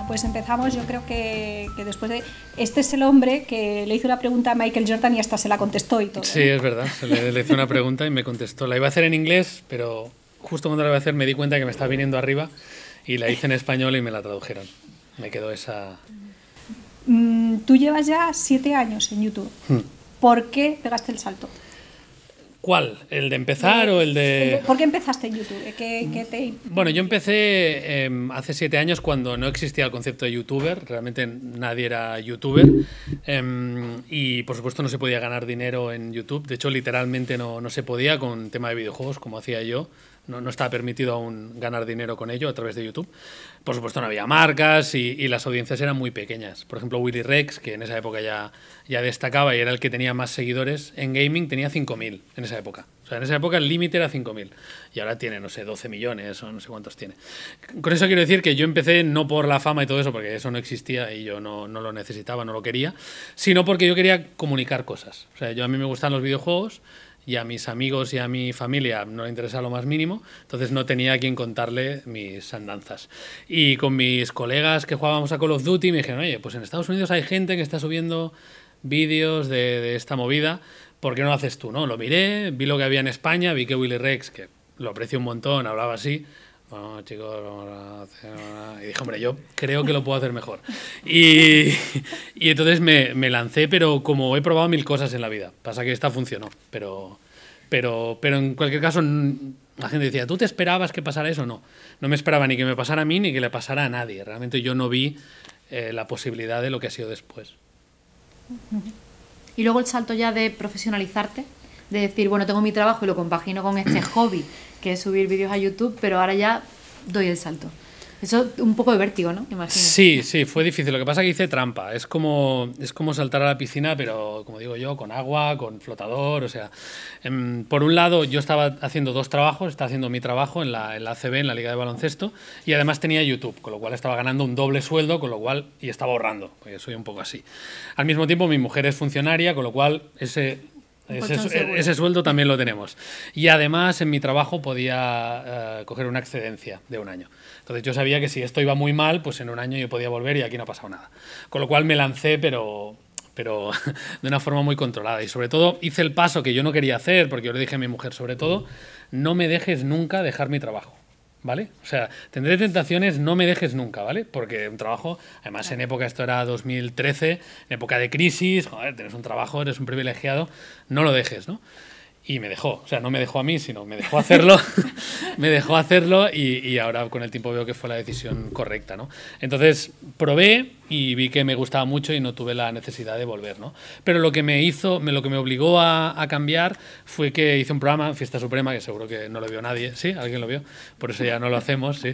pues empezamos. Yo creo que después de... Este es el hombre que le hizo una pregunta a Michael Jordan y hasta se la contestó y todo. Sí, es verdad. Le hice una pregunta y me contestó. La iba a hacer en inglés, pero justo cuando la iba a hacer me di cuenta que me estaba viniendo arriba y la hice en español y me la tradujeron. Me quedó esa... Tú llevas ya 7 años en YouTube. ¿Por qué pegaste el salto? ¿Cuál? ¿El de empezar o el de...? ¿Por qué empezaste en YouTube? Bueno, yo empecé hace 7 años cuando no existía el concepto de youtuber, realmente nadie era youtuber, y por supuesto no se podía ganar dinero en YouTube, de hecho literalmente no se podía con tema de videojuegos como hacía yo. No estaba permitido aún ganar dinero con ello a través de YouTube. Por supuesto no había marcas y las audiencias eran muy pequeñas. Por ejemplo, Willy Rex, que en esa época ya destacaba y era el que tenía más seguidores en gaming, tenía 5.000 en esa época. O sea, en esa época el límite era 5.000 y ahora tiene, no sé, 12 millones o no sé cuántos tiene. Con eso quiero decir que yo empecé no por la fama y todo eso, porque eso no existía y yo no lo necesitaba, no lo quería, sino porque yo quería comunicar cosas. O sea, a mí me gustan los videojuegos, y a mis amigos y a mi familia no le interesa lo más mínimo, entonces no tenía a quien contarle mis andanzas. Y con mis colegas que jugábamos a Call of Duty me dijeron, oye, pues en Estados Unidos hay gente que está subiendo vídeos de esta movida, ¿por qué no lo haces tú? ¿No? Lo miré, vi lo que había en España, vi que Willy Rex, que lo aprecio un montón, hablaba así, bueno, chicos, vamos a hacer una... Y dije, hombre, yo creo que lo puedo hacer mejor. Y entonces me lancé, pero como he probado 1000 cosas en la vida. Pasa que esta funcionó, pero en cualquier caso la gente decía, ¿tú te esperabas que pasara eso? No me esperaba ni que me pasara a mí ni que le pasara a nadie. Realmente yo no vi la posibilidad de lo que ha sido después. Y luego el salto ya de profesionalizarte, de decir, bueno, tengo mi trabajo y lo compagino con este hobby, que es subir vídeos a YouTube, pero ahora ya doy el salto. Eso un poco de vértigo, ¿no? Imagino. Sí, fue difícil. Lo que pasa es que hice trampa. Es como saltar a la piscina, pero como digo yo, con agua, con flotador. O sea, por un lado yo estaba haciendo 2 trabajos. Estaba haciendo mi trabajo en la ACB, en la Liga de Baloncesto, y además tenía YouTube, con lo cual estaba ganando un doble sueldo, con lo cual y estaba ahorrando, porque soy un poco así. Al mismo tiempo mi mujer es funcionaria, con lo cual ese sueldo también lo tenemos. Y además en mi trabajo podía coger una excedencia de 1 año. Entonces yo sabía que si esto iba muy mal, pues en 1 año yo podía volver y aquí no ha pasado nada. Con lo cual me lancé, pero de una forma muy controlada. Y sobre todo hice el paso que yo no quería hacer, porque yo le dije a mi mujer, sobre todo, no me dejes nunca dejar mi trabajo. ¿Vale? O sea, tendré tentaciones, no me dejes nunca, ¿vale? Porque un trabajo, además en época, esto era 2013, en época de crisis, joder, tienes un trabajo, eres un privilegiado, no lo dejes, ¿no? Y me dejó, o sea, no me dejó a mí, sino me dejó hacerlo, y ahora con el tiempo veo que fue la decisión correcta, ¿no? Entonces probé y vi que me gustaba mucho y no tuve la necesidad de volver, ¿no? Pero lo que me obligó a cambiar fue que hice un programa, Fiesta Suprema, que seguro que no lo vio nadie, ¿sí? ¿Alguien lo vio? Por eso ya no lo hacemos, sí.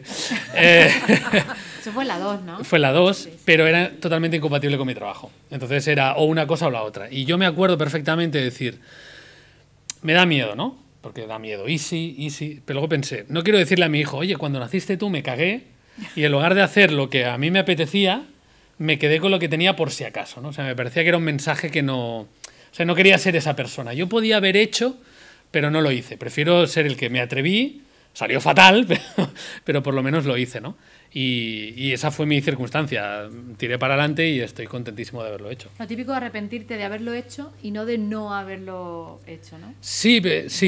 Eso fue la 2, ¿no? Fue la 2, pero era totalmente incompatible con mi trabajo. Entonces era o una cosa o la otra. Y yo me acuerdo perfectamente de decir, me da miedo, ¿no? Porque da miedo, easy. Pero luego pensé, no quiero decirle a mi hijo, oye, cuando naciste tú me cagué y en lugar de hacer lo que a mí me apetecía, me quedé con lo que tenía por si acaso, ¿no? O sea, me parecía que era un mensaje que no... O sea, no quería ser esa persona. Yo podía haber hecho, pero no lo hice. Prefiero ser el que me atreví, salió fatal, pero por lo menos lo hice, ¿no? Y esa fue mi circunstancia. Tiré para adelante y estoy contentísimo de haberlo hecho. Lo típico es arrepentirte de haberlo hecho y no de no haberlo hecho, ¿no? Sí,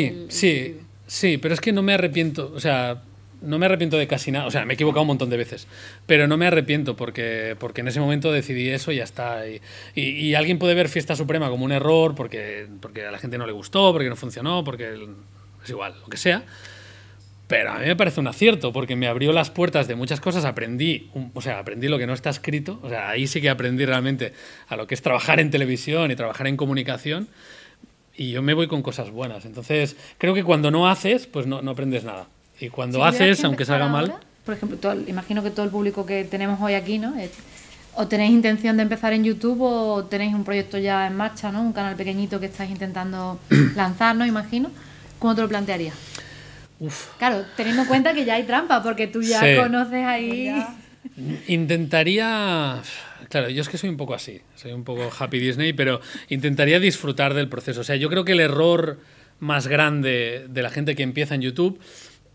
pero es que no me arrepiento, o sea, no me arrepiento de casi nada, o sea, me he equivocado un montón de veces, pero no me arrepiento porque en ese momento decidí eso y ya está. Y alguien puede ver Fiesta Suprema como un error porque a la gente no le gustó, porque no funcionó, porque es igual, lo que sea. Pero a mí me parece un acierto, porque me abrió las puertas de muchas cosas, aprendí lo que no está escrito, o sea, ahí sí que aprendí realmente a lo que es trabajar en televisión y trabajar en comunicación, y yo me voy con cosas buenas. Entonces, creo que cuando no haces, pues no aprendes nada. Y cuando haces, aunque salga mal... Por ejemplo, imagino que todo el público que tenemos hoy aquí, ¿no? O tenéis intención de empezar en YouTube o tenéis un proyecto ya en marcha, ¿no? Un canal pequeñito que estáis intentando lanzar, ¿no? Imagino. ¿Cómo te lo plantearías? Uf. Claro, teniendo en cuenta que ya hay trampa, porque tú ya conoces ahí... Intentaría... Claro, yo es que soy un poco así, soy un poco Happy Disney, pero intentaría disfrutar del proceso. O sea, yo creo que el error más grande de la gente que empieza en YouTube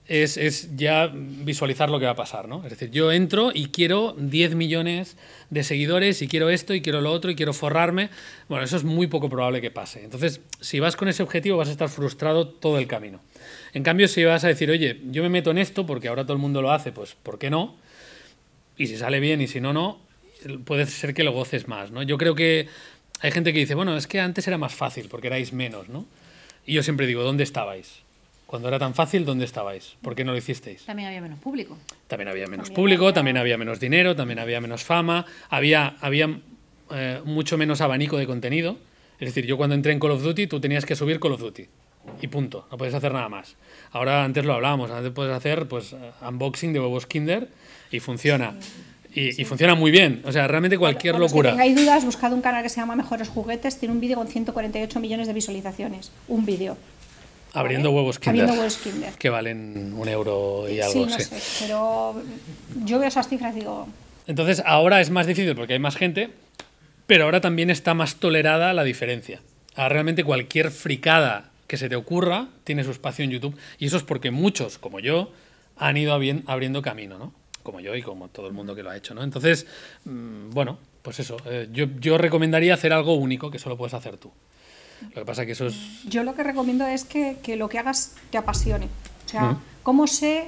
es ya visualizar lo que va a pasar, ¿no? Es decir, yo entro y quiero 10 millones de seguidores y quiero esto y quiero lo otro y quiero forrarme. Bueno, eso es muy poco probable que pase. Entonces, si vas con ese objetivo vas a estar frustrado todo el camino. En cambio, si vas a decir, oye, yo me meto en esto porque ahora todo el mundo lo hace, pues ¿por qué no? Y si sale bien y si no, no, puede ser que lo goces más, ¿no? Yo creo que hay gente que dice, bueno, es que antes era más fácil porque erais menos, ¿no? Y yo siempre digo, ¿dónde estabais? Cuando era tan fácil, ¿dónde estabais? ¿Por qué no lo hicisteis? También había menos público. También había menos público, también había menos dinero, también había menos fama, había mucho menos abanico de contenido. Es decir, yo cuando entré en Call of Duty, tú tenías que subir Call of Duty. Y punto, no puedes hacer nada más. Ahora, antes lo hablábamos, antes puedes hacer pues unboxing de huevos Kinder y funciona. Y funciona muy bien. O sea, realmente cualquier locura. Si tengáis dudas, buscad un canal que se llama Mejores Juguetes. Tiene un vídeo con 148 millones de visualizaciones. Un vídeo. Abriendo huevos Kinder. Abriendo huevos Kinder. Que valen €1 y algo. Sí, no sé. Pero yo veo esas cifras y digo... Entonces, ahora es más difícil porque hay más gente, pero ahora también está más tolerada la diferencia. Ahora realmente cualquier fricada que se te ocurra tiene su espacio en YouTube. Y eso es porque muchos, como yo, han ido abriendo camino, ¿no? Como yo y como todo el mundo que lo ha hecho, ¿no? Entonces, bueno, pues eso. Yo recomendaría hacer algo único que solo puedes hacer tú. Lo que pasa es que eso es... Yo lo que recomiendo es que lo que hagas te apasione. O sea, ¿cómo sé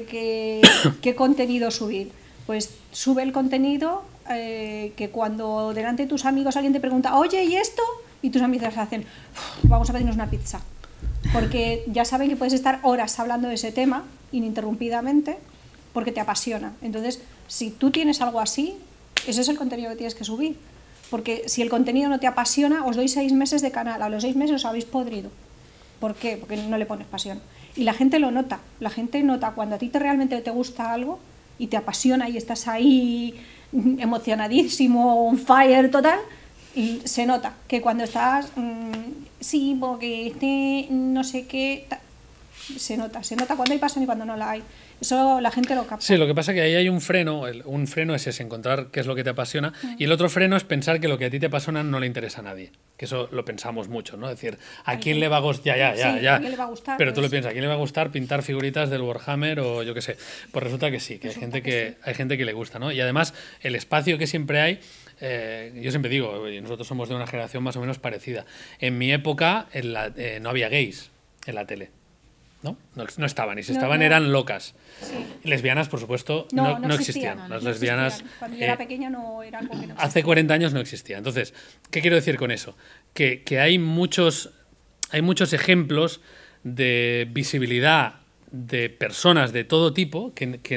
qué contenido subir? Pues sube el contenido que cuando delante de tus amigos alguien te pregunta, oye, ¿y esto? Y tus amigos hacen, vamos a pedirnos una pizza. Porque ya saben que puedes estar horas hablando de ese tema ininterrumpidamente porque te apasiona. Entonces, si tú tienes algo así, ese es el contenido que tienes que subir. Porque si el contenido no te apasiona, os doy 6 meses de canal. A los 6 meses os habéis podrido. ¿Por qué? Porque no le pones pasión. Y la gente lo nota. La gente nota cuando a ti realmente te gusta algo y te apasiona y estás ahí emocionadísimo, on fire total, y se nota que cuando estás, sí, porque no sé qué, se nota cuando hay pasión y cuando no la hay. Eso la gente lo capta. Sí, lo que pasa es que ahí hay un freno. Un freno es ese, encontrar qué es lo que te apasiona. Y el otro freno es pensar que lo que a ti te apasiona no le interesa a nadie. Que eso lo pensamos mucho, ¿no? Es decir, ¿a quién le va a gustar? Ya. ¿A quién le va a gustar? Pero tú Pues... lo piensas, ¿a quién le va a gustar pintar figuritas del Warhammer o yo qué sé? Pues resulta que sí, que hay gente que le gusta, ¿no? Y además, el espacio que siempre hay... yo siempre digo, nosotros somos de una generación más o menos parecida. En mi época no había gays en la tele. No estaban, y si estaban eran locas. Sí. Lesbianas, por supuesto, no existían. Las lesbianas... Cuando yo era pequeña no eran como que no existían. Hace 40 años no existía. Entonces, ¿qué quiero decir con eso? Que hay muchos ejemplos de visibilidad de personas de todo tipo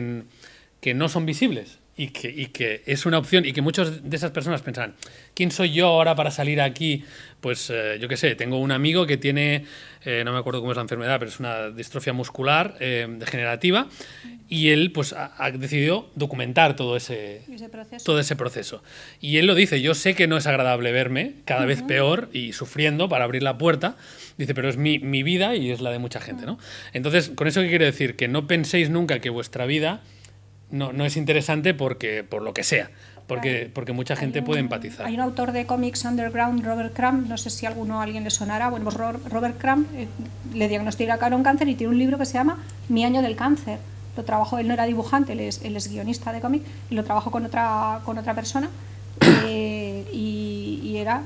que no son visibles. Y que es una opción y que muchas de esas personas pensan, ¿quién soy yo ahora para salir aquí? Pues yo qué sé, tengo un amigo que tiene, no me acuerdo cómo es la enfermedad, pero es una distrofia muscular degenerativa y él pues ha decidido documentar todo ese proceso. Y él lo dice, yo sé que no es agradable verme cada vez peor y sufriendo para abrir la puerta, dice, pero es mi vida y es la de mucha gente, ¿no? Entonces, ¿con eso qué quiero decir? Que no penséis nunca que vuestra vida no es interesante por lo que sea, porque mucha gente puede empatizar. Hay un autor de cómics underground, Robert Crumb, no sé si alguien le sonará. Bueno, pues Robert Crumb le diagnosticaron cáncer y tiene un libro que se llama Mi año del cáncer. Lo trabajó, él no era dibujante, él es guionista de cómic, y lo trabajó con otra persona y era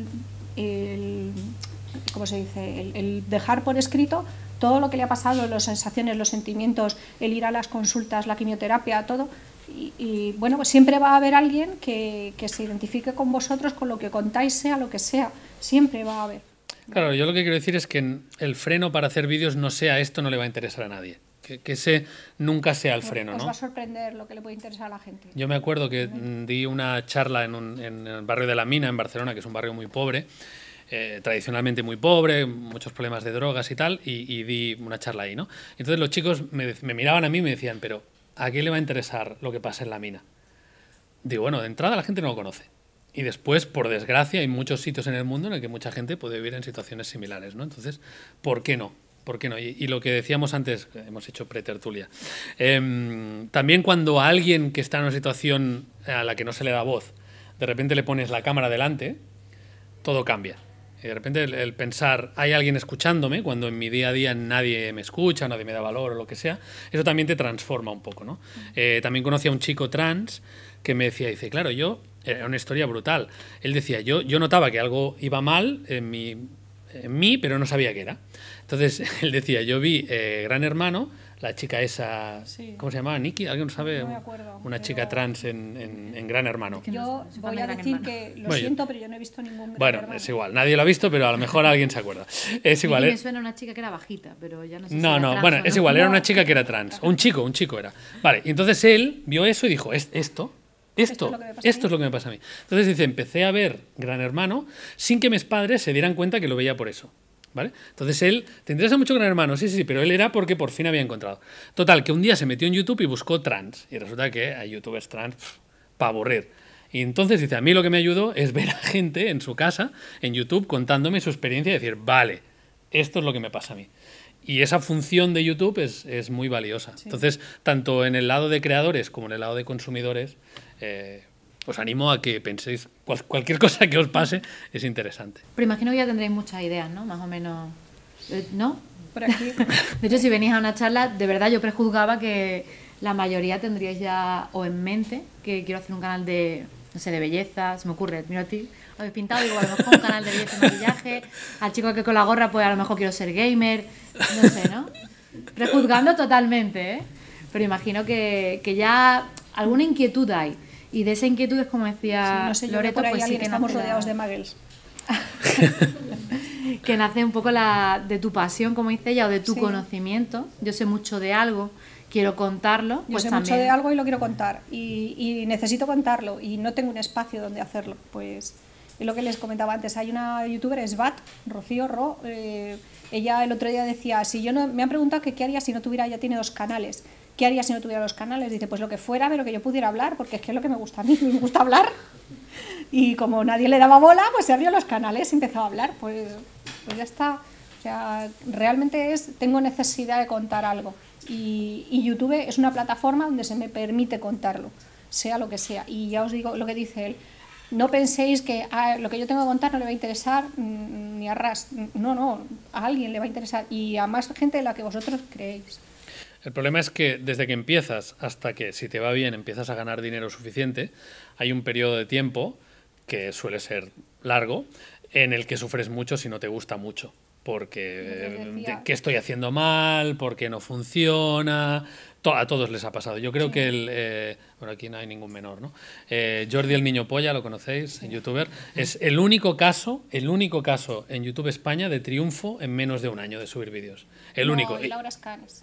¿cómo se dice? El dejar por escrito todo lo que le ha pasado, las sensaciones, los sentimientos, el ir a las consultas, la quimioterapia, todo. Y bueno, pues siempre va a haber alguien que se identifique con vosotros, con lo que contáis, sea lo que sea. Siempre va a haber. Claro, yo lo que quiero decir es que el freno para hacer vídeos no sea esto, no le va a interesar a nadie. Que ese nunca sea el freno, ¿no? Os va a sorprender lo que le puede interesar a la gente. Yo me acuerdo que di una charla en el barrio de La Mina, en Barcelona, que es un barrio muy pobre, tradicionalmente muy pobre, muchos problemas de drogas y tal, y di una charla ahí, ¿no? Entonces los chicos me miraban a mí y me decían, pero ¿a quién le va a interesar lo que pasa en La Mina? Digo, bueno, de entrada la gente no lo conoce. Y después, por desgracia, hay muchos sitios en el mundo en el que mucha gente puede vivir en situaciones similares, ¿no? Entonces, ¿por qué no? ¿Por qué no? Y lo que decíamos antes, hemos hecho pretertulia, también cuando a alguien que está en una situación a la que no se le da voz, de repente le pones la cámara delante, todo cambia. Y de repente el pensar, hay alguien escuchándome, cuando en mi día a día nadie me escucha, nadie me da valor o lo que sea, eso también te transforma un poco, ¿no? También conocí a un chico trans que me decía, dice, claro, era una historia brutal. Él decía, yo notaba que algo iba mal en mí, pero no sabía qué era. Entonces, él decía, yo vi Gran Hermano, la chica esa, Sí. ¿cómo se llamaba? ¿Nikki? ¿Alguien sabe? No me acuerdo, Una chica trans en Gran Hermano. que no Yo sé, soy fan voy de a Gran decir Hermano. que lo Bueno, siento, pero yo no he visto ningún Gran Bueno, Hermano. es igual, nadie lo ha visto, pero a lo mejor alguien se acuerda. Es igual, A mí ¿eh? me suena una chica que era bajita, pero ya no sé si No, era no, trans bueno, o es no. igual, era No. una chica que era trans. O un chico era. Vale, y entonces él vio eso y dijo, esto es lo que me pasa a mí. Entonces dice, empecé a ver Gran Hermano sin que mis padres se dieran cuenta que lo veía por eso. ¿Vale? Entonces él, ¿te interesa mucho Gran Hermano? Sí, pero él era porque por fin había encontrado. Total, que un día se metió en YouTube y buscó trans. Y resulta que hay youtubers trans para aburrir. Y entonces dice, a mí lo que me ayudó es ver a gente en su casa, en YouTube, contándome su experiencia y decir, vale, esto es lo que me pasa a mí. Y esa función de YouTube es muy valiosa. Sí. Entonces, tanto en el lado de creadores como en el lado de consumidores, os animo a que penséis cualquier cosa que os pase es interesante. Pero imagino que ya tendréis muchas ideas, ¿no? Más o menos, ¿no? Por aquí. De hecho, si venís a una charla, de verdad yo prejuzgaba que la mayoría tendríais ya o en mente que quiero hacer un canal de, no sé, de belleza, se me ocurre, mira a ti, lo habéis pintado, digo, a lo mejor un canal de belleza y maquillaje, al chico que con la gorra, pues a lo mejor quiero ser gamer, no sé, ¿no? Prejuzgando totalmente, ¿eh? Pero imagino que ya alguna inquietud hay. Y de esa inquietud es como decía Sí, no sé, yo Loreto, por ahí pues sí alguien que estamos nace rodeados de muggles. que nace un poco de tu pasión, como dice ella, o de tu Sí. conocimiento. Yo sé mucho de algo, quiero contarlo. Yo Pues sé también. mucho de algo y lo quiero contar. Y necesito contarlo y no tengo un espacio donde hacerlo. Pues es lo que les comentaba antes. Hay una youtuber, Svat, Rocío Ro. Ella el otro día decía, si yo no, me han preguntado que qué haría si no tuviera, ya tiene 2 canales. ¿Qué haría si no tuviera los canales? Dice, pues lo que fuera, pero que yo pudiera hablar, porque es que es lo que me gusta a mí, me gusta hablar. Y como nadie le daba bola, pues se abrió los canales y empezó a hablar. Pues ya está. O sea, realmente tengo necesidad de contar algo. Y YouTube es una plataforma donde se me permite contarlo, sea lo que sea. Y ya os digo lo que dice él. No penséis que lo que yo tengo que contar no le va a interesar ni a ras. No, a alguien le va a interesar. Y a más gente de la que vosotros creéis. El problema es que desde que empiezas hasta que, si te va bien, empiezas a ganar dinero suficiente, hay un periodo de tiempo, que suele ser largo, en el que sufres mucho si no te gusta mucho. Porque, ¿qué estoy haciendo mal? ¿Por qué no funciona? A todos les ha pasado. Yo creo que bueno, aquí no hay ningún menor, ¿no? Jordi el Niño Polla, ¿lo conocéis? Youtuber. Es el único caso en YouTube España de triunfo en menos de un año de subir vídeos. El único. Y Laura Scanes.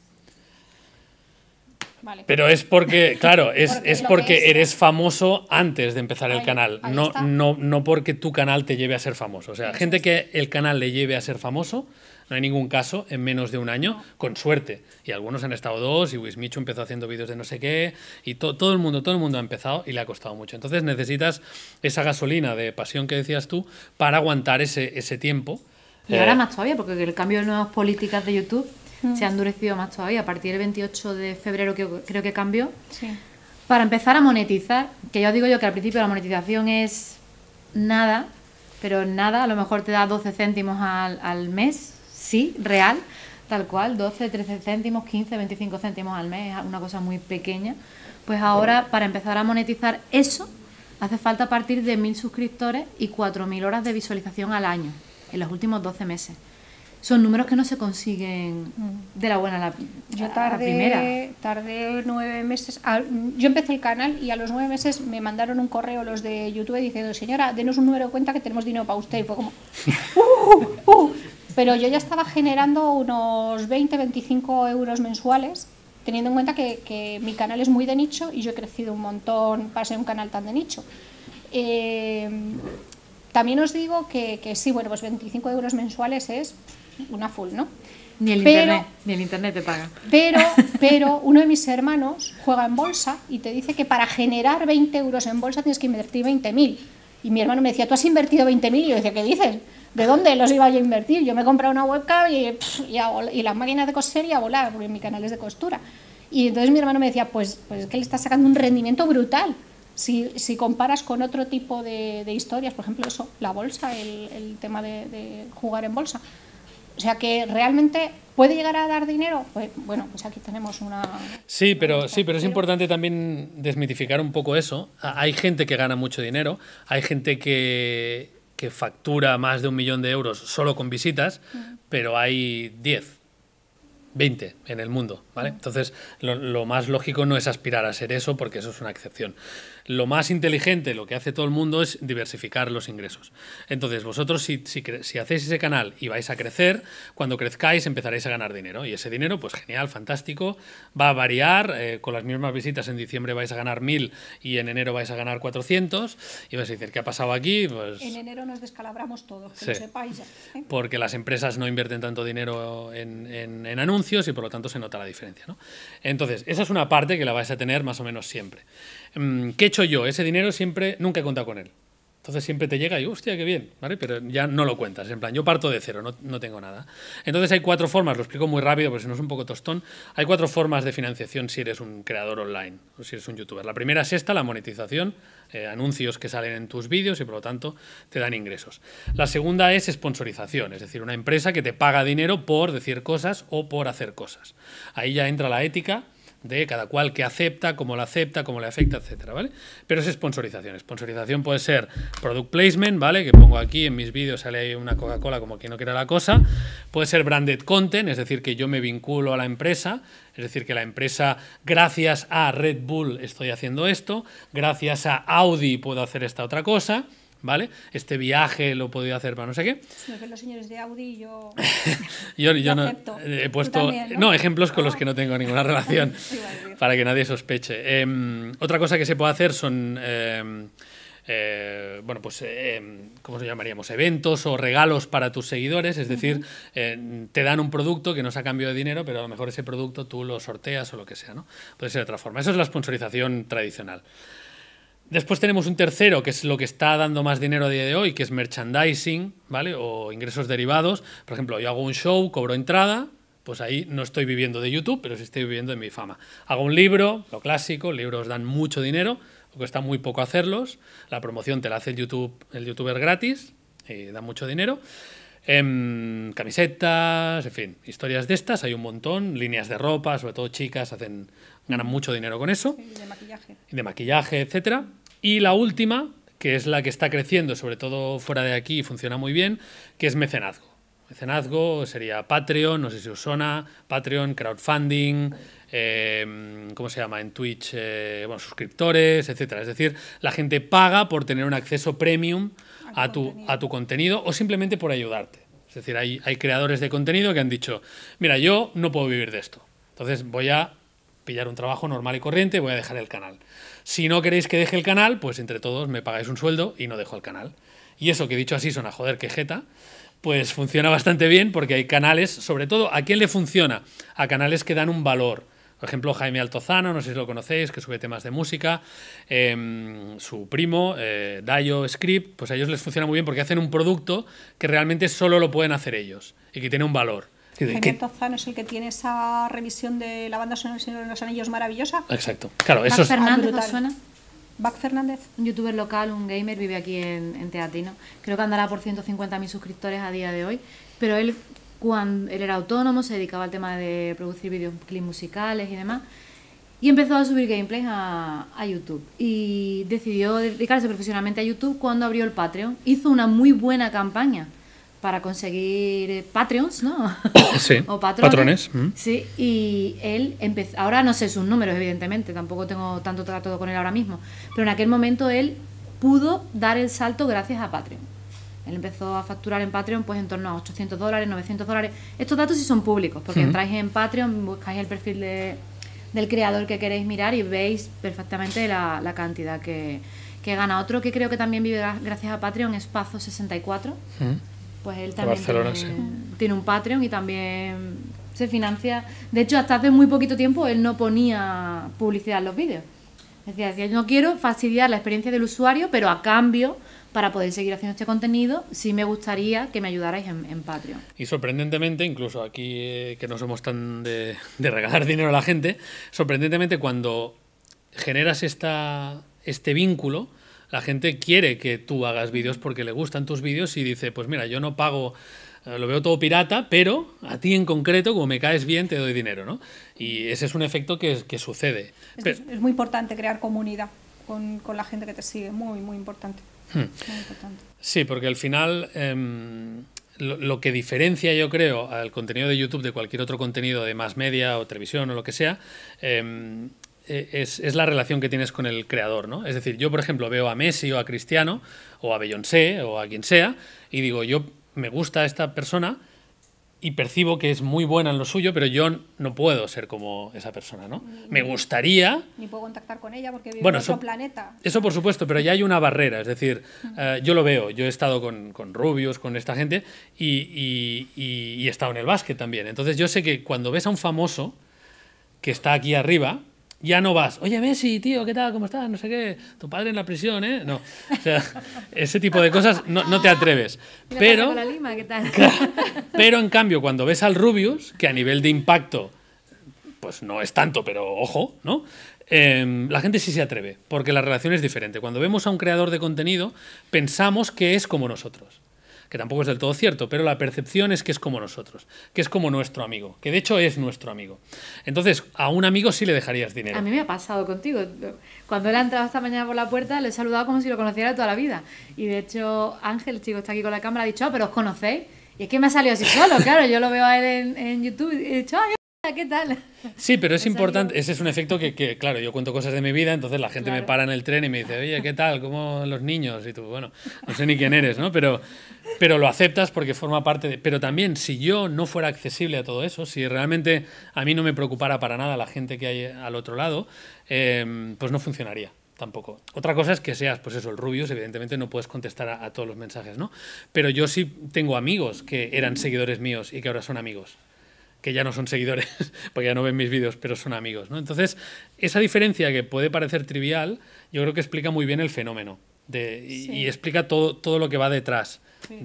Vale. Pero es porque, claro, es porque es. eres famoso antes de empezar el Ahí- canal, ahí no, está. no porque tu canal te lleve a ser famoso. O sea, Eso gente es. que el canal le lleve a ser famoso, no hay ningún caso en menos de un año, con suerte. Y algunos han estado 2, y Wismichu empezó haciendo vídeos de no sé qué, y todo el mundo ha empezado y le ha costado mucho. Entonces necesitas esa gasolina de pasión que decías tú para aguantar ese tiempo. Y ahora más todavía, porque el cambio de nuevas políticas de YouTube se ha endurecido más todavía. A partir del 28 de febrero creo que cambió. Sí. Para empezar a monetizar, que ya os digo yo que al principio la monetización es nada, pero nada, a lo mejor te da 12 céntimos al mes, sí, real, tal cual, 12, 13 céntimos, 15, 25 céntimos al mes, una cosa muy pequeña. Pues ahora, para empezar a monetizar eso, hace falta partir de 1.000 suscriptores y 4.000 horas de visualización al año, en los últimos 12 meses. Son números que no se consiguen de la buena a Yo a la primera. tardé 9 meses. Yo empecé el canal y a los 9 meses me mandaron un correo los de YouTube diciendo, señora, denos un número de cuenta que tenemos dinero para usted. Y fue como, Pero yo ya estaba generando unos 20-25 euros mensuales, teniendo en cuenta que mi canal es muy de nicho y yo he crecido un montón para ser un canal tan de nicho. También os digo que sí, bueno, pues 25 euros mensuales es una full, ¿no? Ni el internet te paga. Pero uno de mis hermanos juega en bolsa y te dice que para generar 20 euros en bolsa tienes que invertir 20.000. Y mi hermano me decía, ¿tú has invertido 20.000? Y yo decía, ¿qué dices? ¿De dónde los iba yo a invertir? Yo me he comprado una webcam y las máquinas de coser y a volar, porque mi canal es de costura. Y entonces mi hermano me decía, pues es que le está sacando un rendimiento brutal. Si comparas con otro tipo de historias, por ejemplo eso, la bolsa, el tema de jugar en bolsa, o sea que realmente puede llegar a dar dinero, pues bueno, pues aquí tenemos una... Sí, pero es importante también desmitificar un poco eso. Hay gente que gana mucho dinero, hay gente que factura más de 1 millón de euros solo con visitas, pero hay 10, 20 en el mundo, ¿vale? Entonces, lo más lógico no es aspirar a ser eso, porque eso es una excepción. Lo más inteligente, lo que hace todo el mundo, es diversificar los ingresos. Entonces, vosotros, si hacéis ese canal y vais a crecer, cuando crezcáis empezaréis a ganar dinero. Y ese dinero, pues genial, fantástico, va a variar. Con las mismas visitas en diciembre vais a ganar 1.000 y en enero vais a ganar 400. Y vais a decir, ¿qué ha pasado aquí? Pues, en enero nos descalabramos todos, que sí, lo sepáis ya. Porque las empresas no invierten tanto dinero en anuncios y por lo tanto se nota la diferencia, ¿no? Entonces, esa es una parte que la vais a tener más o menos siempre. ¿Qué he hecho yo? Ese dinero nunca he contado con él. Entonces siempre te llega y, hostia, qué bien, ¿vale? Pero ya no lo cuentas. En plan, yo parto de cero, no tengo nada. Entonces hay 4 formas, lo explico muy rápido porque si no es un poco tostón. Hay 4 formas de financiación si eres un creador online o si eres un youtuber. La primera es esta, la monetización, anuncios que salen en tus vídeos y por lo tanto te dan ingresos. La segunda es sponsorización, es decir, una empresa que te paga dinero por decir cosas o por hacer cosas. Ahí ya entra la ética de cada cual que acepta, cómo le afecta, etcétera, ¿vale? Pero es sponsorización. Sponsorización puede ser product placement, ¿vale? Que pongo aquí en mis vídeos, sale ahí una Coca-Cola como quien no quiera la cosa. Puede ser branded content, es decir, que yo me vinculo a la empresa, es decir, que la empresa, gracias a Red Bull estoy haciendo esto, gracias a Audi puedo hacer esta otra cosa, ¿vale? Este viaje lo he podido hacer para no sé qué. Si me ven los señores de Audi, yo no acepto. He puesto también, ¿no? Ejemplos con los que no tengo ninguna relación para que nadie sospeche. Otra cosa que se puede hacer son ¿cómo se llamaríamos? Eventos o regalos para tus seguidores, es decir, te dan un producto que no es a cambio de dinero, pero a lo mejor ese producto tú lo sorteas o lo que sea, ¿no? Puede ser de otra forma. Eso es la sponsorización tradicional. Después tenemos un tercero, que es lo que está dando más dinero a día de hoy, que es merchandising, ¿vale? O ingresos derivados. Por ejemplo, yo hago un show, cobro entrada, pues ahí no estoy viviendo de YouTube, pero sí estoy viviendo de mi fama. Hago un libro, lo clásico, libros dan mucho dinero, lo cuesta muy poco hacerlos, la promoción te la hace el youtuber gratis, y da mucho dinero. Camisetas, en fin, historias de estas, hay un montón, líneas de ropa, sobre todo chicas, ganan mucho dinero con eso. Sí, de maquillaje, etcétera. Y la última, que es la que está creciendo, sobre todo fuera de aquí, y funciona muy bien, que es mecenazgo. Mecenazgo sería Patreon, no sé si os suena, Patreon, crowdfunding, ¿cómo se llama? En Twitch, suscriptores, etcétera. Es decir, la gente paga por tener un acceso premium a tu contenido o simplemente por ayudarte. Es decir, hay creadores de contenido que han dicho, mira, yo no puedo vivir de esto, entonces voy a pillar un trabajo normal y corriente, voy a dejar el canal. Si no queréis que deje el canal, pues entre todos me pagáis un sueldo y no dejo el canal. Y eso que dicho así suena joder que jeta, pues funciona bastante bien porque hay canales, sobre todo, ¿a quién le funciona? A canales que dan un valor. Por ejemplo, Jaime Altozano, no sé si lo conocéis, que sube temas de música, su primo, Dayo Script, pues a ellos les funciona muy bien porque hacen un producto que realmente solo lo pueden hacer ellos y que tiene un valor. Jaime Altozano es el que tiene esa revisión de la banda sonora del Señor de los Anillos maravillosa. Exacto. Claro, eso es... Fernández, ¿os suena? Bac Fernández. Un youtuber local, un gamer, vive aquí en Teatino. Creo que andará por 150.000 suscriptores a día de hoy, pero él, cuando él era autónomo, se dedicaba al tema de producir videoclips musicales y demás, y empezó a subir gameplays a YouTube. Y decidió dedicarse profesionalmente a YouTube cuando abrió el Patreon. Hizo una muy buena campaña para conseguir Patreons, ¿no? Sí, o patrones. Sí, y él empezó, ahora no sé sus números, evidentemente, tampoco tengo tanto trato con él ahora mismo, pero en aquel momento él pudo dar el salto gracias a Patreon. Él empezó a facturar en Patreon pues en torno a $800, $900. Estos datos sí son públicos, porque entráis en Patreon, buscáis el perfil del creador que queréis mirar y veis perfectamente la cantidad que gana. Otro que creo que también vive gracias a Patreon es Pazo64. Pues él también tiene un Patreon y también se financia. De hecho, hasta hace muy poquito tiempo él no ponía publicidad en los vídeos. Decía, yo no quiero fastidiar la experiencia del usuario, pero a cambio, para poder seguir haciendo este contenido, sí me gustaría que me ayudarais en Patreon. Y sorprendentemente, incluso aquí que no somos tan de regalar dinero a la gente, sorprendentemente cuando generas esta este vínculo, la gente quiere que tú hagas vídeos porque le gustan tus vídeos y dice, pues mira, yo no pago, lo veo todo pirata, pero a ti en concreto, como me caes bien, te doy dinero, ¿no? Y ese es un efecto que sucede. Es muy importante crear comunidad con la gente que te sigue, muy, muy importante. Muy importante. Sí, porque al final lo que diferencia, yo creo, al contenido de YouTube de cualquier otro contenido de más media o televisión o lo que sea, es la relación que tienes con el creador, ¿no? Es decir, yo, por ejemplo, veo a Messi o a Cristiano o a Beyoncé o a quien sea y digo, yo me gusta esta persona y percibo que es muy buena en lo suyo, pero yo no puedo ser como esa persona, ¿no? Me gustaría... Ni puedo contactar con ella porque vive Bueno, en otro planeta. Eso por supuesto, pero ya hay una barrera, es decir, yo lo veo, yo he estado con Rubius, con esta gente y he estado en el básquet también. Entonces yo sé que cuando ves a un famoso que está aquí arriba, ya no vas, oye Messi, tío, ¿qué tal? ¿Cómo estás? No sé qué, tu padre en la prisión, ¿eh? No, o sea, ese tipo de cosas no te atreves. Pero, la lima, ¿qué tal? Pero en cambio, cuando ves al Rubius, que a nivel de impacto, pues no es tanto, pero ojo, ¿no? La gente sí se atreve, porque la relación es diferente. Cuando vemos a un creador de contenido, pensamos que es como nosotros. Que tampoco es del todo cierto, pero la percepción es que es como nosotros, que es como nuestro amigo, que de hecho es nuestro amigo. Entonces, a un amigo sí le dejarías dinero. A mí me ha pasado contigo. Cuando él ha entrado esta mañana por la puerta, le he saludado como si lo conociera toda la vida. Y de hecho, Ángel, el chico está aquí con la cámara, ha dicho, pero ¿os conocéis? Y es que me ha salido así solo, claro. Yo lo veo a él en YouTube y he dicho, ¿qué tal? Sí, pero es importante, ese es un efecto que, claro, yo cuento cosas de mi vida, entonces la gente me para en el tren y me dice, oye, ¿qué tal? ¿Cómo los niños? Y tú, bueno, no sé ni quién eres, ¿no? Pero lo aceptas porque forma parte de... Pero también, si yo no fuera accesible a todo eso, si realmente a mí no me preocupara para nada la gente que hay al otro lado, pues no funcionaría tampoco. Otra cosa es que seas, pues eso, el Rubius, evidentemente no puedes contestar a todos los mensajes, ¿no? Pero yo sí tengo amigos que eran seguidores míos y que ahora son amigos, que ya no son seguidores, porque ya no ven mis vídeos, pero son amigos, ¿no? Entonces, esa diferencia que puede parecer trivial, yo creo que explica muy bien el fenómeno y explica todo lo que va detrás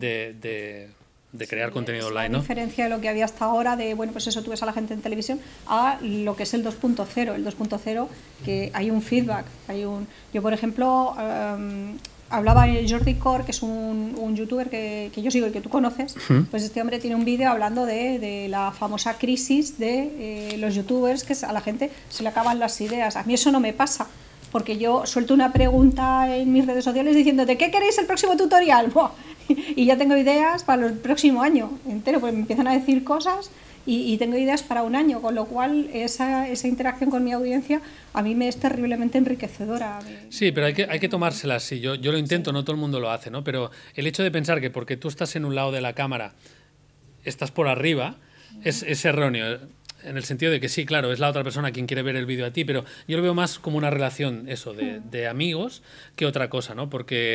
de crear contenido online, ¿no? La diferencia de lo que había hasta ahora, de, bueno, pues eso, tú ves a la gente en televisión, a lo que es el 2.0. El 2.0, que hay un feedback, Yo, por ejemplo... hablaba Jordi Cor, que es un youtuber que yo sigo y que tú conoces, pues este hombre tiene un vídeo hablando de la famosa crisis de los youtubers, que a la gente se le acaban las ideas. A mí eso no me pasa, porque yo suelto una pregunta en mis redes sociales diciendo ¿de qué queréis el próximo tutorial? ¡Buah! Y ya tengo ideas para el próximo año entero, pues me empiezan a decir cosas y tengo ideas para un año, con lo cual esa interacción con mi audiencia a mí me es terriblemente enriquecedora. Sí, pero hay que tomárselas, sí, yo lo intento, no todo el mundo lo hace, ¿no? Pero el hecho de pensar que porque tú estás en un lado de la cámara, estás por arriba, es erróneo. En el sentido de que sí, claro, es la otra persona quien quiere ver el vídeo a ti, pero yo lo veo más como una relación, eso, de amigos que otra cosa, ¿no? Porque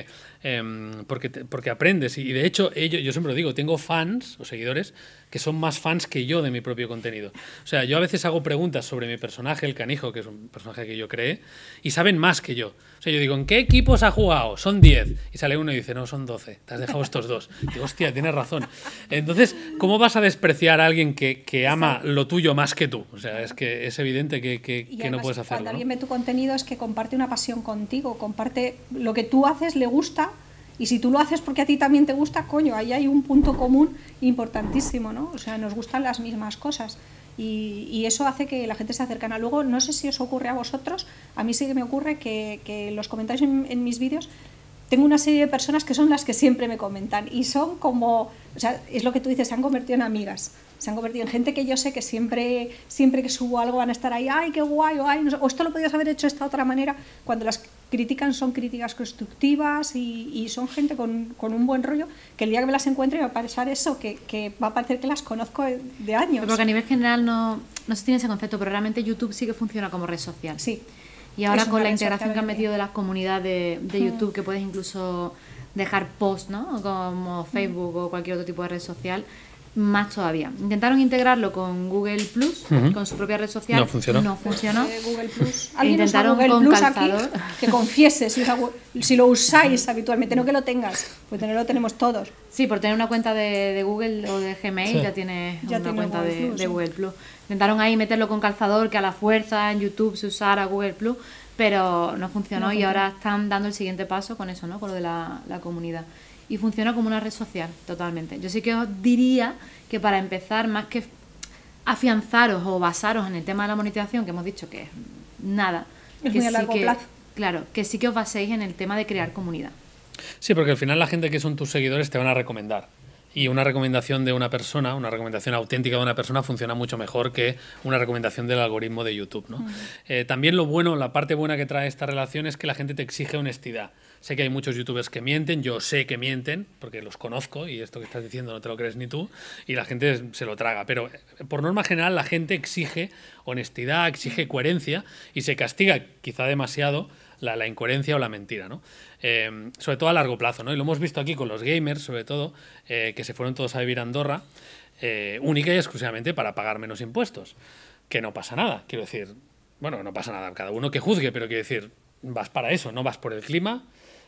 aprendes. Y de hecho, yo siempre lo digo, tengo fans o seguidores que son más fans que yo de mi propio contenido. O sea, yo a veces hago preguntas sobre mi personaje, el canijo, que es un personaje que yo creé, y saben más que yo. O sea, yo digo, ¿en qué equipos ha jugado? Son 10. Y sale uno y dice, no, son 12. Te has dejado estos dos. Y digo, hostia, tienes razón. Entonces, ¿cómo vas a despreciar a alguien que ama lo tuyo más que tú? O sea, es que es evidente que no puedes hacerlo. Cuando alguien ve tu contenido es que comparte una pasión contigo, comparte lo que tú haces, le gusta. Y si tú lo haces porque a ti también te gusta, coño, ahí hay un punto común importantísimo, ¿no? O sea, nos gustan las mismas cosas y eso hace que la gente se acercana. Luego, no sé si os ocurre a vosotros, a mí sí que me ocurre que los comentarios en mis vídeos, tengo una serie de personas que son las que siempre me comentan y son como, o sea, es lo que tú dices, se han convertido en amigas. Se han convertido en gente que yo sé que siempre que subo algo van a estar ahí, ¡ay, qué guay! O, ay, no sé, o esto lo podías haber hecho de esta otra manera. Cuando las critican son críticas constructivas y son gente con un buen rollo, que el día que me las encuentre me va a parecer eso, que va a parecer que las conozco de años. Porque a nivel general no se tiene ese concepto, pero realmente YouTube sí que funciona como red social. Sí. Y ahora con la integración que han metido de las comunidades de YouTube, que puedes incluso dejar posts, ¿no? Como Facebook o cualquier otro tipo de red social, más todavía. Intentaron integrarlo con Google Plus, con su propia red social. No funcionó. Google Plus. ¿Alguien usa Google Plus aquí? Que confiese si lo usáis habitualmente, no que lo tengas, pues tenerlo tenemos todos. Sí, por tener una cuenta de Google o de Gmail ya tienes una cuenta de Google Plus. Intentaron ahí meterlo con calzador, que a la fuerza en YouTube se usara Google Plus, pero no funcionó No y funcionó. ahora están dando el siguiente paso con eso, ¿no? Con lo de la comunidad. Y funciona como una red social, totalmente. Yo sí que os diría que para empezar, más que afianzaros o basaros en el tema de la monetización, que hemos dicho que es nada, Es que muy a largo plazo. Claro, que sí que os baséis en el tema de crear comunidad. Sí, porque al final la gente que son tus seguidores te van a recomendar. Y una recomendación de una persona, una recomendación auténtica de una persona funciona mucho mejor que una recomendación del algoritmo de YouTube, ¿no? También lo bueno, la parte buena que trae esta relación es que la gente te exige honestidad. Sé que hay muchos youtubers que mienten, yo sé que mienten, porque los conozco y esto que estás diciendo no te lo crees ni tú, y la gente se lo traga. Pero por norma general la gente exige honestidad, exige coherencia y se castiga quizá demasiado la incoherencia o la mentira, ¿no? Sobre todo a largo plazo, ¿no? Y lo hemos visto aquí con los gamers, sobre todo, que se fueron todos a vivir a Andorra, única y exclusivamente para pagar menos impuestos. Que no pasa nada, quiero decir, bueno, no pasa nada, cada uno que juzgue, pero quiero decir, vas para eso, no vas por el clima,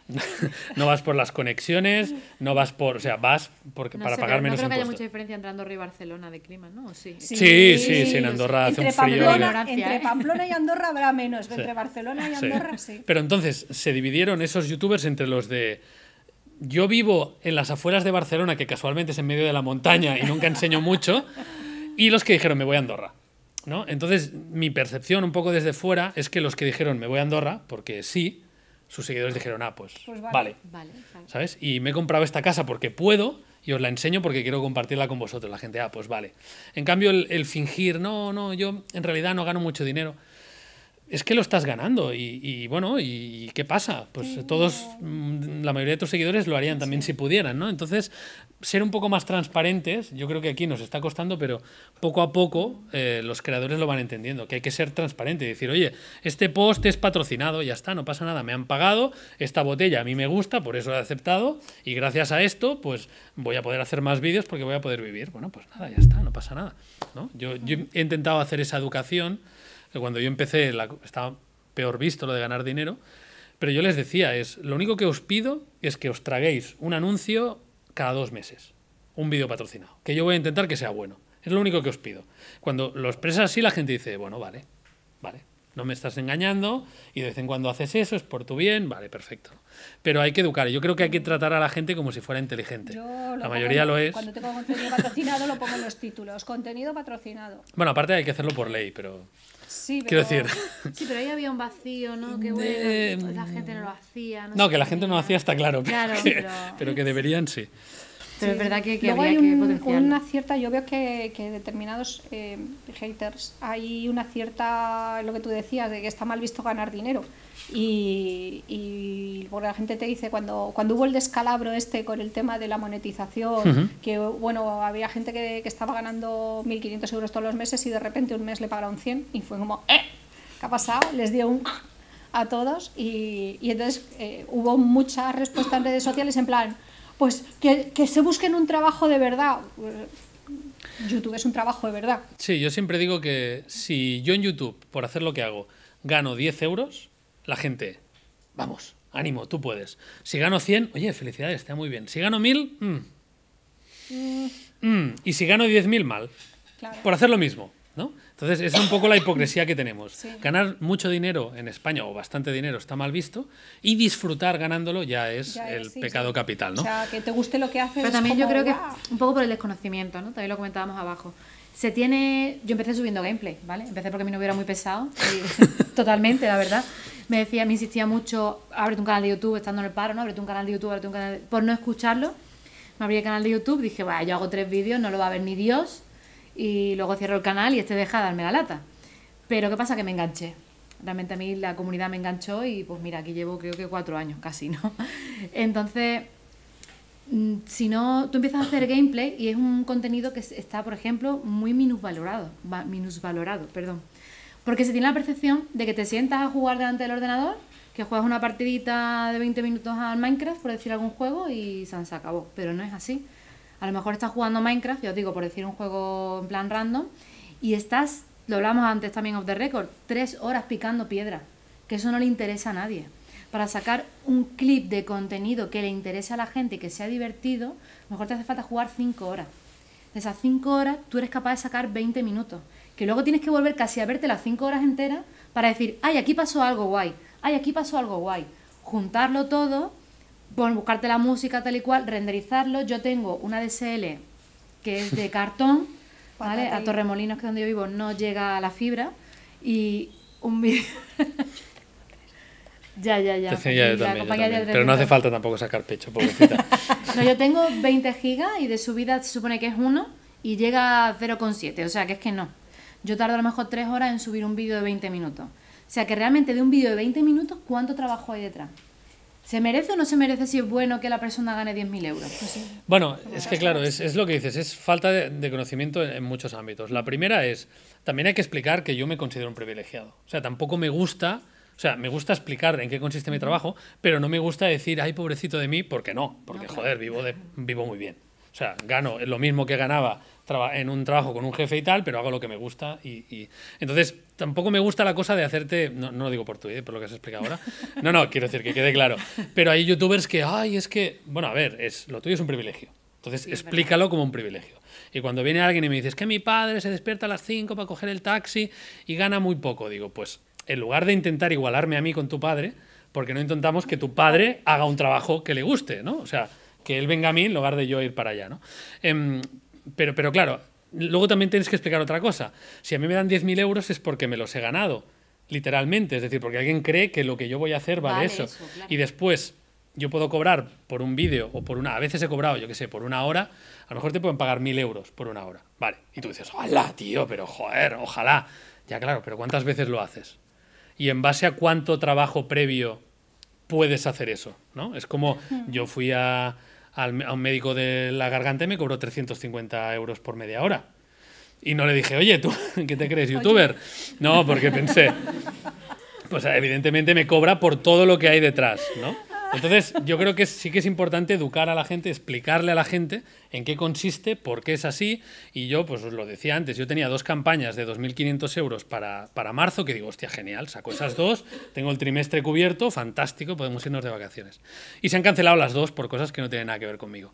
no vas por las conexiones, no vas por, o sea, vas para sé, pagar pero menos no creo que haya impuestos. mucha diferencia entre Andorra y Barcelona de clima, ¿no? ¿O sí? Sí, en Andorra hace Entre un frío. Ignorancia, Entre ¿eh? Pamplona y Andorra habrá menos, Sí. entre Barcelona y Sí. Andorra sí. Pero entonces se dividieron esos youtubers entre los de yo vivo en las afueras de Barcelona, que casualmente es en medio de la montaña y nunca enseño mucho, y los que dijeron me voy a Andorra, ¿no? Entonces mi percepción un poco desde fuera es que los que dijeron me voy a Andorra, porque sí, sus seguidores dijeron, pues Pues vale, Vale, claro. ¿sabes? Y me he comprado esta casa porque puedo y os la enseño porque quiero compartirla con vosotros. La gente, pues vale. En cambio, el fingir, no, yo en realidad no gano mucho dinero. Es que lo estás ganando y bueno, ¿y qué pasa? Pues todos, la mayoría de tus seguidores lo harían también si pudieran, ¿no? Entonces, ser un poco más transparentes, yo creo que aquí nos está costando, pero poco a poco los creadores lo van entendiendo, que hay que ser transparente y decir, oye, este post es patrocinado, ya está, no pasa nada, me han pagado, esta botella a mí me gusta, por eso he aceptado, y gracias a esto, pues voy a poder hacer más vídeos porque voy a poder vivir. Bueno, pues nada, ya está, no pasa nada, ¿no? Yo he intentado hacer esa educación, que cuando yo empecé estaba peor visto lo de ganar dinero, pero yo les decía, lo único que os pido es que os traguéis un anuncio cada 2 meses, un vídeo patrocinado, que yo voy a intentar que sea bueno. Es lo único que os pido. Cuando lo expresas así, la gente dice, bueno, vale, no me estás engañando y de vez en cuando haces eso, es por tu bien, vale, perfecto. Pero hay que educar. Yo creo que hay que tratar a la gente como si fuera inteligente. La mayoría lo es. Cuando tengo contenido patrocinado lo pongo en los títulos. Contenido patrocinado. Bueno, aparte hay que hacerlo por ley, pero... Sí, Quiero pero... decir... Sí, pero ahí había un vacío, ¿no? Que bueno, la gente no lo hacía. No, sé que la qué. gente no lo hacía está claro, Claro, pero que deberían sí. Pero es verdad que Luego habría hay que potenciarlo. una cierta, yo veo que determinados haters, hay una cierta, lo que tú decías, de que está mal visto ganar dinero. Y porque la gente te dice, cuando hubo el descalabro con el tema de la monetización, que bueno, había gente que estaba ganando 1.500 euros todos los meses y de repente un mes le pagaron 100 y fue como, ¿qué ha pasado? Les dio un a todos y entonces hubo muchas respuestas en redes sociales en plan, pues que se busquen un trabajo de verdad. YouTube es un trabajo de verdad. Sí, yo siempre digo que si yo en YouTube, por hacer lo que hago, gano 10 euros, la gente, vamos, ánimo, tú puedes. Si gano 100, oye, felicidades, está muy bien. Si gano 1.000, y si gano 10.000, mal. Claro. Por hacer lo mismo, ¿no? Entonces, es un poco la hipocresía que tenemos. Sí. Ganar mucho dinero en España, o bastante dinero, está mal visto, y disfrutar ganándolo ya es el sí, pecado sí. capital, ¿no? O sea, que te guste lo que haces. Pero también es yo como, creo que ¡guau! un poco por el desconocimiento, ¿no? También lo comentábamos abajo. Yo empecé subiendo gameplay, ¿vale? Empecé porque mi novio era muy pesado, y, totalmente, la verdad. Me insistía mucho, ábrete un canal de YouTube, estando en el paro, ¿no? Ábrete un canal de YouTube, ábrete un canal por no escucharlo, me abrí el canal de YouTube, dije, bueno, yo hago 3 vídeos, no lo va a ver ni Dios, y luego cierro el canal y deja de darme la lata. Pero ¿qué pasa? Que me enganché. Realmente a mí la comunidad me enganchó y pues mira, aquí llevo creo que 4 años casi, ¿no? Entonces, si no, tú empiezas a hacer gameplay y es un contenido que está, por ejemplo, muy minusvalorado, perdón. Porque se tiene la percepción de que te sientas a jugar delante del ordenador, que juegas una partidita de 20 minutos al Minecraft, por decir algún juego, y se acabó. Pero no es así. A lo mejor estás jugando Minecraft, yo os digo, por decir un juego en plan random, y estás, lo hablamos antes también off the record, 3 horas picando piedra, que eso no le interesa a nadie. Para sacar un clip de contenido que le interese a la gente y que sea divertido, a lo mejor te hace falta jugar 5 horas. De esas 5 horas, tú eres capaz de sacar 20 minutos, que luego tienes que volver casi a verte las 5 horas enteras para decir, ay, aquí pasó algo guay, ay, aquí pasó algo guay. Juntarlo todo, buscarte la música tal y cual, renderizarlo. Yo tengo una DSL que es de cartón, ¿vale? A Torremolinos, que es donde yo vivo, no llega a la fibra, y un vídeo... Ya. Pero no hace falta tampoco sacar pecho, pobrecita. No, yo tengo 20 gigas y de subida se supone que es 1 y llega a 0,7, o sea que es que no. Yo tardo a lo mejor 3 horas en subir un vídeo de 20 minutos. O sea que realmente de un vídeo de 20 minutos, ¿cuánto trabajo hay detrás? ¿Se merece o no se merece si es bueno que la persona gane 10.000 euros? Pues sí. Bueno, es que claro, es lo que dices, es falta de conocimiento en muchos ámbitos. La primera es, también hay que explicar que yo me considero un privilegiado. O sea, tampoco me gusta... O sea, me gusta explicar en qué consiste mi trabajo, pero no me gusta decir, ay, pobrecito de mí, porque no, porque joder, vivo muy bien. O sea, gano lo mismo que ganaba en un trabajo con un jefe y tal, pero hago lo que me gusta. Entonces, tampoco me gusta la cosa de hacerte, no lo digo por tu por lo que has explicado ahora. No, quiero decir que quede claro. Pero hay youtubers que, ay, es que, bueno, a ver, lo tuyo es un privilegio. Entonces, sí, explícalo como un privilegio. Y cuando viene alguien y me dice, es que mi padre se despierta a las 5 para coger el taxi y gana muy poco, digo, pues... En lugar de intentar igualarme a mí con tu padre, porque no intentamos que tu padre haga un trabajo que le guste, ¿no? O sea, que él venga a mí en lugar de yo ir para allá, ¿no? Pero claro, luego también tienes que explicar otra cosa. Si a mí me dan 10.000 euros es porque me los he ganado, literalmente. Es decir, porque alguien cree que lo que yo voy a hacer vale eso. Claro. Y después yo puedo cobrar por un vídeo o por una... A veces he cobrado, yo qué sé, por una hora. A lo mejor te pueden pagar 1.000 euros por una hora. Vale. Y tú dices, ¡hala, tío! Pero joder, ojalá. Ya, claro, pero ¿cuántas veces lo haces? Y en base a cuánto trabajo previo puedes hacer eso, ¿no? Es como yo fui a un médico de la garganta y me cobró 350 euros por media hora. Y no le dije, oye, ¿tú qué te crees, youtuber? No, porque pensé, pues evidentemente me cobra por todo lo que hay detrás, ¿no? Entonces, yo creo que sí que es importante educar a la gente, explicarle a la gente en qué consiste, por qué es así. Y yo, pues os lo decía antes, yo tenía 2 campañas de 2.500 euros para marzo, que digo, hostia, genial, saco esas 2, tengo el trimestre cubierto, fantástico, podemos irnos de vacaciones. Y se han cancelado las 2 por cosas que no tienen nada que ver conmigo.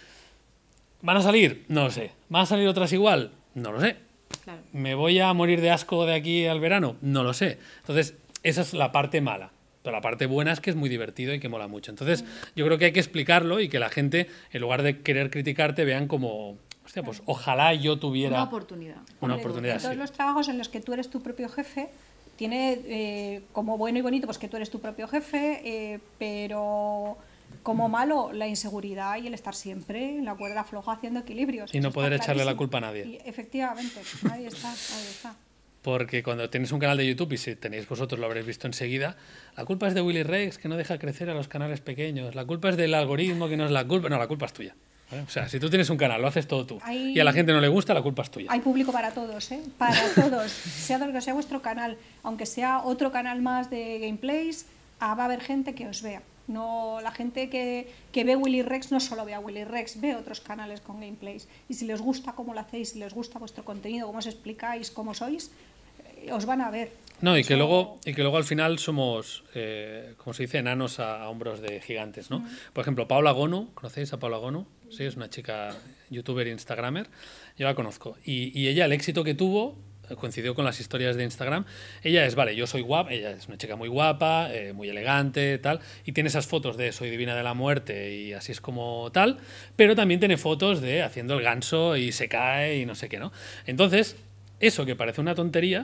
¿Van a salir? No lo sé. ¿Van a salir otras igual? No lo sé. Claro. ¿Me voy a morir de asco de aquí al verano? No lo sé. Entonces, esa es la parte mala. Pero la parte buena es que es muy divertido y que mola mucho. Entonces, yo creo que hay que explicarlo y que la gente, en lugar de querer criticarte, vean como, hostia, pues ojalá yo tuviera... Una oportunidad. Una oportunidad, en todos los trabajos en los que tú eres tu propio jefe, tiene como bueno y bonito pues que tú eres tu propio jefe, pero como malo la inseguridad y el estar siempre en la cuerda floja haciendo equilibrios. Y no poder echarle la culpa a nadie. Y, efectivamente, ahí está. Porque cuando tienes un canal de YouTube, y si tenéis vosotros lo habréis visto enseguida, la culpa es de Willy Rex, que no deja crecer a los canales pequeños, la culpa es del algoritmo, que no es la culpa, no, la culpa es tuya. ¿Vale? O sea, si tú tienes un canal, lo haces todo tú, y a la gente no le gusta, la culpa es tuya. Hay público para todos, ¿eh? Para todos, sea lo que sea vuestro canal, aunque sea otro canal más de gameplays, va a haber gente que os vea. No, la gente que ve Willy Rex no solo ve a Willy Rex, ve otros canales con gameplays. Y si les gusta cómo lo hacéis, si les gusta vuestro contenido, cómo os explicáis, cómo sois, os van a ver. No, y que luego al final somos, como se dice, enanos a hombros de gigantes, ¿no? Por ejemplo, Paula Gonu, ¿conocéis a Paula Gonu? Sí, es una chica youtuber e instagramer, yo la conozco. Y ella, el éxito que tuvo, coincidió con las historias de Instagram. Ella es, vale, yo soy guapa, ella es una chica muy guapa, muy elegante, tal, y tiene esas fotos de soy divina de la muerte y así es como tal, pero también tiene fotos de haciendo el ganso y se cae y no sé qué, ¿no? Entonces, eso que parece una tontería,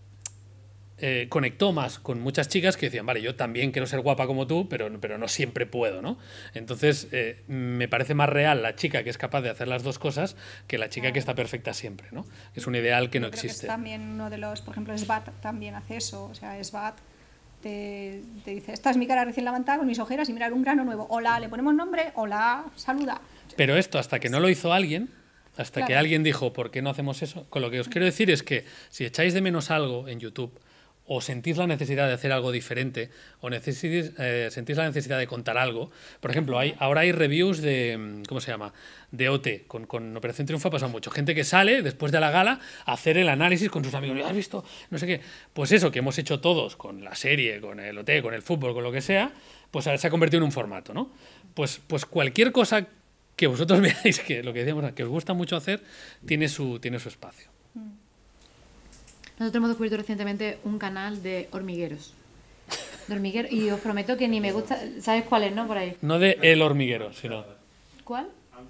conectó más con muchas chicas que decían, vale, yo también quiero ser guapa como tú, pero no siempre puedo, ¿no? Entonces, me parece más real la chica que es capaz de hacer las dos cosas que la chica que está perfecta siempre, ¿no? Es un ideal que no existe. Que es también uno de los, por ejemplo, Svat también hace eso, o sea, Svat te dice, esta es mi cara recién levantada con mis ojeras y mirar un grano nuevo, hola, le ponemos nombre, hola, saluda. Pero esto, hasta que no lo hizo alguien, hasta que alguien dijo, ¿por qué no hacemos eso? Con lo que os quiero decir es que si echáis de menos algo en YouTube, o sentís la necesidad de hacer algo diferente, o sentís la necesidad de contar algo. Por ejemplo, ahora hay reviews de, ¿cómo se llama?, de OT. Con Operación Triunfo ha pasado mucho. Gente que sale después de la gala a hacer el análisis con sus amigos. ¿Has visto? No sé qué. Pues eso que hemos hecho todos con la serie, con el OT, con el fútbol, con lo que sea, pues se ha convertido en un formato, ¿no? Pues cualquier cosa que vosotros veáis, que lo que decíamos, que os gusta mucho hacer, tiene su espacio. Nosotros hemos descubierto recientemente un canal de hormigueros. De hormigueros. Y os prometo que ni me gusta... ¿Sabes cuál es, no? Por ahí. No de El Hormiguero, sino... ¿Cuál?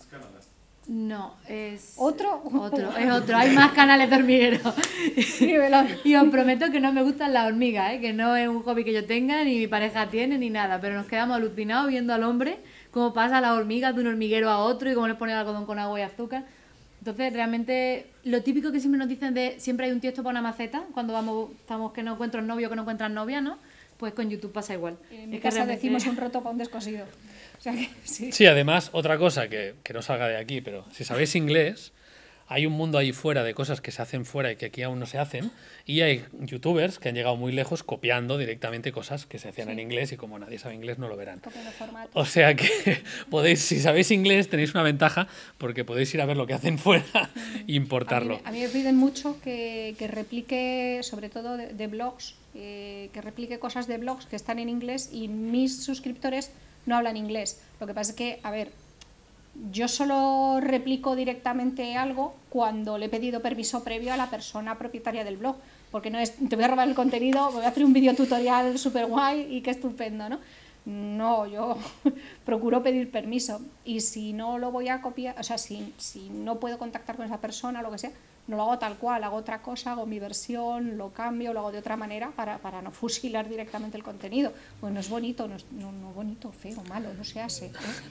No, es... ¿Otro? Es otro. Hay más canales de hormigueros. Dímelo. Y os prometo que no me gustan las hormigas, que no es un hobby que yo tenga, ni mi pareja tiene, ni nada. Pero nos quedamos alucinados viendo al hombre cómo pasa las hormigas de un hormiguero a otro y cómo les pone el algodón con agua y azúcar. Entonces, realmente, lo típico que siempre nos dicen de siempre hay un tiesto para una maceta, cuando estamos que no encuentro novio, que no encuentran novia, ¿no? Pues con YouTube pasa igual. En mi casa decimos un roto para un descosido. O sea que sí. Sí, además, otra cosa que no salga de aquí, pero si sabéis inglés, hay un mundo ahí fuera de cosas que se hacen fuera y que aquí aún no se hacen, y hay youtubers que han llegado muy lejos copiando directamente cosas que se hacían en inglés y como nadie sabe inglés no lo verán. Copiando formatos. O sea que podéis, si sabéis inglés, tenéis una ventaja porque podéis ir a ver lo que hacen fuera e importarlo. A mí me piden mucho que replique, sobre todo de blogs, que replique cosas de blogs que están en inglés y mis suscriptores no hablan inglés. Lo que pasa es que, a ver, yo solo replico directamente algo cuando le he pedido permiso previo a la persona propietaria del blog, porque no es, te voy a robar el contenido, voy a hacer un vídeo tutorial súper guay y qué estupendo, ¿no? No, yo procuro pedir permiso y si no lo voy a copiar, o sea, si no puedo contactar con esa persona o lo que sea, no lo hago tal cual, hago otra cosa, hago mi versión, lo cambio, lo hago de otra manera para no fusilar directamente el contenido. Pues no es bonito, no bonito, feo, malo, no se hace.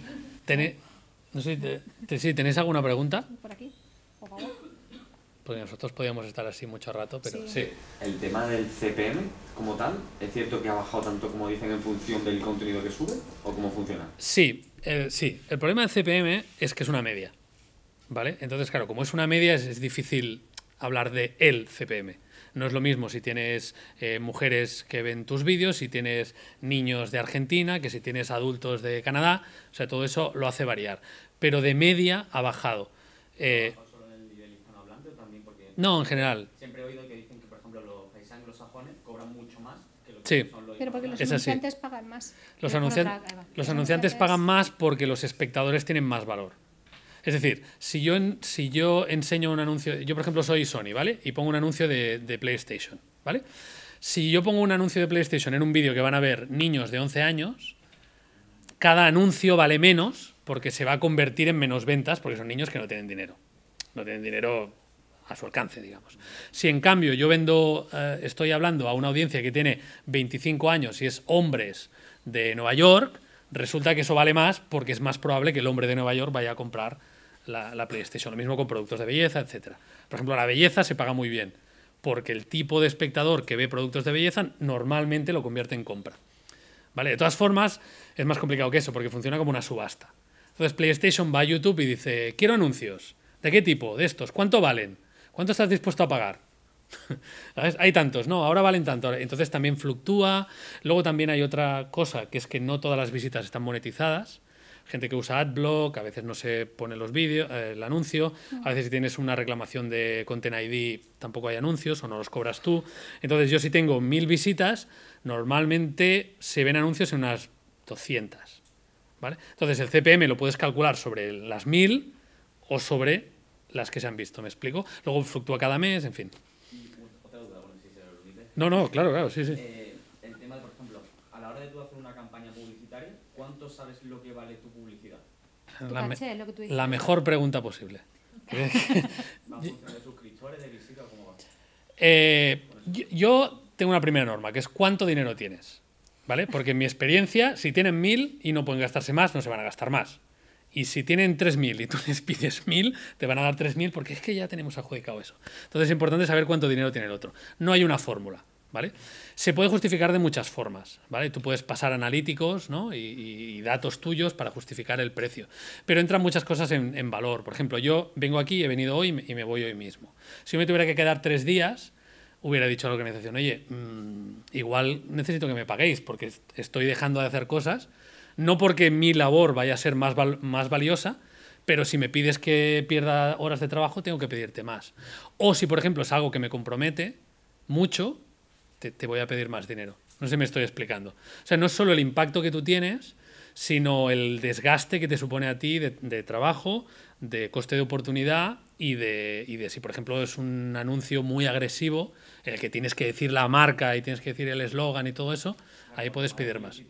No sé, sí, ¿tenéis alguna pregunta? Por aquí, por favor. Porque nosotros podíamos estar así mucho rato, pero Sí. sí. El tema del CPM como tal, ¿es cierto que ha bajado tanto como dicen en función del contenido que sube? ¿O cómo funciona? Sí, sí. El problema del CPM es que es una media, ¿vale? Entonces, claro, como es una media es difícil hablar de el CPM. No es lo mismo si tienes mujeres que ven tus vídeos, si tienes niños de Argentina, que si tienes adultos de Canadá. O sea, todo eso lo hace variar. Pero de media ha bajado. ¿Solo en el nivel hispanohablante o también porque No, en general. siempre he oído que dicen que, por ejemplo, los países anglosajones cobran mucho más que lo que Sí. son los Pero porque los Es así. anunciantes pagan más. Los, Pero por anuncian- otra- ahí va. los anunciantes pagan más porque los espectadores tienen más valor. Es decir, si yo enseño un anuncio, yo por ejemplo soy Sony, ¿vale? Y pongo un anuncio de PlayStation, ¿vale? Si yo pongo un anuncio de PlayStation en un vídeo que van a ver niños de 11 años, cada anuncio vale menos porque se va a convertir en menos ventas porque son niños que no tienen dinero. No tienen dinero a su alcance, digamos. Si en cambio yo estoy hablando a una audiencia que tiene 25 años y es hombres de Nueva York, resulta que eso vale más porque es más probable que el hombre de Nueva York vaya a comprar la PlayStation. Lo mismo con productos de belleza, etcétera. Por ejemplo, la belleza se paga muy bien porque el tipo de espectador que ve productos de belleza normalmente lo convierte en compra. ¿Vale? De todas formas, es más complicado que eso porque funciona como una subasta. Entonces PlayStation va a YouTube y dice, quiero anuncios. ¿De qué tipo? De estos. ¿Cuánto valen? ¿Cuánto estás dispuesto a pagar? ¿Sabes? Hay tantos, no, ahora valen tanto. Entonces también fluctúa. Luego también hay otra cosa, que es que no todas las visitas están monetizadas. Gente que usa AdBlock, a veces no se pone los vídeos, el anuncio. A veces si tienes una reclamación de Content ID tampoco hay anuncios o no los cobras tú. Entonces yo si tengo 1000 visitas, normalmente se ven anuncios en unas 200. ¿Vale? Entonces el CPM lo puedes calcular sobre las 1000 o sobre las que se han visto, ¿me explico? Luego fluctúa cada mes, en fin. Y otra duda, bueno, si se lo olvide. No, claro, sí. El tema de, por ejemplo, a la hora de tú hacer una campaña publicitaria, ¿cuánto sabes lo que vale tu publicidad? Tu La, caché, es lo que tú dices. la mejor pregunta posible. ¿Va a funcionar de suscriptores, de visitas o cómo va? Yo tengo una primera norma, que es cuánto dinero tienes, ¿vale? Porque en mi experiencia, si tienen 1000 y no pueden gastarse más, no se van a gastar más. Y si tienen 3000 y tú les pides 1000, te van a dar 3000 porque es que ya tenemos adjudicado eso. Entonces es importante saber cuánto dinero tiene el otro. No hay una fórmula, ¿vale? Se puede justificar de muchas formas, ¿vale? Tú puedes pasar analíticos, ¿no? y datos tuyos para justificar el precio. Pero entran muchas cosas en valor. Por ejemplo, yo vengo aquí, he venido hoy y me voy hoy mismo. Si yo me tuviera que quedar 3 días, hubiera dicho a la organización, oye, igual necesito que me paguéis porque estoy dejando de hacer cosas. No porque mi labor vaya a ser más valiosa, pero si me pides que pierda horas de trabajo, tengo que pedirte más. O si, por ejemplo, es algo que me compromete mucho, te voy a pedir más dinero. No sé si me estoy explicando. O sea, no es solo el impacto que tú tienes, sino el desgaste que te supone a ti de trabajo, de coste de oportunidad y de si, por ejemplo, es un anuncio muy agresivo, en el que tienes que decir la marca y tienes que decir el eslogan y todo eso, ahí puedes pedir más.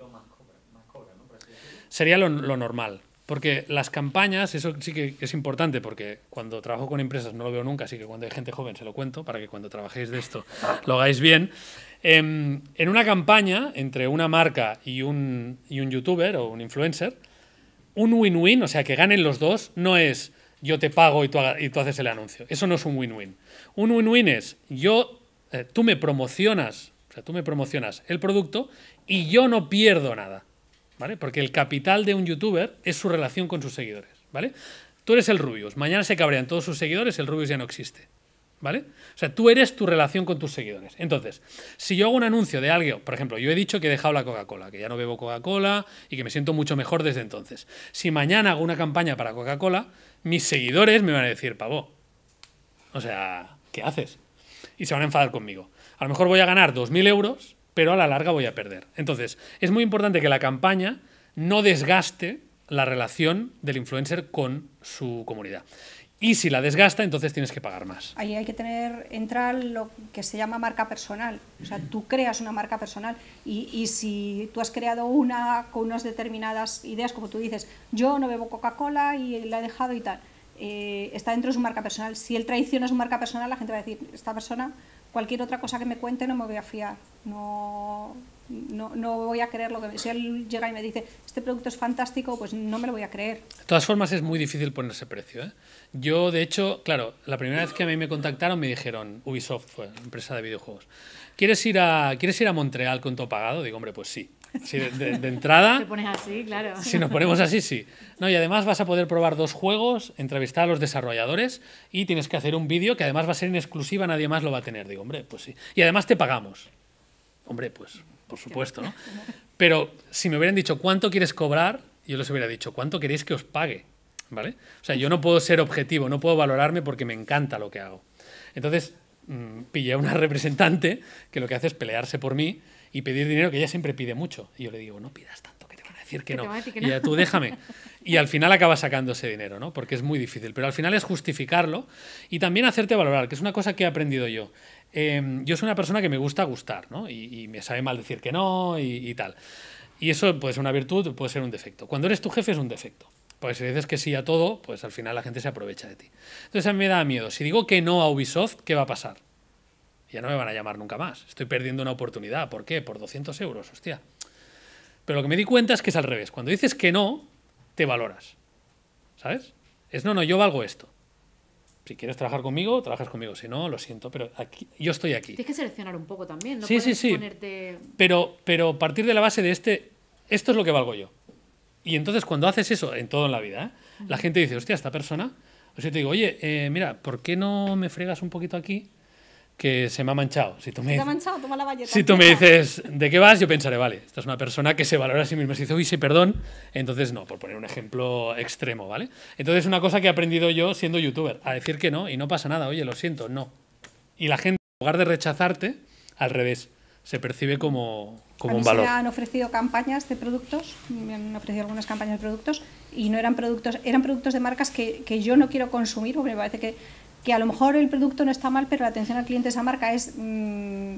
Sería lo normal. Porque las campañas, eso sí que es importante, porque cuando trabajo con empresas no lo veo nunca, así que cuando hay gente joven se lo cuento, para que cuando trabajéis de esto lo hagáis bien. En una campaña entre una marca y un youtuber o un influencer, un win-win, o sea, que ganen los dos, no es yo te pago y tú haces el anuncio. Eso no es un win-win. Un win-win es tú me promocionas, o sea, tú me promocionas el producto y yo no pierdo nada. ¿Vale? Porque el capital de un youtuber es su relación con sus seguidores, ¿vale? Tú eres el Rubius, mañana se cabrean todos sus seguidores, el Rubius ya no existe, ¿vale? O sea, tú eres tu relación con tus seguidores. Entonces, si yo hago un anuncio de algo, por ejemplo, yo he dicho que he dejado la Coca-Cola, que ya no bebo Coca-Cola y que me siento mucho mejor desde entonces. Si mañana hago una campaña para Coca-Cola, mis seguidores me van a decir, pavo, o sea, ¿qué haces? Y se van a enfadar conmigo. A lo mejor voy a ganar 2.000 euros, pero a la larga voy a perder. Entonces, es muy importante que la campaña no desgaste la relación del influencer con su comunidad. Y si la desgasta, entonces tienes que pagar más. Ahí hay que entrar lo que se llama marca personal. O sea, tú creas una marca personal y si tú has creado una con unas determinadas ideas, como tú dices, yo no bebo Coca-Cola y la he dejado y tal, está dentro de su marca personal. Si él traiciona su marca personal, la gente va a decir, esta persona, cualquier otra cosa que me cuente no me voy a fiar, no voy a creer lo que... Si él llega y me dice, este producto es fantástico, pues no me lo voy a creer. De todas formas, es muy difícil ponerse precio, ¿eh? Yo, de hecho, claro, la primera vez que a mí me contactaron me dijeron, Ubisoft fue, empresa de videojuegos, ¿quieres ir a Montreal con todo pagado? Digo, hombre, pues sí. Sí, de entrada... Te pones así, claro. Si nos ponemos así, sí. No, y además vas a poder probar 2 juegos, entrevistar a los desarrolladores y tienes que hacer un vídeo que además va a ser en exclusiva, nadie más lo va a tener. Digo, hombre, pues sí. Y además te pagamos. Hombre, pues por supuesto, ¿no? Pero si me hubieran dicho cuánto quieres cobrar, yo les hubiera dicho cuánto queréis que os pague, ¿vale? O sea, yo no puedo ser objetivo, no puedo valorarme porque me encanta lo que hago. Entonces, pillé a una representante que lo que hace es pelearse por mí y pedir dinero, que ella siempre pide mucho. Y yo le digo, no pidas tanto, que te van a decir que no. Y ya tú déjame. Y al final acaba sacando ese dinero, ¿no? Porque es muy difícil. Pero al final es justificarlo y también hacerte valorar, que es una cosa que he aprendido yo. Yo soy una persona que me gusta gustar, ¿no? Y me sabe mal decir que no y tal. Y eso puede ser una virtud, puede ser un defecto. Cuando eres tu jefe es un defecto. Porque si dices que sí a todo, pues al final la gente se aprovecha de ti. Entonces a mí me da miedo. Si digo que no a Ubisoft, ¿qué va a pasar? Ya no me van a llamar nunca más. Estoy perdiendo una oportunidad. ¿Por qué? Por 200 euros, hostia. Pero lo que me di cuenta es que es al revés. Cuando dices que no, te valoras. ¿Sabes? Es no, yo valgo esto. Si quieres trabajar conmigo, trabajas conmigo. Si no, lo siento, pero yo estoy aquí. Tienes que seleccionar un poco también. No sí. ponerte... Pero partir de la base de esto es lo que valgo yo. Y entonces cuando haces eso en todo en la vida, la gente dice, hostia, esta persona... O sea, te digo, oye, mira, ¿por qué no me fregas un poquito aquí? Que se me ha manchado. Si tú me dices, ¿de qué vas? Yo pensaré, vale, esta es una persona que se valora a sí misma. Si dice, uy, sí, perdón, entonces no, por poner un ejemplo extremo, ¿vale? Entonces es una cosa que he aprendido yo siendo youtuber, a decir que no y no pasa nada, oye, lo siento, no. Y la gente, en lugar de rechazarte, al revés, se percibe como un valor. Me han ofrecido campañas de productos, me han ofrecido algunas campañas de productos y no eran productos de marcas que yo no quiero consumir, porque me parece que a lo mejor el producto no está mal, pero la atención al cliente de esa marca es una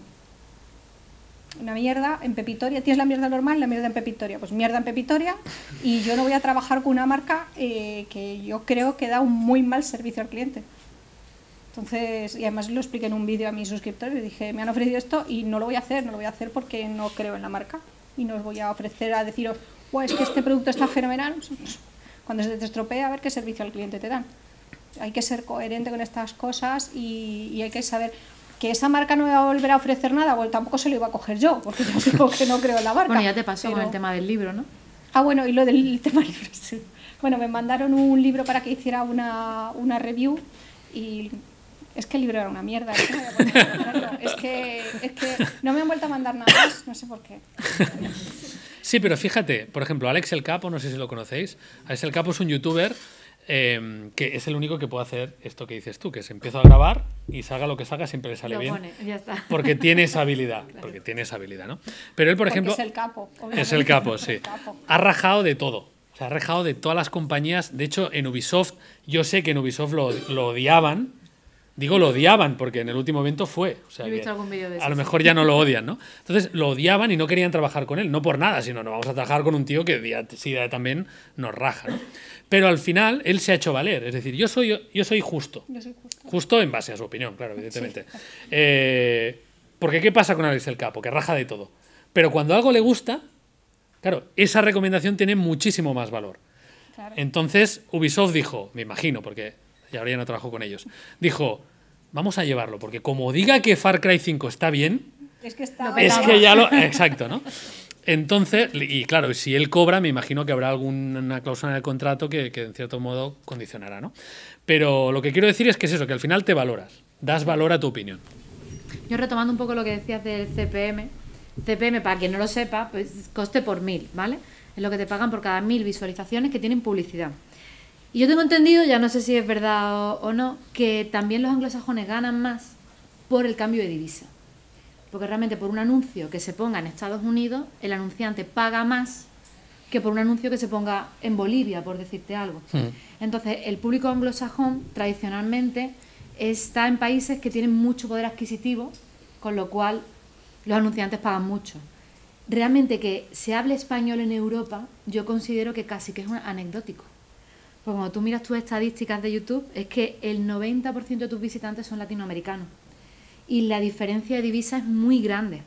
mierda en Pepitoria. Tienes la mierda normal y la mierda en Pepitoria. Pues mierda en Pepitoria, y yo no voy a trabajar con una marca que yo creo que da un muy mal servicio al cliente. Entonces, y además lo expliqué en un vídeo a mis suscriptores, les dije, me han ofrecido esto y no lo voy a hacer porque no creo en la marca y no os voy a ofrecer a deciros, pues es que este producto está fenomenal. Cuando se te estropea, a ver qué servicio al cliente te dan. Hay que ser coherente con estas cosas y hay que saber que esa marca no me va a volver a ofrecer nada, o tampoco se lo iba a coger yo, porque yo digo que no creo en la marca. Bueno, ya te pasó con el tema del libro, ¿no? Ah, bueno, y lo del tema del libro, sí. Bueno, me mandaron un libro para que hiciera una review y es que el libro era una mierda. Es que no me han vuelto a mandar nada más, no sé por qué. Sí, pero fíjate, por ejemplo, Alex el Capo, no sé si lo conocéis. Alex el Capo es un youtuber que es el único que puede hacer esto que dices tú, que se empieza a grabar y salga lo que salga, siempre le sale Lo bien. pone, ya está. Porque tiene esa habilidad. Porque tiene esa habilidad, ¿no? Pero él, por Porque ejemplo. es el capo. Es el capo, obviamente. sí. El capo. Ha rajado de todo. O sea, ha rajado de todas las compañías. De hecho, en Ubisoft, yo sé que en Ubisoft lo odiaban. Digo, lo odiaban porque en el último evento fue. O sea, Yo he visto que algún vídeo de eso, a lo sí. mejor ya no lo odian, ¿no? Entonces, lo odiaban y no querían trabajar con él. No por nada, sino no vamos a trabajar con un tío que día sí día también nos raja, ¿no? Pero al final, él se ha hecho valer. Es decir, yo soy justo. Yo soy justo. Justo en base a su opinión, claro, evidentemente. Porque ¿qué pasa con Alex el Capo? Que raja de todo. Pero cuando algo le gusta, claro, esa recomendación tiene muchísimo más valor. Claro. Entonces, Ubisoft dijo, me imagino, porque ya ahora ya no trabajo con ellos, dijo, vamos a llevarlo, porque como diga que Far Cry 5 está bien, Es que está. es que ya lo... Exacto, ¿no? Entonces, y claro, si él cobra, me imagino que habrá alguna cláusula en el contrato que en cierto modo condicionará, ¿no? Pero lo que quiero decir es que es eso, que al final te valoras, das valor a tu opinión. Yo retomando un poco lo que decías del CPM. CPM, para quien no lo sepa, pues coste por 1000, ¿vale? Es lo que te pagan por cada 1000 visualizaciones que tienen publicidad. Y yo tengo entendido, ya no sé si es verdad o no, que también los anglosajones ganan más por el cambio de divisa. Porque realmente por un anuncio que se ponga en Estados Unidos, el anunciante paga más que por un anuncio que se ponga en Bolivia, por decirte algo. Entonces, el público anglosajón tradicionalmente está en países que tienen mucho poder adquisitivo, con lo cual los anunciantes pagan mucho. Realmente que se hable español en Europa, yo considero que casi que es anecdótico. Porque cuando tú miras tus estadísticas de YouTube, es que el 90% de tus visitantes son latinoamericanos. Y la diferencia de divisa es muy grande.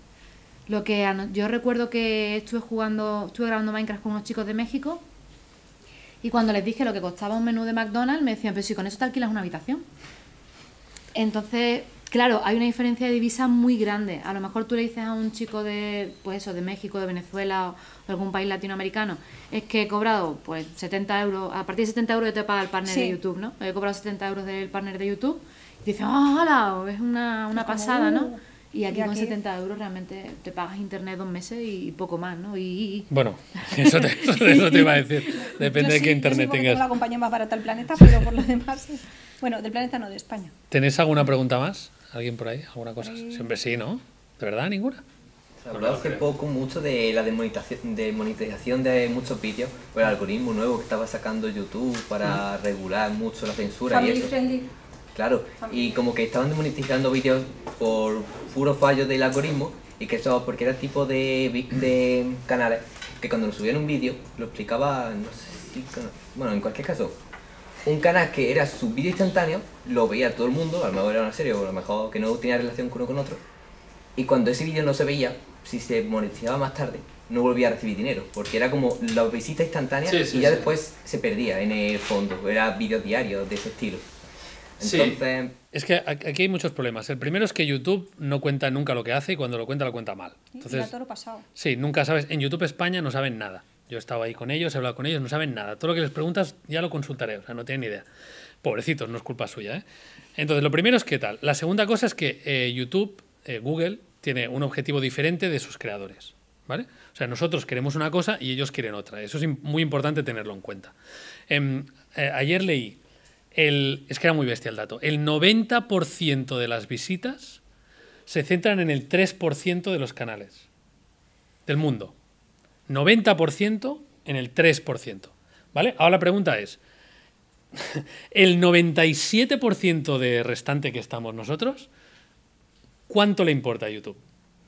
Yo recuerdo que estuve grabando Minecraft con unos chicos de México, y cuando les dije lo que costaba un menú de McDonald's, me decían, pero si con eso te alquilas una habitación. Entonces, claro, hay una diferencia de divisa muy grande. A lo mejor tú le dices a un chico de México, de Venezuela o de algún país latinoamericano, es que he cobrado pues 70 euros, a partir de 70 euros te paga el partner de YouTube, ¿no? He cobrado 70 euros del partner de YouTube, y dices, ¡hala! Es una pasada, ¿no? Y aquí con 70 euros realmente te pagas internet 2 meses y poco más, ¿no? Bueno, eso te iba a decir. Depende de qué internet tengas. tengas. Tengo la compañía más barata del planeta, pero por lo demás... Bueno, del planeta no, de España. ¿Tenés alguna pregunta más? ¿Alguien por ahí? ¿Alguna cosa? Siempre sí, ¿no? ¿De verdad? ¿Ninguna? Se habló hace poco mucho de la monetización de muchos vídeos, por el algoritmo nuevo que estaba sacando YouTube para regular mucho la censura y Family eso. friendly. Claro, y como que estaban demonetizando vídeos por puros fallos del algoritmo, y que eso porque era el tipo de canales que cuando nos subían un vídeo lo explicaba, no sé si... Bueno, en cualquier caso, un canal que era su vídeo instantáneo, lo veía todo el mundo, a lo mejor era una serie o a lo mejor que no tenía relación uno con otro, y cuando ese vídeo no se veía, si se monetizaba más tarde, no volvía a recibir dinero, porque era como la visita instantánea y ya después se perdía en el fondo, era vídeos diarios de ese estilo. Entonces... Es que aquí hay muchos problemas. El primero es que YouTube no cuenta nunca lo que hace, y cuando lo cuenta mal. Entonces, y a toro pasado. Sí, nunca sabes. En YouTube España no saben nada. Yo he estado ahí con ellos, he hablado con ellos, no saben nada. Todo lo que les preguntas ya lo consultaré, o sea, no tienen ni idea. Pobrecitos, no es culpa suya, ¿eh? Entonces, lo primero es qué tal. La segunda cosa es que YouTube, Google, tiene un objetivo diferente de sus creadores, ¿vale? O sea, nosotros queremos una cosa y ellos quieren otra. Eso es muy importante tenerlo en cuenta. Ayer leí, es que era muy bestia el dato, el 90% de las visitas se centran en el 3% de los canales del mundo. 90% en el 3%. ¿Vale? Ahora la pregunta es, el 97% de restante que estamos nosotros, ¿cuánto le importa a YouTube?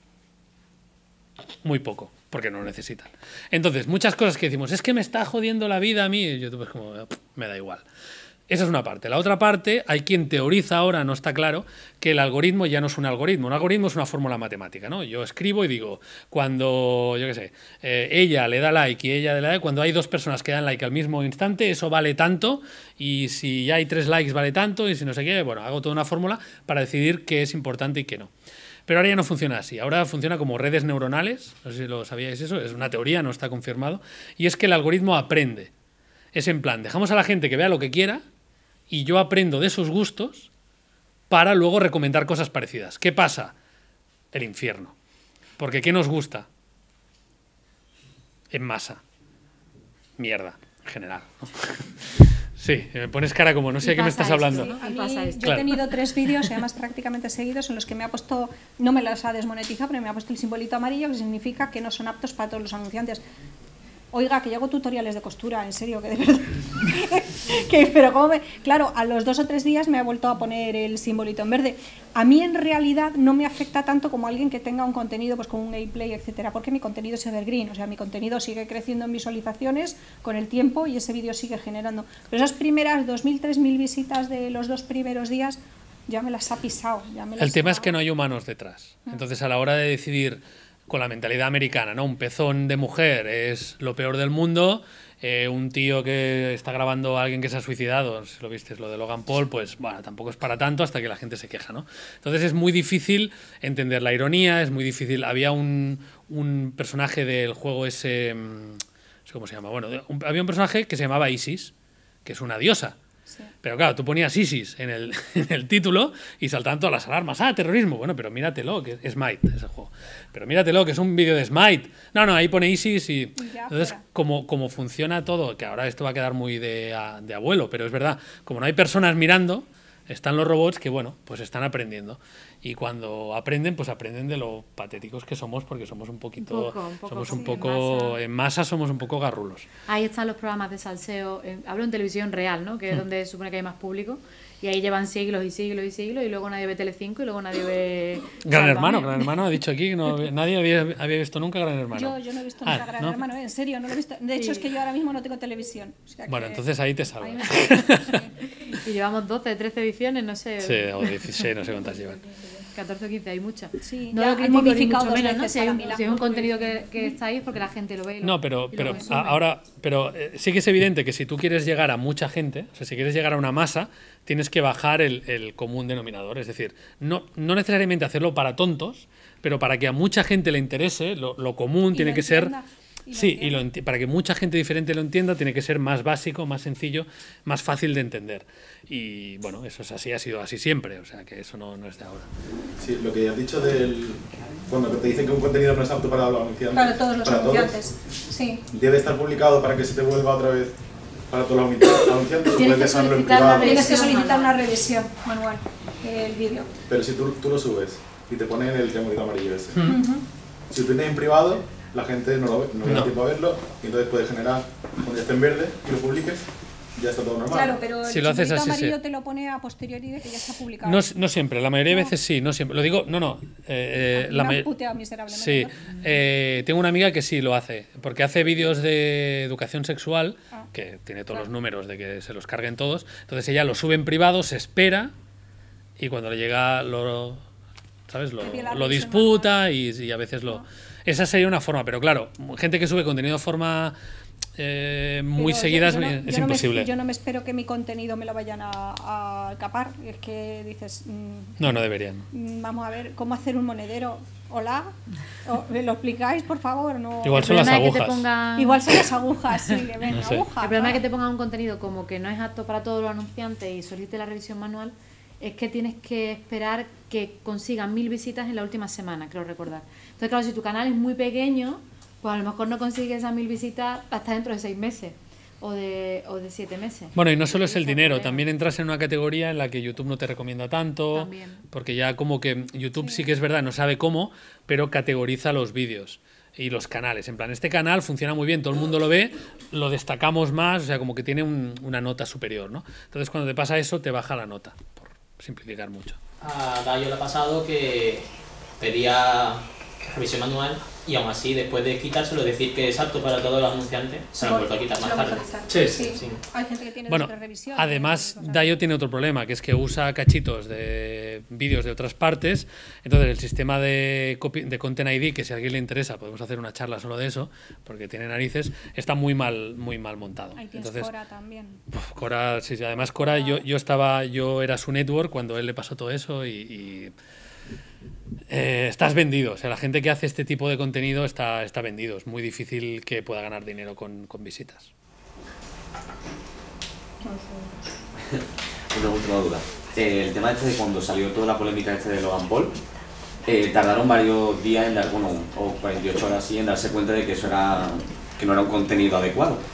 Muy poco, porque no lo necesitan. Entonces, muchas cosas que decimos, es que me está jodiendo la vida a mí, y YouTube es como, me da igual. Esa es una parte. La otra parte, hay quien teoriza ahora, no está claro, que el algoritmo ya no es un algoritmo. Un algoritmo es una fórmula matemática, ¿no? Yo escribo y digo, cuando, yo qué sé, ella le da like y ella le da like, cuando hay 2 personas que dan like al mismo instante, eso vale tanto, y si ya hay 3 likes vale tanto, y si no sé qué, bueno, hago toda una fórmula para decidir qué es importante y qué no. Pero ahora ya no funciona así. Ahora funciona como redes neuronales, no sé si lo sabíais eso, es una teoría, no está confirmado, y es que el algoritmo aprende. Es en plan, dejamos a la gente que vea lo que quiera, y yo aprendo de sus gustos para luego recomendar cosas parecidas. ¿Qué pasa? El infierno. Porque ¿qué nos gusta? En masa. Mierda, en general, ¿no? Sí, me pones cara como no sé Y de qué me pasa estás esto, hablando. ¿no? A Y mí, pasa esto. yo Claro. he tenido 3 vídeos, y además prácticamente seguidos, en los que me ha puesto, no me los ha desmonetizado, pero me ha puesto el simbolito amarillo, que significa que no son aptos para todos los anunciantes. Oiga, que yo hago tutoriales de costura, en serio, que de verdad. Pero como claro, a los 2 o 3 días me ha vuelto a poner el simbolito en verde. A mí en realidad no me afecta tanto como alguien que tenga un contenido pues con un gameplay, etcétera, porque mi contenido es evergreen, o sea, mi contenido sigue creciendo en visualizaciones con el tiempo y ese vídeo sigue generando. Pero esas primeras 2.000, 3.000 visitas de los 2 primeros días ya me las ha pisado. El tema es que no hay humanos detrás. Entonces, a la hora de decidir con la mentalidad americana, ¿no? Un pezón de mujer es lo peor del mundo, un tío que está grabando a alguien que se ha suicidado, si lo viste, lo de Logan Paul, pues bueno, tampoco es para tanto hasta que la gente se queja, ¿no? Entonces es muy difícil entender la ironía, es muy difícil. Había un personaje del juego ese, no sé cómo se llama, bueno, había un personaje que se llamaba Isis, que es una diosa. Sí. Pero claro, tú ponías ISIS en el título y saltaban todas las alarmas. ¡Ah, terrorismo! Bueno, pero míratelo, que es Smite ese juego. Pero míratelo, que es un vídeo de Smite. No, ahí pone ISIS y... Ya, entonces, fuera. como funciona todo, que ahora esto va a quedar muy de abuelo, pero es verdad, como no hay personas mirando, están los robots que, bueno, pues están aprendiendo. Y cuando aprenden, pues aprenden de lo patéticos que somos, porque somos un poquito... somos un sí, poco... En masa somos un poco garrulos. Ahí están los programas de salseo, hablo en televisión real, ¿no? Que es donde se supone que hay más público, y ahí llevan siglos y siglos y siglos, y luego nadie ve Telecinco y luego nadie ve... Gran Sálvame. Hermano ha dicho aquí que nadie había visto nunca Gran Hermano. Yo no he visto nunca Gran ¿no? Hermano, en serio, no lo he visto. De hecho, Sí. es que yo ahora mismo no tengo televisión. O sea Bueno, que- entonces ahí te ahí salvas. me salvo, Y llevamos 12, 13 ediciones, no sé, Sí, o 16, no sé cuántas llevan. 14 o 15, hay muchas. Sí, No ya lo han critico ni modificado mucho 2 menos, ¿no? veces Si hay a la un, Milán. si es un contenido que está ahí es porque la gente lo ve. No, pero y lo consume. ahora sí que es evidente que si tú quieres llegar a mucha gente, o sea, si quieres llegar a una masa, tienes que bajar el común denominador. Es decir, no necesariamente hacerlo para tontos, pero para que a mucha gente le interese, lo común Y tiene lo que ser... entienda, y lo Sí, entienda. para que mucha gente diferente lo entienda, tiene que ser más básico, más sencillo, más fácil de entender. Y bueno, eso es así, ha sido así siempre, o sea que eso no es de ahora. Sí, lo que has dicho del... Cuando te dicen que un contenido no es apto para los anunciantes. Para todos los para todos, anunciantes. Sí. debe estar publicado para que se te vuelva otra vez para todos los anunciantes. o Tienes puedes que dejarlo en solicitar una privado. Tienes que Revisión solicitar manual. una revisión manual del vídeo. Pero si tú lo subes y te ponen el triangulito amarillo ese, si lo tienes en privado, la gente no lo ve, no le da No. tiempo a verlo, y entonces puedes generar, cuando ya esté en verde y lo publiques, ya está todo normal. Claro, pero Si el lo haces simbolito así, amarillo sí. te lo pone a posteriori de que ya está publicado. No siempre, la mayoría de veces sí, no siempre. Lo digo, Me la han puteado miserablemente. Sí, ¿no? tengo una amiga que sí lo hace, porque hace vídeos de educación sexual, Ah, que tiene todos los claro. números de que se los carguen todos, entonces ella lo sube en privado, se espera, y cuando le llega ¿sabes? Le pide la Lo revisión disputa y a veces lo... Esa sería una forma, pero claro, gente que sube contenido de forma muy Pero seguida yo no- es yo no me- imposible. yo no me espero que mi contenido me lo vayan a capar. Es que dices, No deberían. vamos a ver, ¿cómo hacer un monedero? Hola, ¿me lo explicáis, por favor? No. Igual son El las problema es que te agujas. pongan- Igual son las agujas, sí, que venga, No sé. aguja. El problema es que ¿no? te pongan un contenido como que no es apto para todos los anunciantes y solicite la revisión manual, es que tienes que esperar que consigan 1000 visitas en la última semana, creo recordar. Entonces, claro, si tu canal es muy pequeño, pues a lo mejor no consigues esas 1000 visitas hasta dentro de 6 meses o de 7 meses. Bueno, y no solo es el Ese dinero, problema. también entras en una categoría en la que YouTube no te recomienda tanto, También. porque ya como que YouTube sí que es verdad, no sabe cómo, pero categoriza los vídeos y los canales. En plan, este canal funciona muy bien, todo el mundo lo ve, lo destacamos más, o sea, como que tiene una nota superior, ¿no? Entonces, cuando te pasa eso, te baja la nota, por simplificar mucho. A Dayo le ha pasado que pedía revisión manual y aún así, después de quitárselo, decir que es apto para todos los anunciantes, se lo han vuelto a quitar Se más lo han tarde. vuelto a quitar. Sí, Sí. sí. Hay gente que tiene Bueno, otra revisión. además, cosas. Dayo tiene otro problema, que es que usa cachitos de vídeos de otras partes. Entonces, el sistema de Content ID, que si a alguien le interesa, podemos hacer una charla solo de eso, porque tiene narices, está muy mal montado. Ahí tienes Entonces, Cora también. Cora, sí, además Cora, yo era su network cuando él le pasó todo eso y estás vendido. O sea, la gente que hace este tipo de contenido está vendido. Es muy difícil que pueda ganar dinero con visitas. Una última duda. El tema este de cuando salió toda la polémica este de Logan Paul, tardaron varios días en dar, bueno, o 48 horas así, en darse cuenta de que eso era, que no era un contenido adecuado.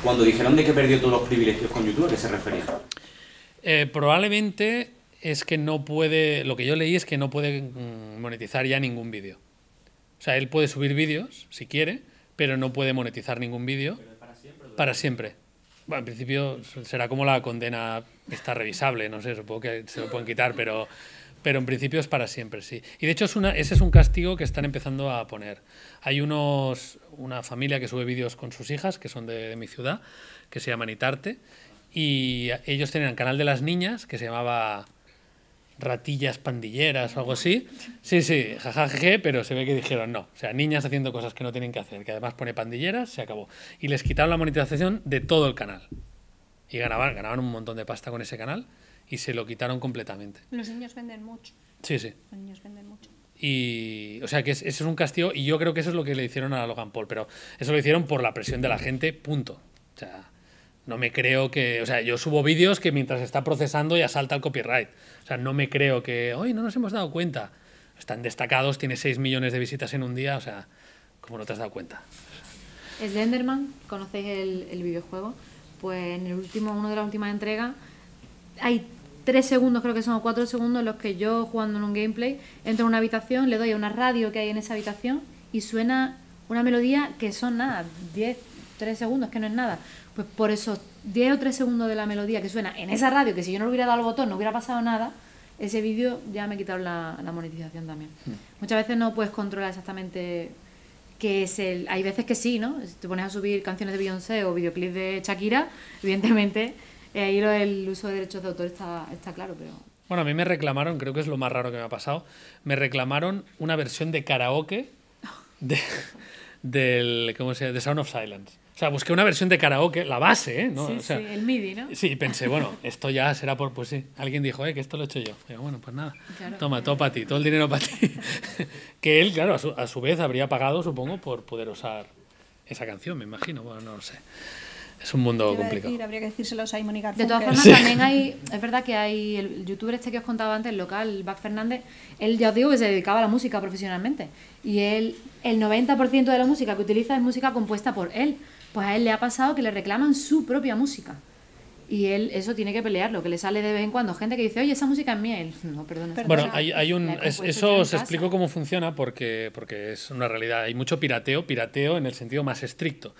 Cuando dijeron de que perdió todos los privilegios con YouTube, ¿a qué se refería? Probablemente es que no puede, lo que yo leí es que no puede monetizar ya ningún vídeo. O sea, él puede subir vídeos si quiere, pero no puede monetizar ningún vídeo para siempre. Bueno, en principio será como la condena, está revisable, no sé, supongo que se lo pueden quitar, pero en principio es para siempre, sí. Y de hecho ese es un castigo que están empezando a poner. Hay una familia que sube vídeos con sus hijas, que son de mi ciudad, que se llaman Itarte, y ellos tenían el canal de las niñas, que se llamaba Ratillas Pandilleras o algo así. Sí, jajaje, pero se ve que dijeron no. O sea, niñas haciendo cosas que no tienen que hacer, que además pone pandilleras, se acabó. Y les quitaron la monetización de todo el canal. Y ganaban un montón de pasta con ese canal y se lo quitaron completamente. Los niños venden mucho. Sí. Los niños venden mucho. Y, o sea, que ese es un castigo y yo creo que eso es lo que le hicieron a Logan Paul, pero eso lo hicieron por la presión de la gente, punto. O sea, no me creo que... O sea, yo subo vídeos que mientras está procesando ya salta el copyright. O sea, no me creo que... ¡Hoy no nos hemos dado cuenta! Están destacados, tiene 6 millones de visitas en un día, o sea, ¿cómo no te has dado cuenta? Slenderman, ¿conocéis el videojuego? Pues en una de las últimas entregas hay 3 segundos, creo que son 4 segundos, en los que yo, jugando en un gameplay, entro en una habitación, le doy a una radio que hay en esa habitación y suena una melodía que son nada, 3 segundos, que no es nada. Pues por esos 10 o 3 segundos de la melodía que suena en esa radio, que si yo no le hubiera dado al botón no hubiera pasado nada, ese vídeo ya me quitaron la monetización también. Muchas veces no puedes controlar exactamente qué es el... Hay veces que sí, ¿no? Si te pones a subir canciones de Beyoncé o videoclips de Shakira, evidentemente ahí el uso de derechos de autor está claro, pero... Bueno, a mí me reclamaron, creo que es lo más raro que me ha pasado, me reclamaron una versión de karaoke del Sound of Silence. O sea, busqué una versión de karaoke, la base, ¿eh? ¿No? Sí, o sea, el MIDI, ¿no? Sí, pensé, bueno, esto ya será por... Pues sí, alguien dijo, que esto lo he hecho yo. Digo, bueno, pues nada, Claro. toma, todo para ti, todo el dinero para ti. Que él, claro, a su vez habría pagado, supongo, por poder usar esa canción, me imagino. Bueno, no lo sé. Es un mundo complicado. Habría que decírselo a Simon y Garfunkel. De todas formas, Sí. también hay... Es verdad que hay el youtuber este que os contaba antes, el local, Bac Fernández, él ya os digo que se dedicaba a la música profesionalmente. Y él, el 90% de la música que utiliza es música compuesta por él. Pues a él le ha pasado que le reclaman su propia música. Y él eso tiene que pelearlo, que le sale de vez en cuando gente que dice, oye, esa música es mía. Y él, no, perdona. Bueno, hay un... la he compuesto yo Eso en os casa. explico cómo funciona porque es una realidad. Hay mucho pirateo en el sentido más estricto.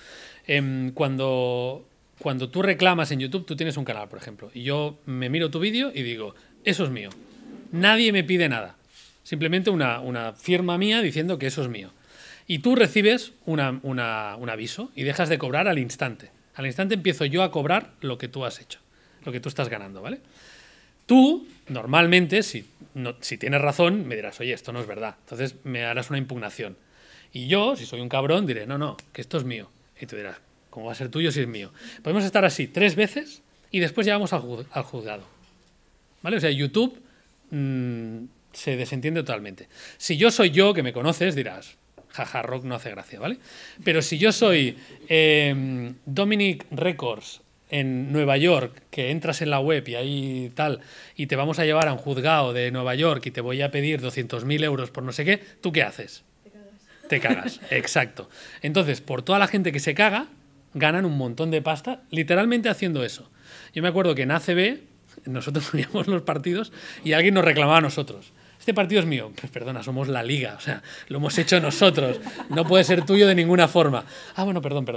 Cuando tú reclamas en YouTube, tú tienes un canal, por ejemplo, y yo me miro tu vídeo y digo, eso es mío. Nadie me pide nada. Simplemente una firma mía diciendo que eso es mío. Y tú recibes un aviso y dejas de cobrar al instante. Al instante empiezo yo a cobrar lo que tú has hecho, lo que tú estás ganando, ¿vale? Tú, normalmente, si tienes razón, me dirás, oye, esto no es verdad. Entonces me harás una impugnación. Y yo, si soy un cabrón, diré, no, que esto es mío. Y tú dirás, ¿cómo va a ser tuyo si es mío? Podemos estar así 3 veces y después llegamos al juzgado. ¿Vale? O sea, YouTube se desentiende totalmente. Si yo soy yo, que me conoces, dirás, jaja, rock no hace gracia, ¿vale? Pero si yo soy Dominic Records en Nueva York, que entras en la web y ahí tal, y te vamos a llevar a un juzgado de Nueva York y te voy a pedir 200.000 euros por no sé qué, ¿tú qué haces? Te cagas, exacto. Entonces, por toda la gente que se caga, ganan un montón de pasta literalmente haciendo eso. Yo me acuerdo que en ACB nosotros veíamos los partidos y alguien nos reclamaba a nosotros. Este partido es mío. Pues perdona, somos la liga, o sea, lo hemos hecho nosotros. No puede ser tuyo de ninguna forma. Ah, bueno, perdón.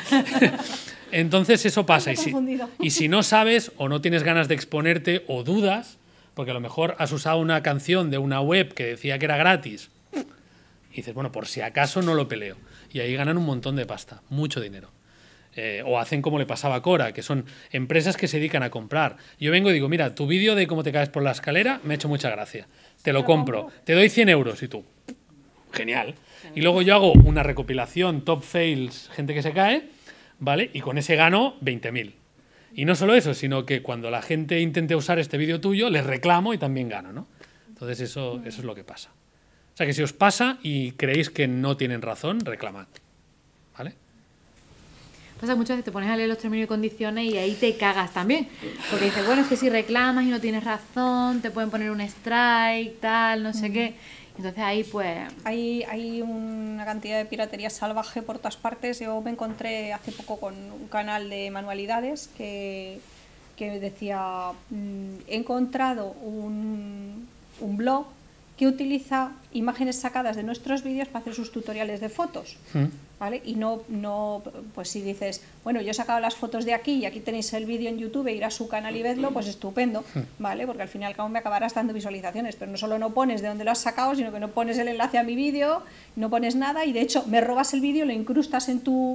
Entonces eso pasa. Y si no sabes o no tienes ganas de exponerte o dudas, porque a lo mejor has usado una canción de una web que decía que era gratis, y dices, bueno, por si acaso no lo peleo. Y ahí ganan un montón de pasta, mucho dinero. O hacen como le pasaba a Cora, que son empresas que se dedican a comprar. Yo vengo y digo, mira, tu vídeo de cómo te caes por la escalera me ha hecho mucha gracia. Te lo compro, te doy 100 euros y tú, genial. Y luego yo hago una recopilación, top fails, gente que se cae, ¿vale? Y con ese gano 20.000. Y no solo eso, sino que cuando la gente intente usar este vídeo tuyo, les reclamo y también gano, ¿no? Entonces eso es lo que pasa. O sea que si os pasa y creéis que no tienen razón, reclamad, ¿vale? Pasa que muchas veces te pones a leer los términos y condiciones y ahí te cagas también. Porque dices, bueno, es que si reclamas y no tienes razón, te pueden poner un strike, tal, no sé qué. Y Entonces ahí pues... Hay una cantidad de piratería salvaje por todas partes. Yo me encontré hace poco con un canal de manualidades que decía, he encontrado un blog que utiliza imágenes sacadas de nuestros vídeos para hacer sus tutoriales de fotos, ¿vale? Y no, pues si dices, bueno, yo he sacado las fotos de aquí y aquí tenéis el vídeo en YouTube, ir a su canal y vedlo, pues estupendo, ¿vale? Porque al fin y al cabo me acabarás dando visualizaciones, pero no solo no pones de dónde lo has sacado, sino que no pones el enlace a mi vídeo, no pones nada y de hecho me robas el vídeo, lo incrustas en tu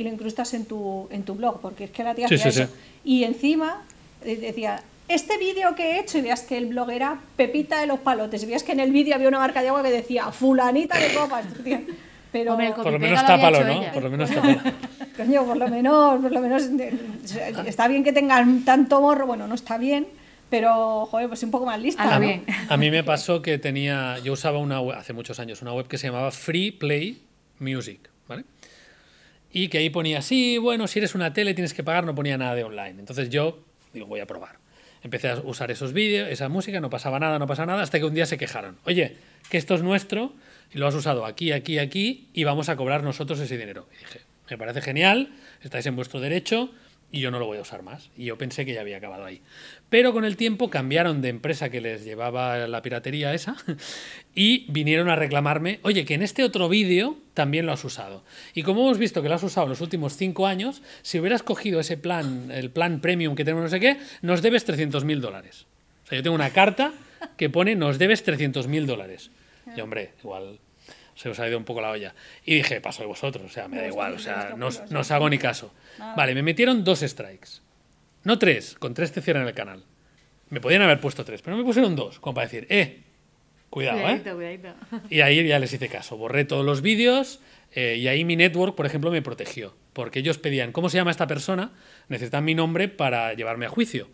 blog, porque es que la tía hacía eso. Y encima decía, este vídeo que he hecho, y veas que el blog era Pepita de los Palotes, y veas que en el vídeo había una marca de agua que decía fulanita de copas, pero Hombre, por lo menos tápalo, ¿no? Por lo menos tápalo. Coño, por lo menos está bien que tengan tanto morro, bueno, no está bien, pero joder, pues un poco más lista, ¿no? A mí me pasó que yo usaba una web, hace muchos años, una web que se llamaba Free Play Music, ¿vale? Y que ahí ponía, sí, bueno, si eres una tele tienes que pagar, no ponía nada de online. Entonces yo digo, voy a probar. Empecé a usar esos vídeos, esa música, no pasaba nada, hasta que un día se quejaron. Oye, que esto es nuestro y lo has usado aquí, aquí, aquí y vamos a cobrar nosotros ese dinero. Y dije, me parece genial, estáis en vuestro derecho y yo no lo voy a usar más. Y yo pensé que ya había acabado ahí. Pero con el tiempo cambiaron de empresa que les llevaba la piratería esa y vinieron a reclamarme, oye, que en este otro vídeo también lo has usado. Y como hemos visto que lo has usado en los últimos 5 años, si hubieras cogido ese plan, el plan premium que tenemos no sé qué, nos debes $300.000. O sea, yo tengo una carta que pone, nos debes $300.000. Y hombre, igual se os ha ido un poco la olla. Y dije, paso de vosotros, o sea, me da igual, o sea, no os hago ni caso. Vale, me metieron 2 strikes. No 3, con 3 te cierran el canal. Me podían haber puesto 3, pero me pusieron 2, como para decir, cuidado, cuidadito. Y ahí ya les hice caso. Borré todos los vídeos y ahí mi network, por ejemplo, me protegió. Porque ellos pedían, ¿cómo se llama esta persona? Necesitan mi nombre para llevarme a juicio.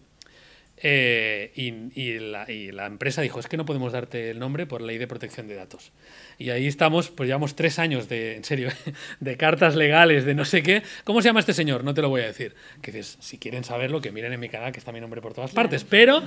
Y la empresa dijo, es que no podemos darte el nombre por ley de protección de datos. Y ahí estamos, pues llevamos 3 años en serio, de cartas legales, de no sé qué. ¿Cómo se llama este señor? No te lo voy a decir. Que dices, si quieren saberlo, que miren en mi canal, que está mi nombre por todas partes. Pero,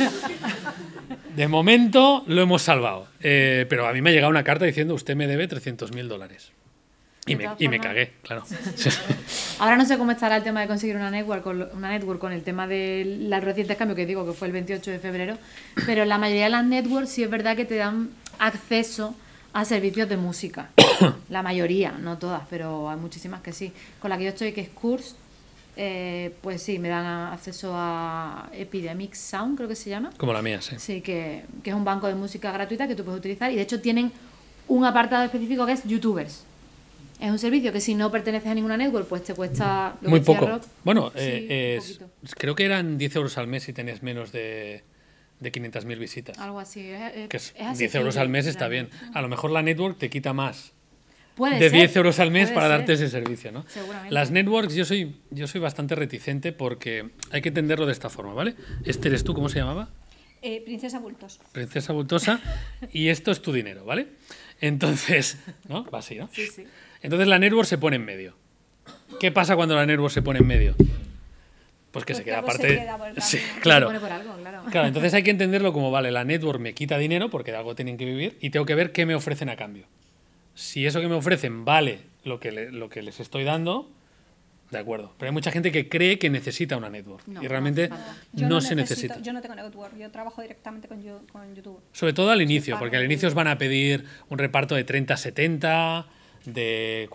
de momento, lo hemos salvado. Pero a mí me ha llegado una carta diciendo, usted me debe $300.000. Y me cagué, claro. Ahora no sé cómo estará el tema de conseguir una network con el tema del reciente cambio que digo que fue el 28 de febrero, pero la mayoría de las networks sí es verdad que te dan acceso a servicios de música. La mayoría, no todas, pero hay muchísimas que sí. Con la que yo estoy, que es Curse, pues sí, me dan acceso a Epidemic Sound, creo que se llama. Como la mía, sí. Sí, que es un banco de música gratuita que tú puedes utilizar y de hecho tienen un apartado específico que es YouTubers. Es un servicio que si no perteneces a ninguna network, pues te cuesta... Muy poco. Rock. Bueno, sí, creo que eran 10 euros al mes si tenías menos de 500.000 visitas. Algo así. Que es 10 euros al mes está bien. A lo mejor la network te quita más Puede de ser, 10 euros al mes para ser. darte ese servicio, ¿no? Seguramente. Las networks, yo soy bastante reticente porque hay que entenderlo de esta forma, ¿vale? Este eres tú, ¿cómo se llamaba? Princesa Bultos. Princesa Bultosa, y esto es tu dinero, ¿vale? Entonces, ¿no? Va así, ¿no? Sí, sí. Entonces la network se pone en medio. ¿Qué pasa cuando la network se pone en medio? Pues que se queda aparte. Sí, claro. Se pone por algo, claro. Claro, entonces hay que entenderlo como, vale, la network me quita dinero porque de algo tienen que vivir y tengo que ver qué me ofrecen a cambio. Si eso que me ofrecen vale lo que les estoy dando, de acuerdo. Pero hay mucha gente que cree que necesita una network y realmente no se necesita. Yo no tengo network, yo trabajo directamente con YouTube. Sobre todo al inicio, porque al inicio os van a pedir un reparto de 30-70, de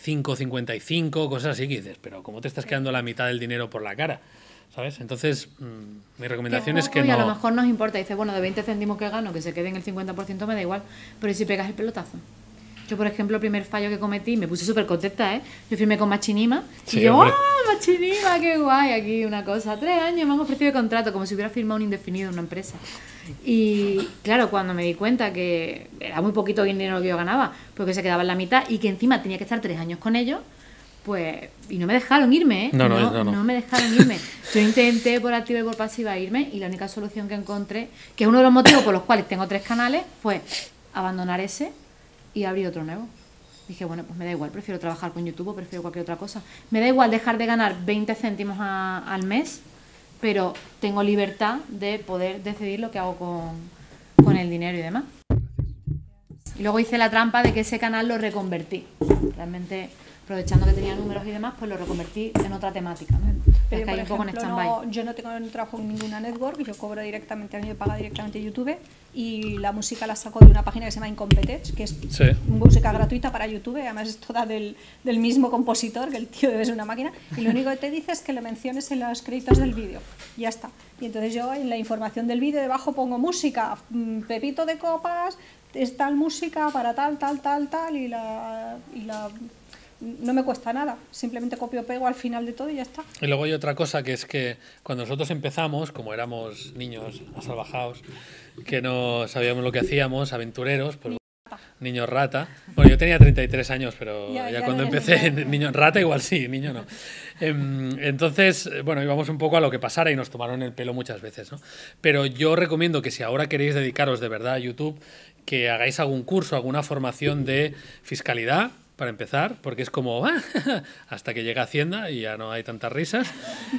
45-55, cosas así que dices, pero ¿cómo te estás quedando la mitad del dinero por la cara? ¿Sabes? Entonces, mi recomendación es que no... Y a lo mejor nos importa, dice, bueno, de 20 céntimos que gano, que se queden el 50% me da igual, pero ¿y si pegas el pelotazo? Yo, por ejemplo, el primer fallo que cometí, me puse súper contenta, ¿eh? Yo firmé con Machinima y yo, ¡ah, Machinima, qué guay! Aquí una cosa, 3 años me han ofrecido el contrato, como si hubiera firmado un indefinido en una empresa. Y claro, cuando me di cuenta que era muy poquito dinero lo que yo ganaba, porque se quedaba en la mitad y que encima tenía que estar 3 años con ellos, pues... Y no me dejaron irme, ¿eh? No me dejaron irme. Yo intenté por activa y por pasiva irme y la única solución que encontré, que es uno de los motivos por los cuales tengo 3 canales, fue abandonar ese y abrir otro nuevo. Dije, bueno, pues me da igual, prefiero trabajar con YouTube o prefiero cualquier otra cosa. Me da igual dejar de ganar 20 céntimos al mes, pero tengo libertad de poder decidir lo que hago con el dinero y demás. Y luego hice la trampa de que ese canal lo reconvertí. Realmente, aprovechando que tenía números y demás, pues lo reconvertí en otra temática, ¿no? Pero, Por por ejemplo, yo no trabajo en ninguna network, yo cobro directamente, a mí me paga directamente YouTube, y la música la saco de una página que se llama Incompetech, que es música gratuita para YouTube, además es toda del mismo compositor, que el tío debe ser una máquina, y lo único que te dice es que lo menciones en los créditos del vídeo, ya está. Y entonces yo en la información del vídeo debajo pongo música, Pepito de Copas, es tal música para tal, y la no me cuesta nada, simplemente copio pego al final de todo y ya está. Y luego hay otra cosa, que es que cuando nosotros empezamos, como éramos niños asalvajados, que no sabíamos lo que hacíamos, aventureros, pues niños rata. Bueno, yo tenía 33 años, pero ya cuando empecé, niño rata igual sí, niño no. Entonces, bueno, íbamos un poco a lo que pasara y nos tomaron el pelo muchas veces, ¿no? Pero yo recomiendo que si ahora queréis dedicaros de verdad a YouTube, que hagáis algún curso, alguna formación de fiscalidad, para empezar, porque es como hasta que llega Hacienda y ya no hay tantas risas.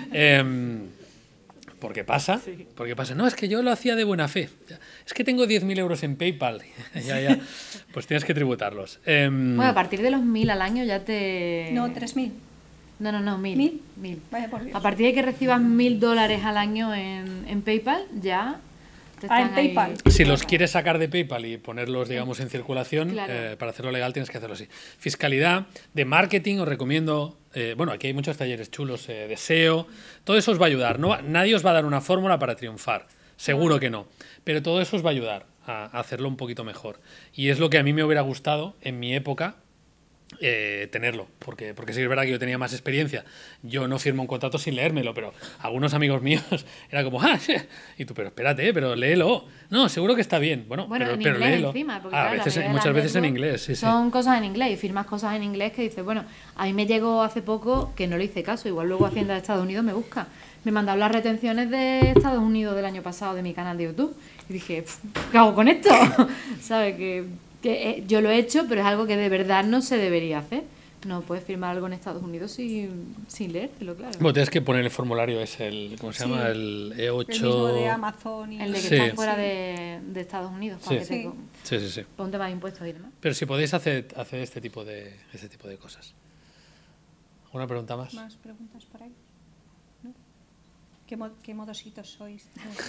Porque pasa, no, es que yo lo hacía de buena fe, es que tengo 10.000 euros en PayPal, ya, pues tienes que tributarlos. Bueno, a partir de los 1.000 al año ya te... No, 3.000. No, 1.000. 1.000. Vaya por Dios. A partir de que recibas $1.000 al año en PayPal, ya... en PayPal. Si los quieres sacar de PayPal y ponerlos, digamos, en circulación, claro. Para hacerlo legal tienes que hacerlo así. Fiscalidad, de marketing os recomiendo, bueno, aquí hay muchos talleres chulos de SEO, todo eso os va a ayudar. Nadie os va a dar una fórmula para triunfar, seguro que no, pero todo eso os va a ayudar a hacerlo un poquito mejor. Y es lo que a mí me hubiera gustado en mi época, tenerlo, porque sí es verdad que yo tenía más experiencia. Yo no firmo un contrato sin leérmelo, pero algunos amigos míos era como, y tú, pero espérate, pero léelo. No, seguro que está bien. Bueno, pero léelo. Encima, porque, claro, muchas veces en inglés. Son cosas en inglés y firmas cosas en inglés que dices, bueno, a mí me llegó hace poco que no le hice caso, igual luego Hacienda de Estados Unidos me busca. Me mandaron las retenciones de Estados Unidos del año pasado de mi canal de YouTube y dije, ¿qué hago con esto? ¿Sabes? Que yo lo he hecho, pero es algo que de verdad no se debería hacer. No puedes firmar algo en Estados Unidos sin leértelo, claro. Bueno, tienes que poner el formulario, es el, ¿cómo se llama? El E8. El mismo de Amazon. El de que está fuera de Estados Unidos. Para sí. Sí. Ponte más impuestos y demás. Pero si podéis hacer este tipo de cosas. ¿Alguna pregunta más? ¿Más preguntas por ahí? ¿No? ¿Qué modositos sois?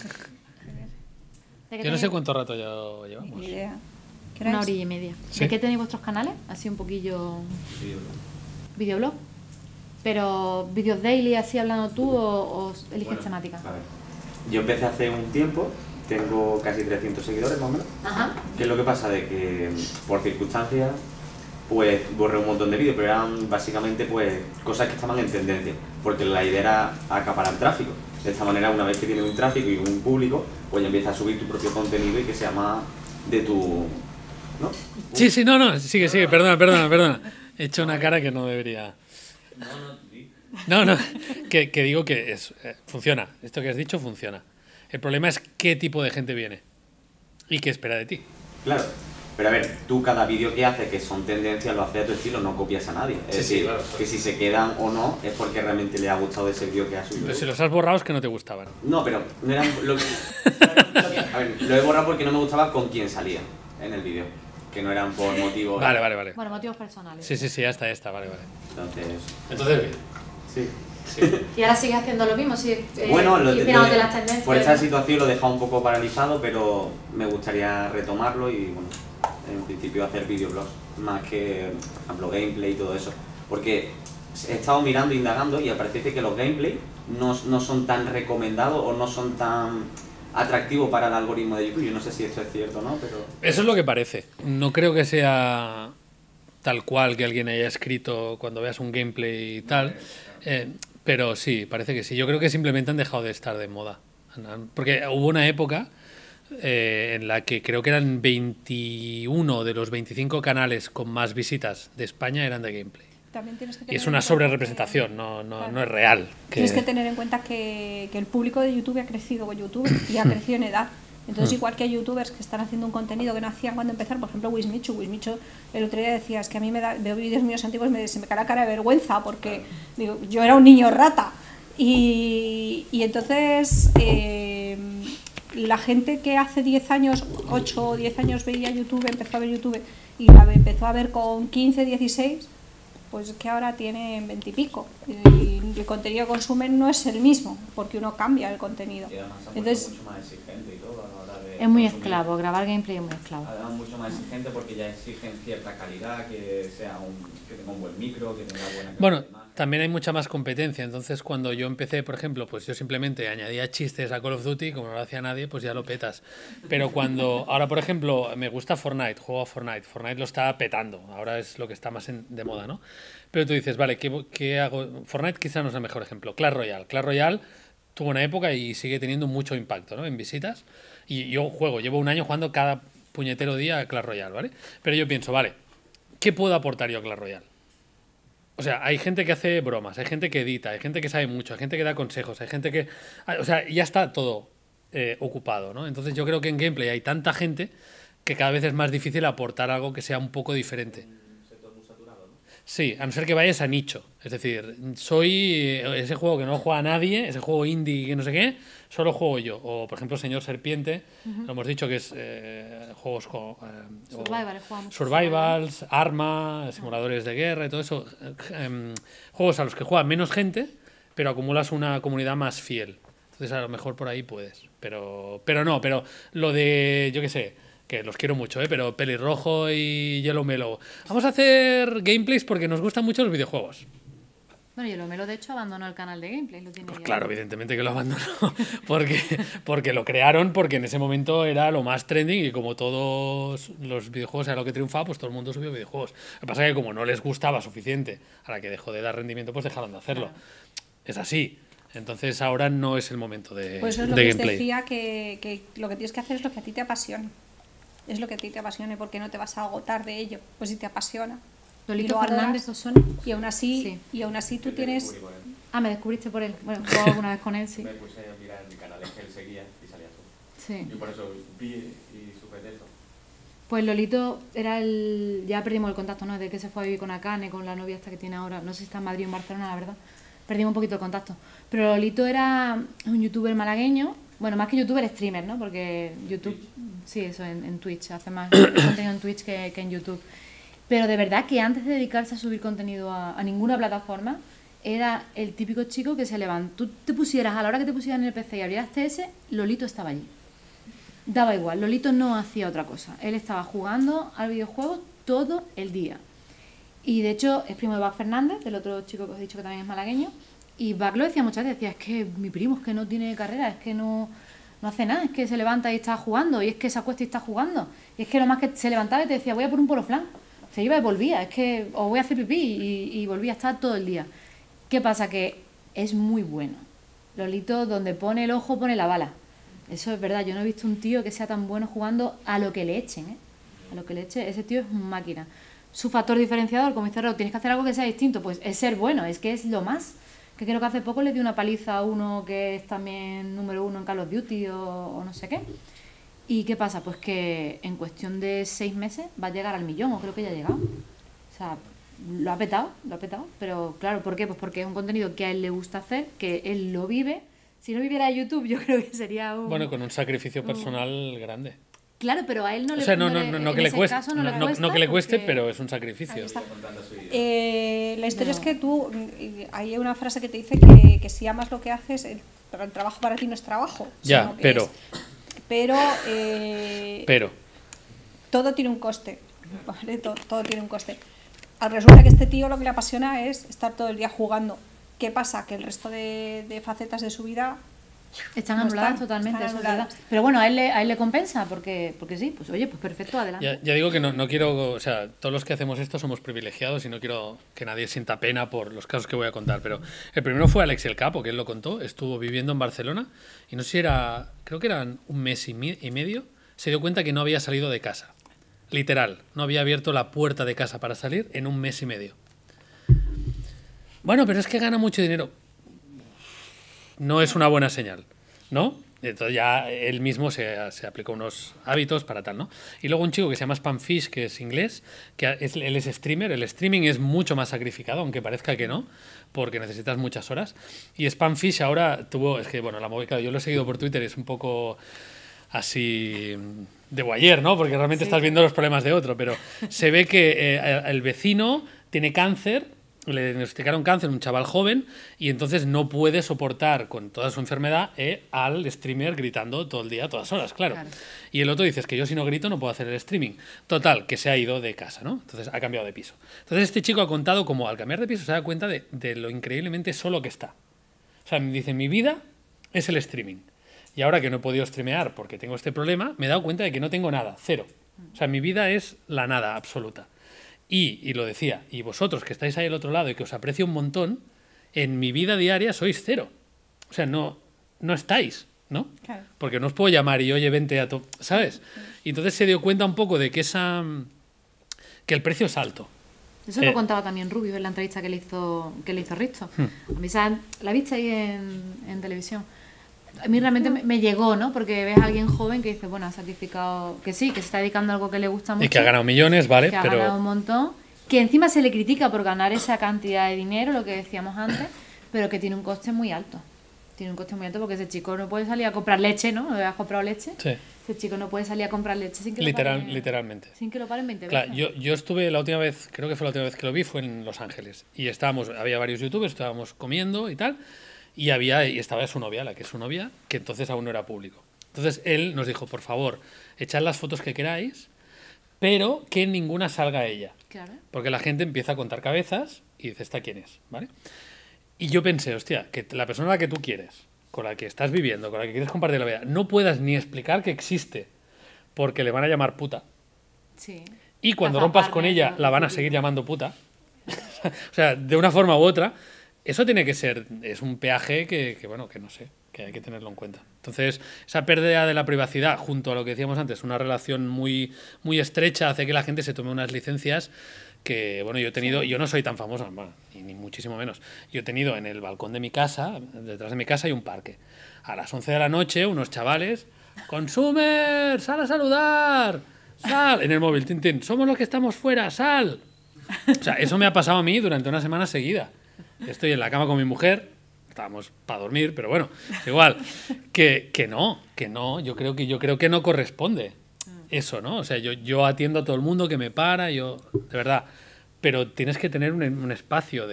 Yo no sé cuánto rato ya llevamos. Ni idea. 1h30. ¿Sí? ¿De qué tenéis vuestros canales? Así un poquillo... Videoblog. Pero vídeos daily, así hablando tú, o eliges temática. A ver. Yo empecé hace un tiempo, tengo casi 300 seguidores más o menos. Ajá. ¿Qué es lo que pasa? De que por circunstancias pues borré un montón de vídeos, pero eran básicamente pues cosas que estaban en tendencia, porque la idea era acaparar tráfico. De esta manera, una vez que tienes un tráfico y un público, pues ya empiezas a subir tu propio contenido y que sea más de tu... ¿no? Sí, sigue, perdona. He hecho una cara que no debería. No, que digo que funciona. Esto que has dicho funciona. El problema es qué tipo de gente viene y qué espera de ti. Claro, pero a ver, tú cada vídeo que haces, que son tendencias, lo haces a tu estilo, no copias a nadie. Es decir, claro. Que si se quedan o no, es porque realmente le ha gustado ese vídeo que has subido. Pero si los has borrado es que no te gustaban. No, pero no eran... A ver, lo he borrado porque no me gustaba con quién salía en el vídeo. Que no eran por motivos... Vale. Bueno, motivos personales. Sí, ya está, vale. Entonces bien. Sí. ¿Y ahora sigues haciendo lo mismo? Bueno, inspirándote las tendencias. Por esta situación lo he dejado un poco paralizado, pero me gustaría retomarlo y, bueno, en principio hacer videoblogs, más que, por ejemplo, gameplay y todo eso. Porque he estado mirando, indagando, y parece que los gameplay no son tan recomendados o no son tan... atractivo para el algoritmo de YouTube. Yo no sé si esto es cierto o no, pero... Eso es lo que parece. No creo que sea tal cual que alguien haya escrito cuando veas un gameplay y tal, pero sí, parece que sí. Yo creo que simplemente han dejado de estar de moda. Porque hubo una época en la que creo que eran 21 de los 25 canales con más visitas de España eran de gameplay. Y es una sobrerepresentación, no es real. Tienes que tener en cuenta que el público de YouTube ha crecido con YouTube y ha crecido en edad. Entonces, igual que hay youtubers que están haciendo un contenido que no hacían cuando empezaron, por ejemplo, Wismichu el otro día decía, es que a mí veo vídeos míos antiguos se me cae la cara de vergüenza porque digo, yo era un niño rata. Y entonces la gente que hace 10 años, 8 o 10 años veía YouTube, empezó a ver YouTube y empezó a ver con 15, 16, pues que ahora tienen 20 y pico. Y el contenido que consumen no es el mismo, porque uno cambia el contenido. Y además se ha Entonces, mucho más exigente y todo a la hora de Es muy consumir. esclavo, grabar gameplay es muy esclavo. Además mucho más exigente porque ya exigen cierta calidad, que tenga un buen micro, que tenga buena calidad Bueno, de imagen. también hay mucha más competencia. Entonces, cuando yo empecé, por ejemplo, pues yo simplemente añadía chistes a Call of Duty, como no lo hacía nadie, pues ya lo petas. Pero cuando... Ahora, por ejemplo, me gusta Fortnite, juego a Fortnite. Fortnite lo está petando. Ahora es lo que está más de moda, ¿no? Pero tú dices, vale, ¿qué hago? Fortnite quizá no es el mejor ejemplo. Clash Royale. Clash Royale tuvo una época y sigue teniendo mucho impacto, ¿no? En visitas. Y yo llevo un año jugando cada puñetero día a Clash Royale, ¿vale? Pero yo pienso, vale, ¿qué puedo aportar yo a Clash Royale? O sea, hay gente que hace bromas, hay gente que edita, hay gente que sabe mucho, hay gente que da consejos, hay gente que... O sea, ya está todo ocupado, ¿no? Entonces yo creo que en gameplay hay tanta gente que cada vez es más difícil aportar algo que sea un poco diferente. Sí, a no ser que vayas a nicho. Es decir, soy ese juego que no juega nadie, ese juego indie que no sé qué, solo juego yo. O, por ejemplo, Señor Serpiente, lo hemos dicho que es juegos survivals, arma, simuladores de guerra y todo eso. Juegos a los que juega menos gente, pero acumulas una comunidad más fiel. Entonces, a lo mejor por ahí puedes. Pero lo de, yo qué sé, que los quiero mucho, pero Pelirrojo y Yellow Melo. Vamos a hacer gameplays porque nos gustan mucho los videojuegos. Bueno, Yellow Melo de hecho abandonó el canal de gameplay. Lo tiene Pues ya. claro, evidentemente que lo abandonó. porque lo crearon, porque en ese momento era lo más trending y como todos los videojuegos era lo que triunfaba, pues todo el mundo subió videojuegos. Lo que pasa es que como no les gustaba suficiente a la que dejó de dar rendimiento, pues dejaron de hacerlo. Claro. Es así. Entonces ahora no es el momento de, pues eso es lo de que os gameplay. decía, que lo que tienes que hacer es lo que a ti te apasione. Es lo que a ti te apasione, porque no te vas a agotar de ello. Pues si te apasiona. Lolito y lo Fernández adoras, Osona. y aún así, Sí. y aún así tú Yo te tienes... descubrí por él. Ah, me descubriste por él. Bueno, jugado alguna vez con él, sí. Me puse a mirar mi canal, es que él seguía y salía tú. Sí. Y por eso vi y supe de eso. Pues Lolito era el... Ya perdimos el contacto, ¿no? De que se fue a vivir con Akane, con la novia esta que tiene ahora. No sé si está en Madrid o en Barcelona, la verdad. Perdimos un poquito el contacto. Pero Lolito era un youtuber malagueño. Bueno, más que youtuber, streamer, ¿no? Porque YouTube... Sí, eso, en Twitch. Hace más contenido en Twitch que en YouTube. Pero de verdad que antes de dedicarse a subir contenido a ninguna plataforma, era el típico chico que se levanta. Tú te pusieras, a la hora que te pusieras en el PC y abrieras TS, Lolito estaba allí. Daba igual, Lolito no hacía otra cosa. Él estaba jugando al videojuego todo el día. Y de hecho es primo de Bach Fernández, del otro chico que os he dicho que también es malagueño. Y Bach lo decía muchas veces, decía, es que mi primo es que no tiene carrera, es que no hace nada, es que se levanta y está jugando, y es que se acuesta y está jugando. Y es que lo más que se levantaba y te decía, voy a por un polo flan. Se iba y volvía, es que o voy a hacer pipí y volvía a estar todo el día. ¿Qué pasa? Que es muy bueno. Lolito, donde pone el ojo, pone la bala. Eso es verdad, yo no he visto un tío que sea tan bueno jugando a lo que le echen, ¿eh? A lo que le eche, ese tío es una máquina. Su factor diferenciador, como dice Raúl, tienes que hacer algo que sea distinto, pues es ser bueno, es que es lo más. Que creo que hace poco le dio una paliza a uno que es también número 1 en Call of Duty o no sé qué. ¿Y qué pasa? Pues que en cuestión de 6 meses va a llegar al 1.000.000, o creo que ya ha llegado. O sea, lo ha petado, pero claro, ¿por qué? Pues porque es un contenido que a él le gusta hacer, que él lo vive. Si no viviera de YouTube, yo creo que sería un... Bueno, con un sacrificio personal grande. Claro, pero a él no le O sea, no en que le ese cueste, caso no le cuesta no que le cueste, porque- pero es un sacrificio. Ahí está. Contando su idea. La historia No. es que tú, hay una frase que te dice que si amas lo que haces, el trabajo para ti no es trabajo. Ya, sino que pero- es- pero Pero, todo tiene un coste, ¿vale? Todo tiene un coste. Resulta que este tío lo que le apasiona es estar todo el día jugando. ¿Qué pasa? Que el resto de facetas de su vida Están no anuladas están, totalmente, están eso es verdad. anuladas. Pero bueno, a él le compensa, porque sí, pues oye, pues perfecto, adelante. ya digo que no quiero, o sea, todos los que hacemos esto somos privilegiados y no quiero que nadie sienta pena por los casos que voy a contar, pero el primero fue Alex el Capo, que él lo contó, estuvo viviendo en Barcelona y no sé si era, creo que eran un mes y medio, se dio cuenta que no había salido de casa. Literal, no había abierto la puerta de casa para salir en un mes y medio. Bueno, pero es que gana mucho dinero. No es una buena señal, ¿no? Entonces ya él mismo se aplicó unos hábitos para tal, ¿no? Y luego un chico que se llama Spamfish, que es inglés, él es streamer. El streaming es mucho más sacrificado, aunque parezca que no, porque necesitas muchas horas. Y Spamfish ahora tuvo, es que bueno, la movida, yo lo he seguido por Twitter, es un poco... así de voyeur, ¿no? Porque realmente estás viendo los problemas de otro, pero se ve que el vecino tiene cáncer, le diagnosticaron cáncer a un chaval joven y entonces no puede soportar con toda su enfermedad al streamer gritando todo el día, todas horas, claro. Y el otro dice, es que yo si no grito no puedo hacer el streaming. Total, que se ha ido de casa, ¿no? Entonces ha cambiado de piso. Entonces este chico ha contado cómo al cambiar de piso se da cuenta de lo increíblemente solo que está. O sea, me dice, mi vida es el streaming. Y ahora que no he podido streamear porque tengo este problema, me he dado cuenta de que no tengo nada, cero. O sea, mi vida es la nada absoluta. Y lo decía, y vosotros que estáis ahí al otro lado y que os aprecio un montón, en mi vida diaria sois cero. O sea, no estáis, ¿no? Claro. Porque no os puedo llamar y, oye, vente a tu... ¿Sabes? Y entonces se dio cuenta un poco de que que el precio es alto. Eso lo contaba también Rubio en la entrevista que le hizo Risto. A mí la viste ahí en televisión. A mí realmente me llegó, ¿no? Porque ves a alguien joven que dice, bueno, ha sacrificado, que sí, que se está dedicando a algo que le gusta mucho. Y que ha ganado millones, ¿vale? Que ha ganado un montón. Que encima se le critica por ganar esa cantidad de dinero, lo que decíamos antes, pero que tiene un coste muy alto. Tiene un coste muy alto porque ese chico no puede salir a comprar leche, ¿no? ¿Has comprado leche? Sí. Ese chico no puede salir a comprar leche sin que Literalmente. Sin que lo paren 20 Claro, veces. yo estuve la última vez, creo que fue la última vez que lo vi, fue en Los Ángeles. Y había varios youtubers, estábamos comiendo y tal. Y estaba su novia, la que es su novia, que entonces aún no era público. Entonces él nos dijo, por favor, echad las fotos que queráis, pero que ninguna salga a ella. Claro. Porque la gente empieza a contar cabezas y dice, ¿esta quién es? ¿Vale? Y yo pensé, hostia, que la persona a la que tú quieres, con la que estás viviendo, con la que quieres compartir la vida, no puedas ni explicar que existe, porque le van a llamar puta. Sí. Y cuando rompas con ella, la van a seguir llamando puta. O sea, de una forma u otra. Eso tiene que ser, es un peaje que no sé, que hay que tenerlo en cuenta. Entonces, esa pérdida de la privacidad, junto a lo que decíamos antes, una relación muy, muy estrecha, hace que la gente se tome unas licencias que, bueno, yo he tenido, yo no soy tan famoso, ni muchísimo menos. Yo he tenido en el balcón de mi casa, detrás de mi casa hay un parque. A las 11 de la noche, unos chavales, ¡Consumer! ¡Sal a saludar! ¡Sal! En el móvil, tin, somos los que estamos fuera, ¡sal! O sea, eso me ha pasado a mí durante una semana seguida. Estoy en la cama con mi mujer, estábamos para dormir, pero bueno, igual, que no, yo creo que no corresponde eso, ¿no? O sea, yo atiendo a todo el mundo que me para, de verdad, pero tienes que tener un espacio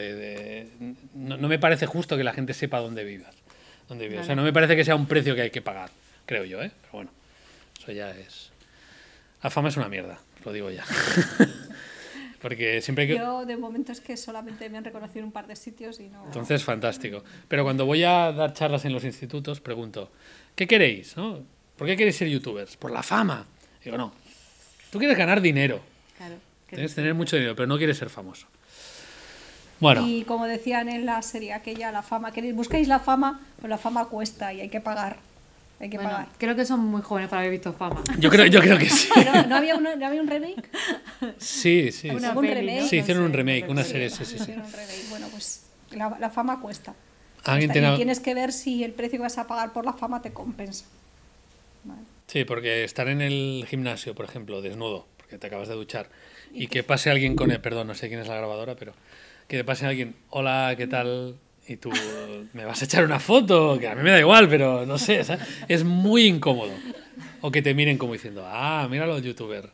no me parece justo que la gente sepa dónde vivas. O sea, no me parece que sea un precio que hay que pagar, creo yo, ¿eh? Pero bueno, eso ya es... La fama es una mierda, os lo digo ya. Porque siempre que... Yo de momento es que solamente me han reconocido en un par de sitios y no... Entonces, fantástico. Pero cuando voy a dar charlas en los institutos, pregunto, ¿qué queréis? ¿No? ¿Por qué queréis ser youtubers? Por la fama. Digo, no. Tú quieres ganar dinero. Claro. Tienes que tener mucho dinero, pero no quieres ser famoso. Bueno. Y como decían en la serie aquella, la fama, buscáis la fama, pues la fama cuesta y hay que pagar. Hay que pagar. Creo que son muy jóvenes para haber visto fama. Yo creo que sí. ¿No había un remake? Sí. ¿Un remake? Sí, hicieron un remake, una serie, sí. Hicieron un remake. Bueno, pues la fama cuesta. ¿Alguien Y tienes que ver si el precio que vas a pagar por la fama te compensa. Vale. Sí, porque estar en el gimnasio, por ejemplo, desnudo, porque te acabas de duchar, y que pase alguien con él, perdón, no sé quién es la grabadora, pero que te pase alguien, hola, ¿qué tal? Y tú, ¿me vas a echar una foto? Que a mí me da igual, pero no sé, ¿sabes? Es muy incómodo. O que te miren como diciendo, mira los youtubers.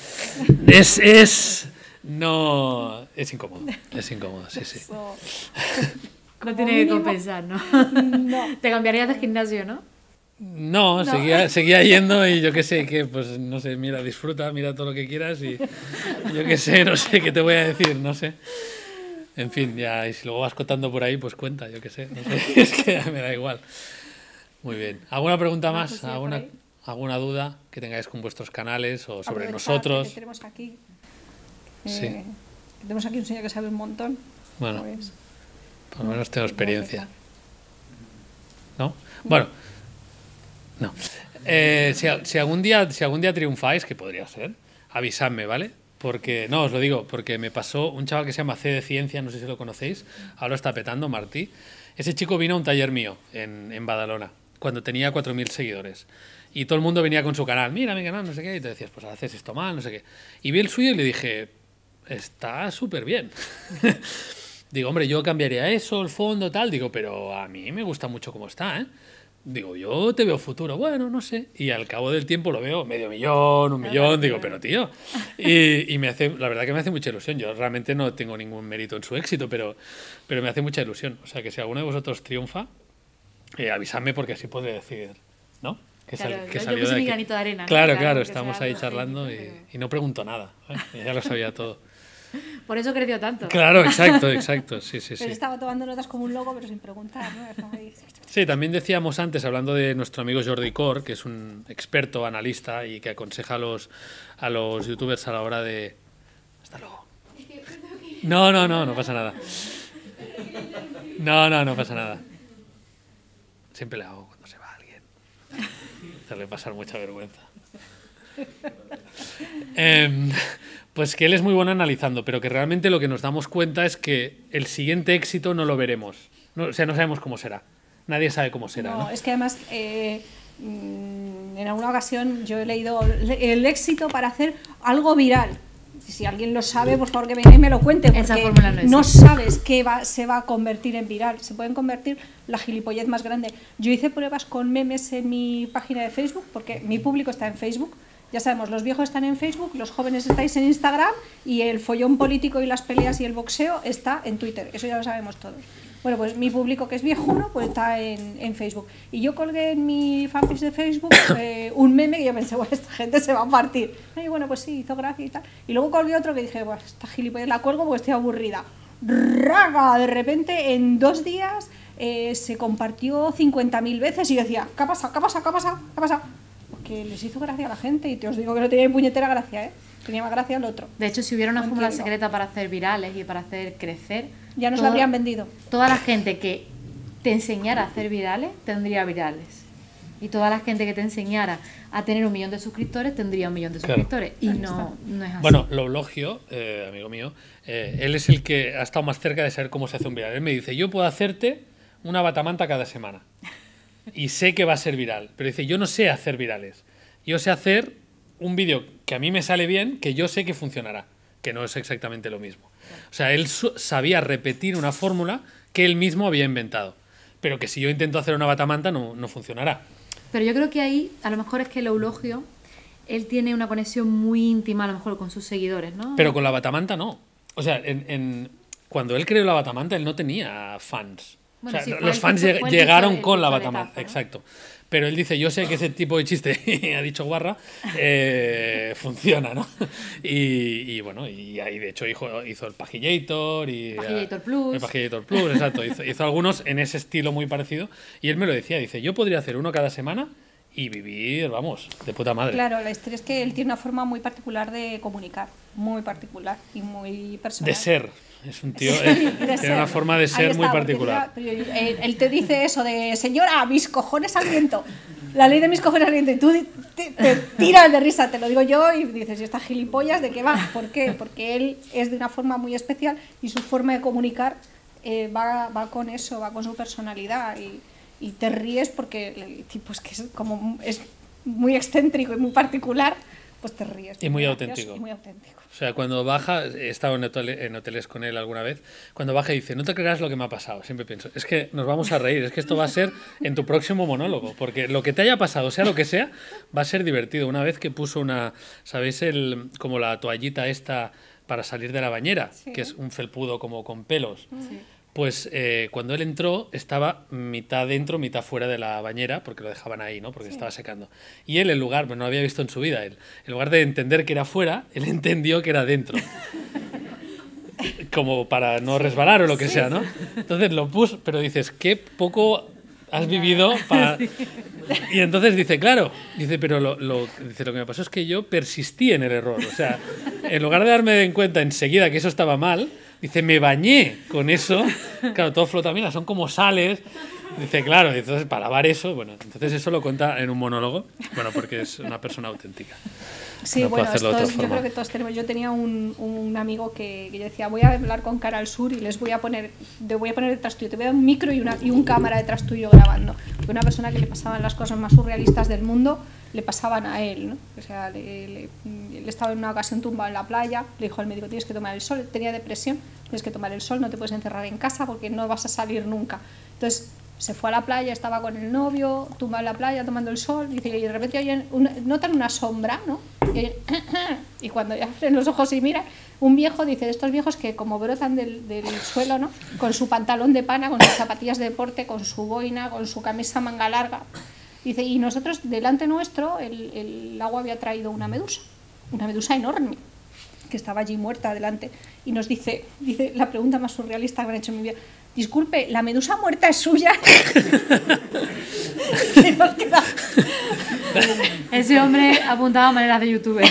No, es incómodo, sí. No tiene que compensar, ¿no? No. Te cambiarías de gimnasio, ¿no? No. Seguía yendo y yo qué sé, pues no sé, mira, disfruta, mira todo lo que quieras y yo qué sé, no sé qué te voy a decir, no sé. En fin, ya, y si luego vas contando por ahí, pues cuenta, yo qué sé, no sé, es que me da igual. Muy bien. ¿Alguna pregunta más? ¿Alguna duda que tengáis con vuestros canales o sobre nosotros? Que tenemos aquí. Sí. Tenemos aquí un señor que sabe un montón. Bueno, Pues, por lo menos tengo experiencia. ¿No? Bueno, no. Si algún día triunfáis, que podría ser, avisadme, ¿vale? Porque, no, os lo digo, porque me pasó un chaval que se llama C de Ciencia, no sé si lo conocéis, ahora está petando, Martí. Ese chico vino a un taller mío en Badalona, cuando tenía 4.000 seguidores. Y todo el mundo venía con su canal, mira mi canal, no sé qué, y te decías, pues haces esto mal, no sé qué. Y vi el suyo y le dije, está súper bien. Digo, hombre, yo cambiaría eso, el fondo, tal. Digo, pero a mí me gusta mucho cómo está, ¿eh? Digo, yo te veo futuro. Bueno, no sé. Y al cabo del tiempo lo veo 500.000, 1.000.000. Digo, pero tío. Y la verdad que me hace mucha ilusión. Yo realmente no tengo ningún mérito en su éxito, pero me hace mucha ilusión. O sea, que si alguno de vosotros triunfa, avisadme porque así podré decir, ¿no? Que yo salió puse de mi aquí. granito de arena, ¿no? Claro, Que estamos sea ahí algo charlando técnico, y no pregunto nada. Ya lo sabía todo. Por eso creció tanto. Claro, exacto. Sí. Pero estaba tomando notas como un loco, pero sin preguntar, ¿no? Estaba ahí. Sí, también decíamos antes, hablando de nuestro amigo Jordi Cor, que es un experto analista y que aconseja a los youtubers a la hora de... Hasta luego. No pasa nada. No pasa nada. Siempre le hago cuando se va alguien. Hacerle pasar mucha vergüenza. Pues que él es muy bueno analizando, pero que realmente lo que nos damos cuenta es que el siguiente éxito no lo veremos. O sea, no sabemos cómo será. Nadie sabe cómo será. No, ¿no? es que además en alguna ocasión yo he leído el éxito para hacer algo viral. Si alguien lo sabe, por favor que venga y me lo cuente, porque Esa fórmula no existe. sabes qué se va a convertir en viral. Se pueden convertir la gilipollez más grande. Yo hice pruebas con memes en mi página de Facebook, porque mi público está en Facebook. Ya sabemos, los viejos están en Facebook, los jóvenes estáis en Instagram y el follón político y las peleas y el boxeo está en Twitter. Eso ya lo sabemos todos. Bueno, pues mi público, que es viejuno, pues está en Facebook. Y yo colgué en mi fanpage de Facebook un meme que yo pensé, bueno, esta gente se va a partir. Y bueno, pues sí, hizo gracia y tal. Y luego colgué otro que dije, bueno, esta gilipollas la cuelgo porque estoy aburrida. ¡Raga! De repente, en 2 días, se compartió 50.000 veces y yo decía, ¿qué ha pasado? ¿Qué ha pasado? ¿Qué ha pasado? ¿Qué ha pasado? Porque les hizo gracia a la gente y te os digo que no tenía ni puñetera gracia, ¿eh? Tenía más gracia el otro. De hecho, si hubiera una No fórmula entiendo. secreta para hacer virales y para hacer crecer, Ya nos la habrían vendido. Toda la gente que te enseñara a hacer virales tendría virales. Y toda la gente que te enseñara a tener 1 millón de suscriptores tendría 1 millón de Claro. suscriptores. Y no es así. Bueno, Loblogio, amigo mío, él es el que ha estado más cerca de saber cómo se hace un viral. Él me dice, yo puedo hacerte una batamanta cada semana. Y sé que va a ser viral. Pero dice, yo no sé hacer virales. Yo sé hacer un vídeo que a mí me sale bien, que yo sé que funcionará. Que no es exactamente lo mismo. O sea, él sabía repetir una fórmula que él mismo había inventado. Pero que si yo intento hacer una batamanta no funcionará. Pero yo creo que ahí, a lo mejor es que el eulogio, él tiene una conexión muy íntima, a lo mejor, con sus seguidores, ¿no? Pero con la batamanta no. O sea, cuando él creó la batamanta, él no tenía fans. Bueno, o sea, sí, fue los el fans que fue el llegaron pistoletazo, con la ¿no? batamanta. Exacto. Pero él dice, yo sé que ese tipo de chiste, ha dicho Guarra, funciona, ¿no? Y bueno, y ahí de hecho hizo el Pajillator y... Pajillator Plus. El Pajillator Plus, exacto. Hizo algunos en ese estilo muy parecido. Y él me lo decía, dice, yo podría hacer uno cada semana y vivir, vamos, de puta madre. Claro, la historia es que él tiene una forma muy particular de comunicar, muy particular y muy personal. De ser. Es un tío, Sí, tiene ser. una forma de Ahí ser muy está, porque particular. él te dice eso de, señora, mis cojones al viento, la ley de mis cojones al viento, y tú te tiras de risa, te lo digo yo, y dices, ¿y esta gilipollas de qué va? ¿Por qué? Porque él es de una forma muy especial y su forma de comunicar va con eso, va con su personalidad, y te ríes porque el tipo es que es muy excéntrico y muy particular, pues te ríes. Y muy gracioso auténtico. y muy auténtico. O sea, cuando baja, he estado en hoteles con él alguna vez, cuando baja dice, no te creerás lo que me ha pasado. Siempre pienso, es que nos vamos a reír, es que esto va a ser en tu próximo monólogo, porque lo que te haya pasado, sea lo que sea, va a ser divertido. Una vez que puso ¿sabéis? Como la toallita esta para salir de la bañera, Sí. que es un felpudo como con pelos. Sí. Pues cuando él entró estaba mitad dentro, mitad fuera de la bañera, porque lo dejaban ahí, ¿no? Porque estaba secando. Y él, en lugar, no lo había visto en su vida, él, en lugar de entender que era fuera, él entendió que era dentro. Como para no resbalar o lo que sea, ¿no? Entonces lo puso, pero dices, qué poco has vivido para... Y entonces dice, claro, dice, pero lo que me pasó es que yo persistí en el error. O sea, en lugar de darme en cuenta enseguida que eso estaba mal, dice, me bañé con eso. Claro, todo flota, mira, son como sales. Dice, claro, entonces para lavar eso, bueno, entonces eso lo cuenta en un monólogo, bueno, porque es una persona auténtica. Sí, No puedo bueno, hacerlo de otra yo forma. creo que todos tenemos. Yo tenía un amigo que yo decía, voy a hablar con cara al sur y voy a poner detrás tuyo, te voy a dar un micro y un cámara detrás tuyo grabando. Porque una persona que le pasaban las cosas más surrealistas del mundo le pasaban a él, ¿no? O sea, él estaba en una ocasión tumbado en la playa, le dijo al médico, tienes que tomar el sol, tenía depresión, tienes que tomar el sol, no te puedes encerrar en casa porque no vas a salir nunca. Entonces, Se fue a la playa, estaba con el novio, tumba en la playa tomando el sol, dice, y de repente oyen notan una sombra, ¿no? Y cuando ya abren los ojos y miran, un viejo, dice, de estos viejos que como brotan del suelo, ¿no? Con su pantalón de pana, con sus zapatillas de deporte, con su boina, con su camisa manga larga. Dice, y nosotros, delante nuestro, el agua había traído una medusa enorme, que estaba allí muerta delante. Y nos dice la pregunta más surrealista que me han hecho en mi vida, disculpe, ¿la medusa muerta es suya? Y nos queda... Ese hombre apuntaba maneras de youtuber.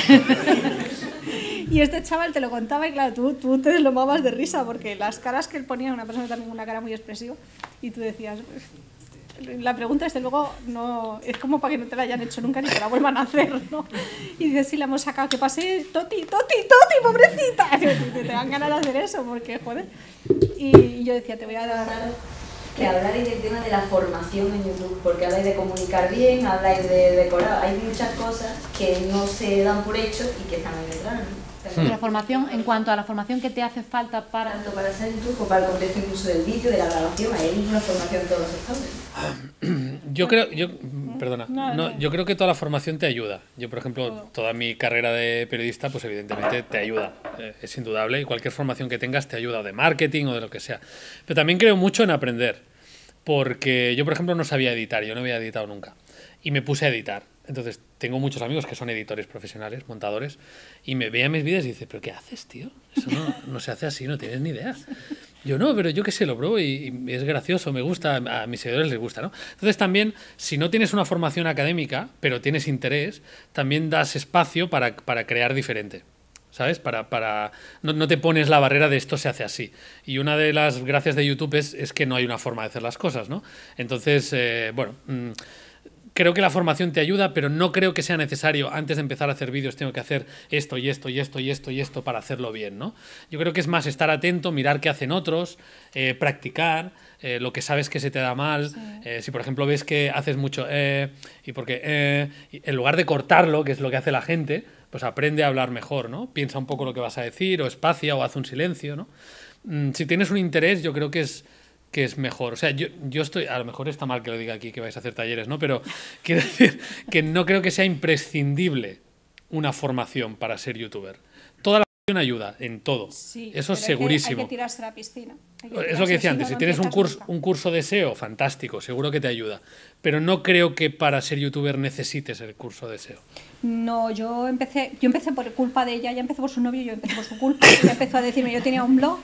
Y este chaval te lo contaba y claro, tú te deslomabas de risa porque las caras que él ponía, una persona también con una cara muy expresiva, y tú decías... La pregunta, desde luego, no es como para que no te la hayan hecho nunca ni te la vuelvan a hacer, ¿no? Y dices, sí, la hemos sacado, que pase, Toti, pobrecita. Te dan ganas de hacer eso, porque, joder. Y yo decía, te voy a dar... Que habláis del tema de la formación en YouTube, porque habláis de comunicar bien, habláis de decorar, hay muchas cosas que no se dan por hecho y que están ahí detrás, ¿no? La formación, en cuanto a la formación que te hace falta para... Tanto para hacer YouTube como para el contexto incluso del vídeo, de la grabación, hay una formación en todos los sectores. Yo creo que toda la formación te ayuda. Yo, por ejemplo, toda mi carrera de periodista, pues evidentemente te ayuda. Es indudable, y cualquier formación que tengas te ayuda, o de marketing o de lo que sea. Pero también creo mucho en aprender, porque yo, por ejemplo, no sabía editar, yo no había editado nunca. Y me puse a editar. Entonces, tengo muchos amigos que son editores profesionales, montadores, y me veían mis vídeos y dicen, ¿pero qué haces, tío? Eso no se hace así, no tienes ni idea. Yo no, pero yo qué sé, lo pruebo y es gracioso, me gusta, a mis seguidores les gusta, ¿no? Entonces también, si no tienes una formación académica, pero tienes interés, también das espacio para crear diferente. ¿Sabes? No te pones la barrera de esto se hace así. Y una de las gracias de YouTube es que no hay una forma de hacer las cosas, ¿no? Entonces, creo que la formación te ayuda, pero no creo que sea necesario, antes de empezar a hacer vídeos, tengo que hacer esto y esto y esto y esto y esto para hacerlo bien, ¿no? Yo creo que es más estar atento, mirar qué hacen otros, practicar lo que sabes que se te da mal. Sí. Si, por ejemplo, ves que haces mucho y porque en lugar de cortarlo, que es lo que hace la gente, pues aprende a hablar mejor, ¿no? Piensa un poco lo que vas a decir, o espacia, o haz un silencio, ¿no? Si tienes un interés, yo creo que es mejor. O sea, yo estoy... A lo mejor está mal que lo diga aquí, que vais a hacer talleres, ¿no? Pero quiero decir que no creo que sea imprescindible una formación para ser youtuber. Toda la formación ayuda en todo. Sí, eso es segurísimo. Hay que tirarse a la piscina. Es lo que decía antes. Si tienes un curso de SEO, fantástico, seguro que te ayuda. Pero no creo que para ser youtuber necesites el curso de SEO. No, yo empecé por culpa de ella, empecé por su novio, yo empecé por su culpa. Ella empezó a decirme, yo tenía un blog...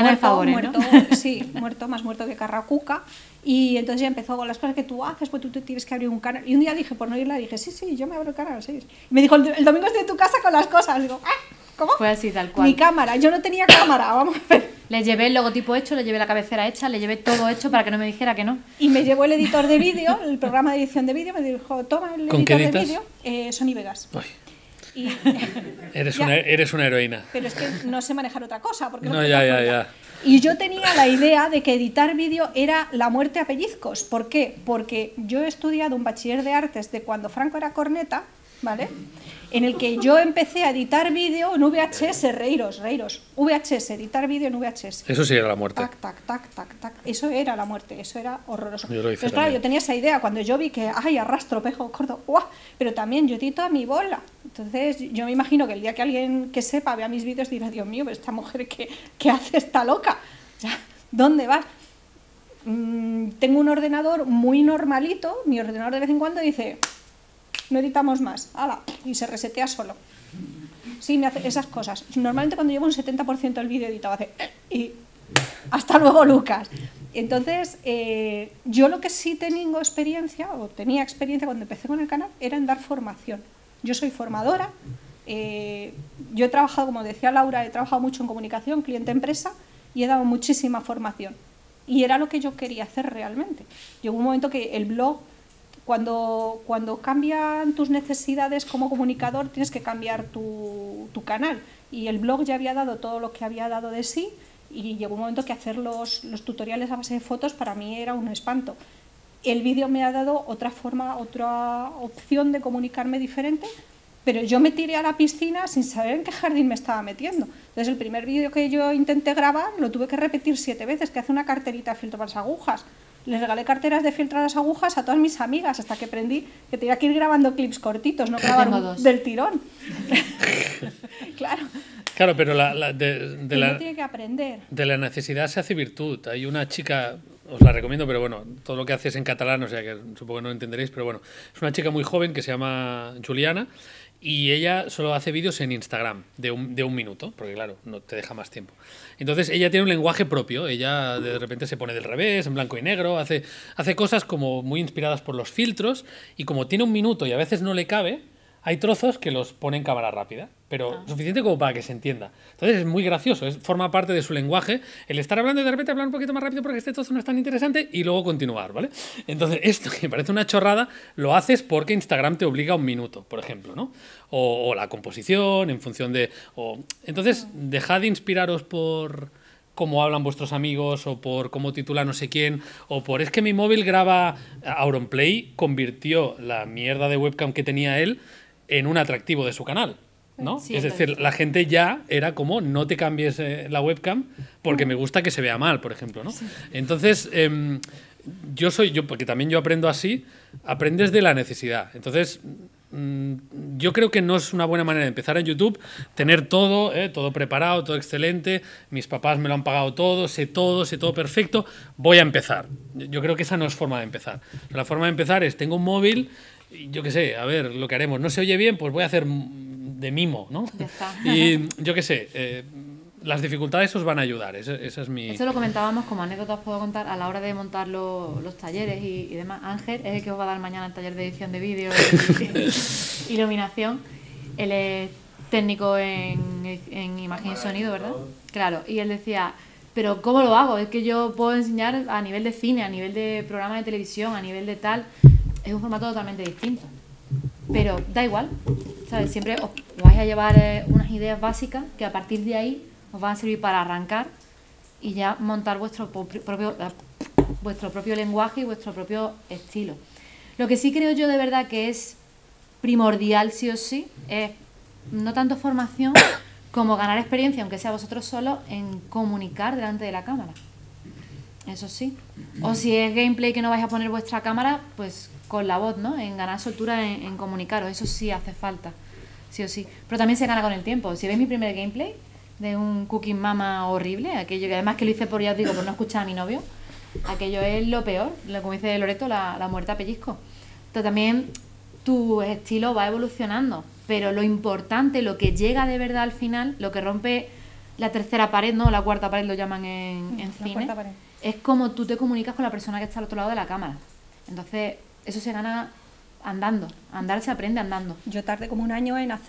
más muerto que Carracuca, y entonces ya empezó con las cosas que tú haces, pues tú tienes que abrir un canal, y un día dije, por no irla, dije, sí, yo me abro el canal, sí. Y me dijo, el domingo estoy en tu casa con las cosas, digo, ¿cómo? Fue así, tal cual. Mi cámara, yo no tenía cámara, vamos a ver. Le llevé el logotipo hecho, le llevé la cabecera hecha, le llevé todo hecho para que no me dijera que no. Y me llevó el editor de vídeo, el programa de edición de vídeo, me dijo, toma el editor de vídeo, Sony Vegas. Uy. Y, eres una heroína. Pero es que no sé manejar otra cosa. Porque ya. Y yo tenía la idea de que editar vídeo era la muerte a pellizcos. ¿Por qué? Porque yo he estudiado un bachiller de artes de cuando Franco era corneta, ¿vale? En el que yo empecé a editar vídeo en VHS, reíros, VHS, editar vídeo en VHS. Eso sí era la muerte. Tac. Eso era la muerte, eso era horroroso. Yo lo hice. Pero claro, yo tenía esa idea cuando yo vi que, arrastro, pejo, corto, ¡guau! Pero también yo edito a mi bola. Entonces yo me imagino que el día que alguien que sepa vea mis vídeos dirá, Dios mío, pero esta mujer ¿qué hace? Está loca. O sea, ¿dónde vas? Tengo un ordenador muy normalito, mi ordenador de vez en cuando dice... No editamos más, ¡hala! Y se resetea solo. Sí, me hace esas cosas. Normalmente cuando llevo un 70% del vídeo editado hace... Y hasta luego, Lucas. Entonces, yo lo que sí tenía experiencia cuando empecé con el canal, era en dar formación. Yo soy formadora, yo he trabajado, como decía Laura, he trabajado mucho en comunicación, cliente-empresa, y he dado muchísima formación. Y era lo que yo quería hacer realmente. Llegó un momento que el blog... Cuando cambian tus necesidades como comunicador, tienes que cambiar tu canal. Y el blog ya había dado todo lo que había dado de sí, y llegó un momento que hacer los tutoriales a base de fotos para mí era un espanto. El vídeo me ha dado otra forma, otra opción de comunicarme diferente, pero yo me tiré a la piscina sin saber en qué jardín me estaba metiendo. Entonces el primer vídeo que yo intenté grabar lo tuve que repetir 7 veces, que hace una carterita de filtro para las agujas. Les regalé carteras de fieltro a las agujas a todas mis amigas hasta que aprendí que tenía que ir grabando clips cortitos, no grabar del tirón. Claro. Claro, pero Uno tiene que aprender. de la necesidad se hace virtud. Hay una chica, os la recomiendo, pero bueno, todo lo que hace es en catalán, o sea que supongo que no lo entenderéis, pero bueno, es una chica muy joven que se llama Juliana y ella solo hace vídeos en Instagram de un minuto, porque claro, no te deja más tiempo. Entonces ella tiene un lenguaje propio, ella de repente se pone del revés, en blanco y negro, hace cosas como muy inspiradas por los filtros y como tiene un minuto y a veces no le cabe, hay trozos que los pone en cámara rápida, pero suficiente como para que se entienda. Entonces es muy gracioso, forma parte de su lenguaje el estar hablando y de repente hablar un poquito más rápido porque este trozo no es tan interesante y luego continuar, ¿vale? Entonces esto, que parece una chorrada, lo haces porque Instagram te obliga a un minuto, por ejemplo, ¿no? O la composición en función de... Entonces, dejad de inspiraros por cómo hablan vuestros amigos o por cómo titula no sé quién o por es que mi móvil graba. Auronplay convirtió la mierda de webcam que tenía él en un atractivo de su canal, ¿no? Sí, es decir, la gente ya era como no te cambies la webcam porque me gusta que se vea mal, por ejemplo, ¿no? Sí. Entonces, porque también yo aprendo así, aprendes de la necesidad. Entonces, yo creo que no es una buena manera de empezar en YouTube tener todo preparado, todo excelente, mis papás me lo han pagado todo, sé todo perfecto, voy a empezar. Yo creo que esa no es forma de empezar. La forma de empezar es, tengo un móvil, yo qué sé, a ver, lo que haremos, no se oye bien, pues voy a hacer de mimo, ¿no? Ya está. Y yo qué sé, las dificultades os van a ayudar, esa es mi... Eso lo comentábamos como anécdota, os puedo contar, a la hora de montar los talleres y demás. Ángel es el que os va a dar mañana el taller de edición de vídeo y iluminación. Él es técnico en imagen y sonido, ¿verdad? Claro, y él decía, pero ¿cómo lo hago? Es que yo puedo enseñar a nivel de cine, a nivel de programa de televisión, a nivel de tal... Es un formato totalmente distinto. Pero da igual, ¿sabes? Siempre os vais a llevar unas ideas básicas que a partir de ahí os van a servir para arrancar y ya montar vuestro propio lenguaje y vuestro propio estilo. Lo que sí creo yo de verdad que es primordial sí o sí es no tanto formación como ganar experiencia, aunque sea vosotros solos, en comunicar delante de la cámara. Eso sí. O si es gameplay que no vais a poner vuestra cámara, pues con la voz, ¿no? En ganar soltura en comunicaros. Eso sí hace falta, sí o sí. Pero también se gana con el tiempo. Si veis mi primer gameplay de un Cooking Mama horrible, aquello que además que lo hice por, ya os digo, por no escuchar a mi novio, aquello es lo peor, como dice Loreto, la muerte a pellizco. Entonces también tu estilo va evolucionando, pero lo importante, lo que llega de verdad al final, lo que rompe la tercera pared, ¿no? La cuarta pared lo llaman en cine, es como tú te comunicas con la persona que está al otro lado de la cámara. Entonces, eso se gana andando. Andar se aprende andando. Yo tardé como un año en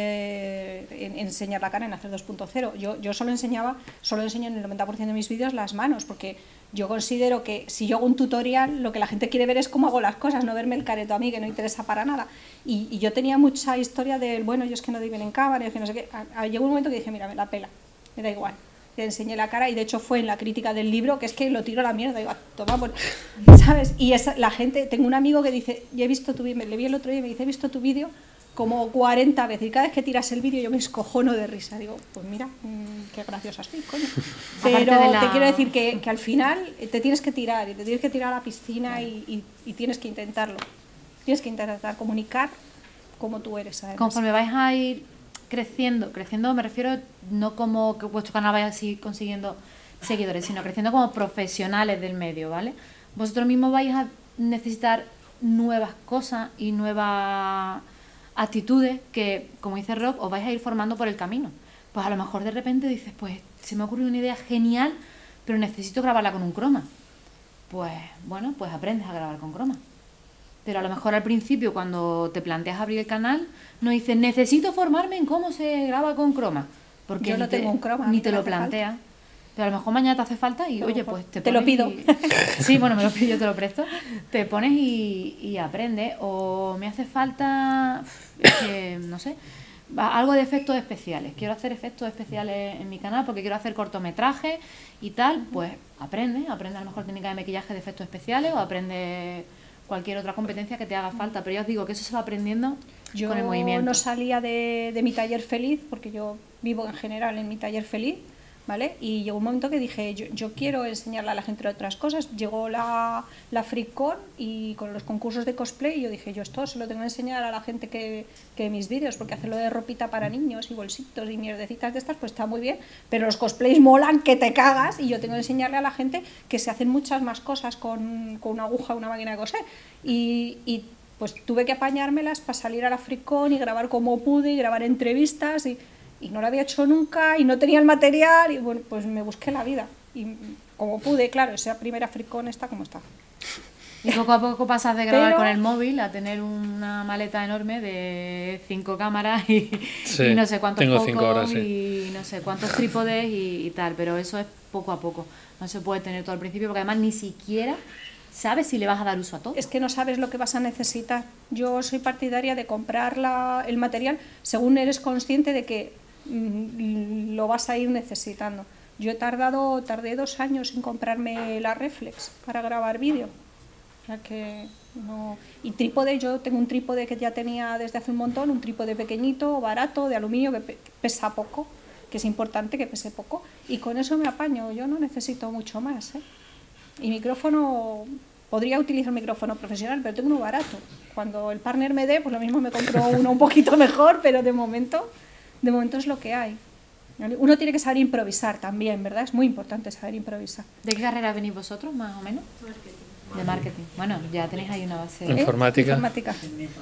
enseñar la cara, en hacer 2.0. Yo solo enseño en el 90% de mis vídeos las manos, porque yo considero que si yo hago un tutorial, lo que la gente quiere ver es cómo hago las cosas, no verme el careto a mí, que no interesa para nada. Y yo tenía mucha historia del, bueno, yo es que no doy bien en cámara, yo es que no sé qué. Llegó un momento que dije, mira, me la pela, me da igual. Le enseñé la cara y de hecho fue en la crítica del libro que es que lo tiro a la mierda, digo, toma, pues, ¿sabes? Y la gente, tengo un amigo que dice, le vi el otro día y me dice, he visto tu vídeo como 40 veces y cada vez que tiras el vídeo yo me escojono de risa, digo, pues mira, qué graciosa soy, coño. Pero te quiero decir que al final te tienes que tirar y te tienes que tirar a la piscina y tienes que intentarlo, tienes que intentar comunicar como tú eres, ¿sabes? Conforme vais a ir creciendo me refiero no como que vuestro canal vaya así consiguiendo seguidores, sino creciendo como profesionales del medio, ¿vale? Vosotros mismos vais a necesitar nuevas cosas y nuevas actitudes que, como dice Rob, os vais a ir formando por el camino. Pues a lo mejor de repente dices, pues se me ha ocurrido una idea genial, pero necesito grabarla con un croma. Pues bueno, pues aprendes a grabar con croma. Pero a lo mejor al principio, cuando te planteas abrir el canal, no dices, necesito formarme en cómo se graba con croma. Porque yo no tengo un croma. Ni te lo planteas. Pero a lo mejor mañana te hace falta y, oye, pues te lo pido. Sí, bueno, me lo pido, yo te lo presto. Te pones y aprendes. O me hace falta, es que, no sé, algo de efectos especiales. Quiero hacer efectos especiales en mi canal porque quiero hacer cortometrajes y tal. Pues aprende a lo mejor técnica de maquillaje de efectos especiales o aprende cualquier otra competencia que te haga falta, pero ya os digo que eso se va aprendiendo con el movimiento. Yo no salía de mi taller feliz, porque yo vivo en general en mi taller feliz, ¿vale? Y llegó un momento que dije, yo quiero enseñarle a la gente otras cosas. Llegó la FreeCon y con los concursos de cosplay yo dije, yo esto se lo tengo que enseñar a la gente que mis vídeos, porque hacerlo de ropita para niños y bolsitos y mierdecitas de estas, pues está muy bien, pero los cosplays molan que te cagas y yo tengo que enseñarle a la gente que se hacen muchas más cosas con una aguja, una máquina de coser. Y pues tuve que apañármelas para salir a la FreeCon y grabar como pude y grabar entrevistas y no lo había hecho nunca y no tenía el material y bueno, pues me busqué la vida y como pude, claro, esa primera FreeCon está como está. Y poco a poco pasas de grabar Pero- con el móvil a tener una maleta enorme de 5 cámaras y, Sí, y no sé cuántos tengo focos 5 ahora, sí. y no sé cuántos trípodes y tal, pero eso es poco a poco. No se puede tener todo al principio porque además ni siquiera sabes si le vas a dar uso a todo. Es que no sabes lo que vas a necesitar. Yo soy partidaria de comprar el material según eres consciente de que lo vas a ir necesitando. Yo tardé 2 años en comprarme la reflex para grabar vídeo. O sea que no. Y trípode, yo tengo un trípode que ya tenía desde hace un montón, un trípode pequeñito, barato, de aluminio, que pesa poco, que es importante que pese poco, y con eso me apaño, yo no necesito mucho más, ¿eh? Y micrófono, podría utilizar un micrófono profesional, pero tengo uno barato. Cuando el partner me dé, pues lo mismo me compro uno un poquito mejor, pero de momento es lo que hay. ¿Vale? Uno tiene que saber improvisar también, ¿verdad? Es muy importante saber improvisar. ¿De qué carrera venís vosotros, más o menos? De marketing. Bueno, ya tenéis ahí una base. Informática. Informática.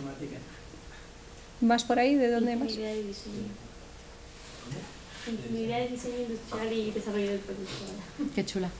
¿Vas por ahí? ¿De dónde más? Ingeniería de diseño. Ingeniería de diseño industrial y desarrollo del producto. Qué chula.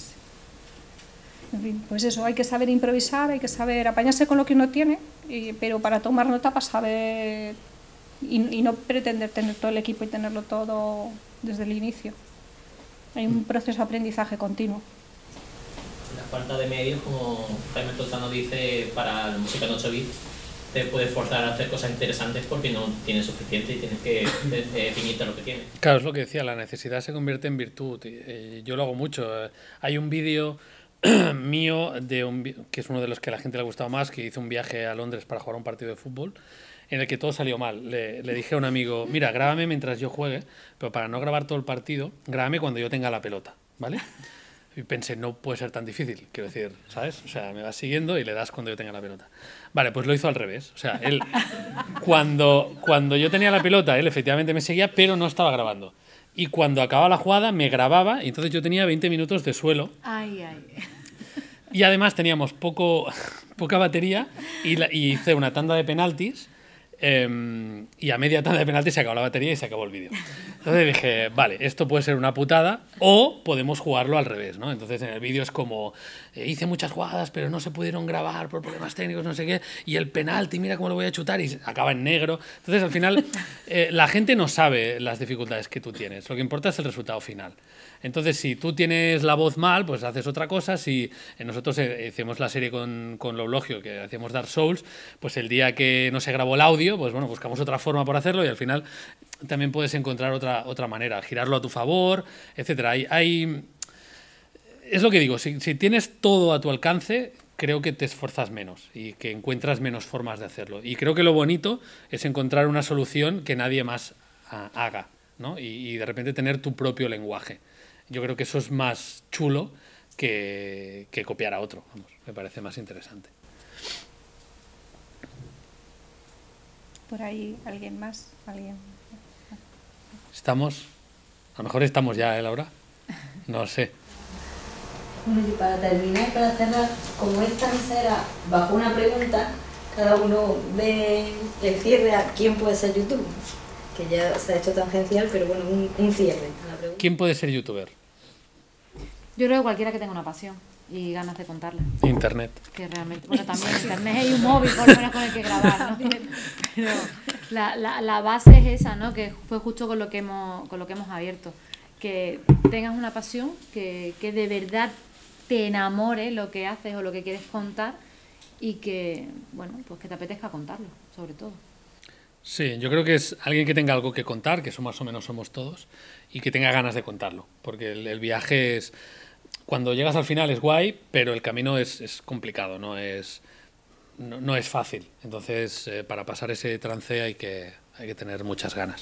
En fin, pues eso, hay que saber improvisar, hay que saber apañarse con lo que uno tiene, pero para tomar nota, para saber y no pretender tener todo el equipo y tenerlo todo desde el inicio. Hay un proceso de aprendizaje continuo. La falta de medios, como Jaime Tolzano dice, para la música en 8 bits, te puede forzar a hacer cosas interesantes porque no tienes suficiente y tienes que ceñirte a lo que tienes. Claro, es lo que decía, la necesidad se convierte en virtud. Yo lo hago mucho. Hay un vídeo mío que es uno de los que a la gente le ha gustado más, que hice un viaje a Londres para jugar un partido de fútbol en el que todo salió mal. Le dije a un amigo, mira, grábame mientras yo juegue, pero para no grabar todo el partido, grábame cuando yo tenga la pelota, ¿vale? Y pensé, no puede ser tan difícil, quiero decir, ¿sabes? O sea, me vas siguiendo y le das cuando yo tenga la pelota. Vale, pues lo hizo al revés. O sea, él, cuando yo tenía la pelota, él efectivamente me seguía, pero no estaba grabando. Y cuando acababa la jugada, me grababa, y entonces yo tenía 20 minutos de suelo. Ay, ay. Y además teníamos poca batería y hice una tanda de penaltis. Y a media tanda de penaltis se acabó la batería y se acabó el vídeo. Entonces dije, vale, esto puede ser una putada o podemos jugarlo al revés, ¿no? Entonces en el vídeo es como, hice muchas jugadas pero no se pudieron grabar por problemas técnicos, no sé qué, y el penalti, mira cómo lo voy a chutar, y acaba en negro. Entonces al final la gente no sabe las dificultades que tú tienes, lo que importa es el resultado final. Entonces, si tú tienes la voz mal, pues haces otra cosa. Si nosotros hicimos la serie con Loblogio, que hacíamos Dark Souls, pues el día que no se grabó el audio, pues bueno, buscamos otra forma por hacerlo y al final también puedes encontrar otra manera, girarlo a tu favor, etcétera. Es lo que digo, si tienes todo a tu alcance, creo que te esfuerzas menos y que encuentras menos formas de hacerlo. Y creo que lo bonito es encontrar una solución que nadie más haga, ¿no? Y de repente tener tu propio lenguaje. Yo creo que eso es más chulo que copiar a otro. Vamos, me parece más interesante. Por ahí, ¿alguien más? ¿Alguien? ¿Estamos? A lo mejor estamos ya, ¿eh, Laura? No sé. Bueno, y para terminar, para cerrar, como esta mesa era bajo una pregunta, cada uno ve el cierre a quién puede ser YouTube, que ya se ha hecho tangencial, pero bueno, un cierre a la pregunta. ¿Quién puede ser youtuber? Yo creo que cualquiera que tenga una pasión y ganas de contarla. Internet. Que realmente, bueno, también internet y un móvil por lo menos con el que grabar, ¿no? Pero la base es esa, ¿no? Que fue justo con lo que hemos abierto. Que tengas una pasión, que de verdad te enamore lo que haces o lo que quieres contar y que, bueno, pues que te apetezca contarlo, sobre todo. Sí, yo creo que es alguien que tenga algo que contar, que eso más o menos somos todos, y que tenga ganas de contarlo, porque el viaje es... Cuando llegas al final es guay, pero el camino es complicado, no es fácil. Entonces, para pasar ese trance hay que tener muchas ganas.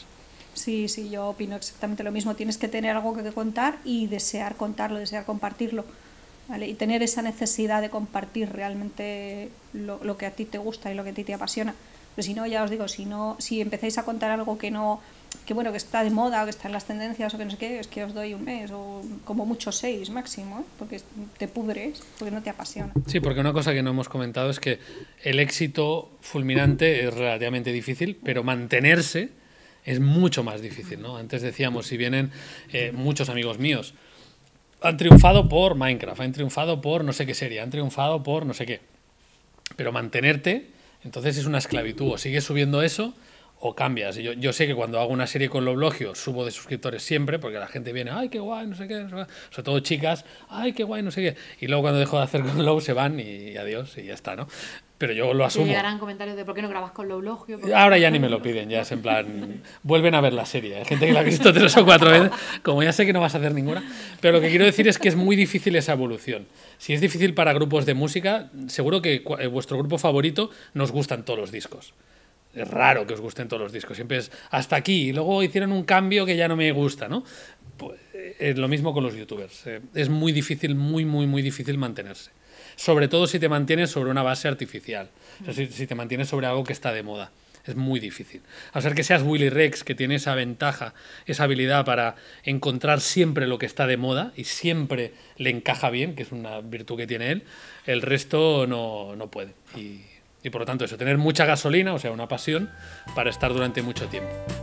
Sí, sí, yo opino exactamente lo mismo. Tienes que tener algo que contar y desear contarlo, desear compartirlo, ¿vale? Y tener esa necesidad de compartir realmente lo que a ti te gusta y lo que a ti te apasiona. Pero si no, ya os digo, si empezáis a contar algo que bueno, que está de moda o que está en las tendencias o que no sé qué, es que os doy un mes o como mucho 6 máximo, ¿eh? Porque te pudres, porque no te apasiona. Sí, porque una cosa que no hemos comentado es que el éxito fulminante es relativamente difícil, pero mantenerse es mucho más difícil, ¿no? Antes decíamos, si vienen muchos amigos míos, han triunfado por Minecraft, han triunfado por no sé qué serie, han triunfado por no sé qué, pero mantenerte, entonces es una esclavitud, o sigues subiendo eso o cambias. Yo sé que cuando hago una serie con Loblogio subo de suscriptores siempre, porque la gente viene, ay, qué guay, no sé qué, sobre todo chicas, ay, qué guay, no sé qué, y luego cuando dejo de hacer con Low se van y adiós, y ya está, ¿no? Pero yo lo asumo. Y llegarán comentarios de por qué no grabas con Loblogio. Ahora ya ni me lo piden, ya es en plan, vuelven a ver la serie. Hay gente que la ha visto 3 o 4 veces, como ya sé que no vas a hacer ninguna. Pero lo que quiero decir es que es muy difícil esa evolución. Si es difícil para grupos de música, seguro que vuestro grupo favorito nos gustan todos los discos. Es raro que os gusten todos los discos, siempre es hasta aquí, y luego hicieron un cambio que ya no me gusta, ¿no? Pues, es lo mismo con los youtubers. Es muy difícil, muy difícil mantenerse. Sobre todo si te mantienes sobre una base artificial. O sea, si te mantienes sobre algo que está de moda. Es muy difícil. A no ser que seas Willy Rex, que tiene esa ventaja, esa habilidad para encontrar siempre lo que está de moda y siempre le encaja bien, que es una virtud que tiene él, el resto no puede. Y por lo tanto eso, tener mucha gasolina, o sea, una pasión, para estar durante mucho tiempo.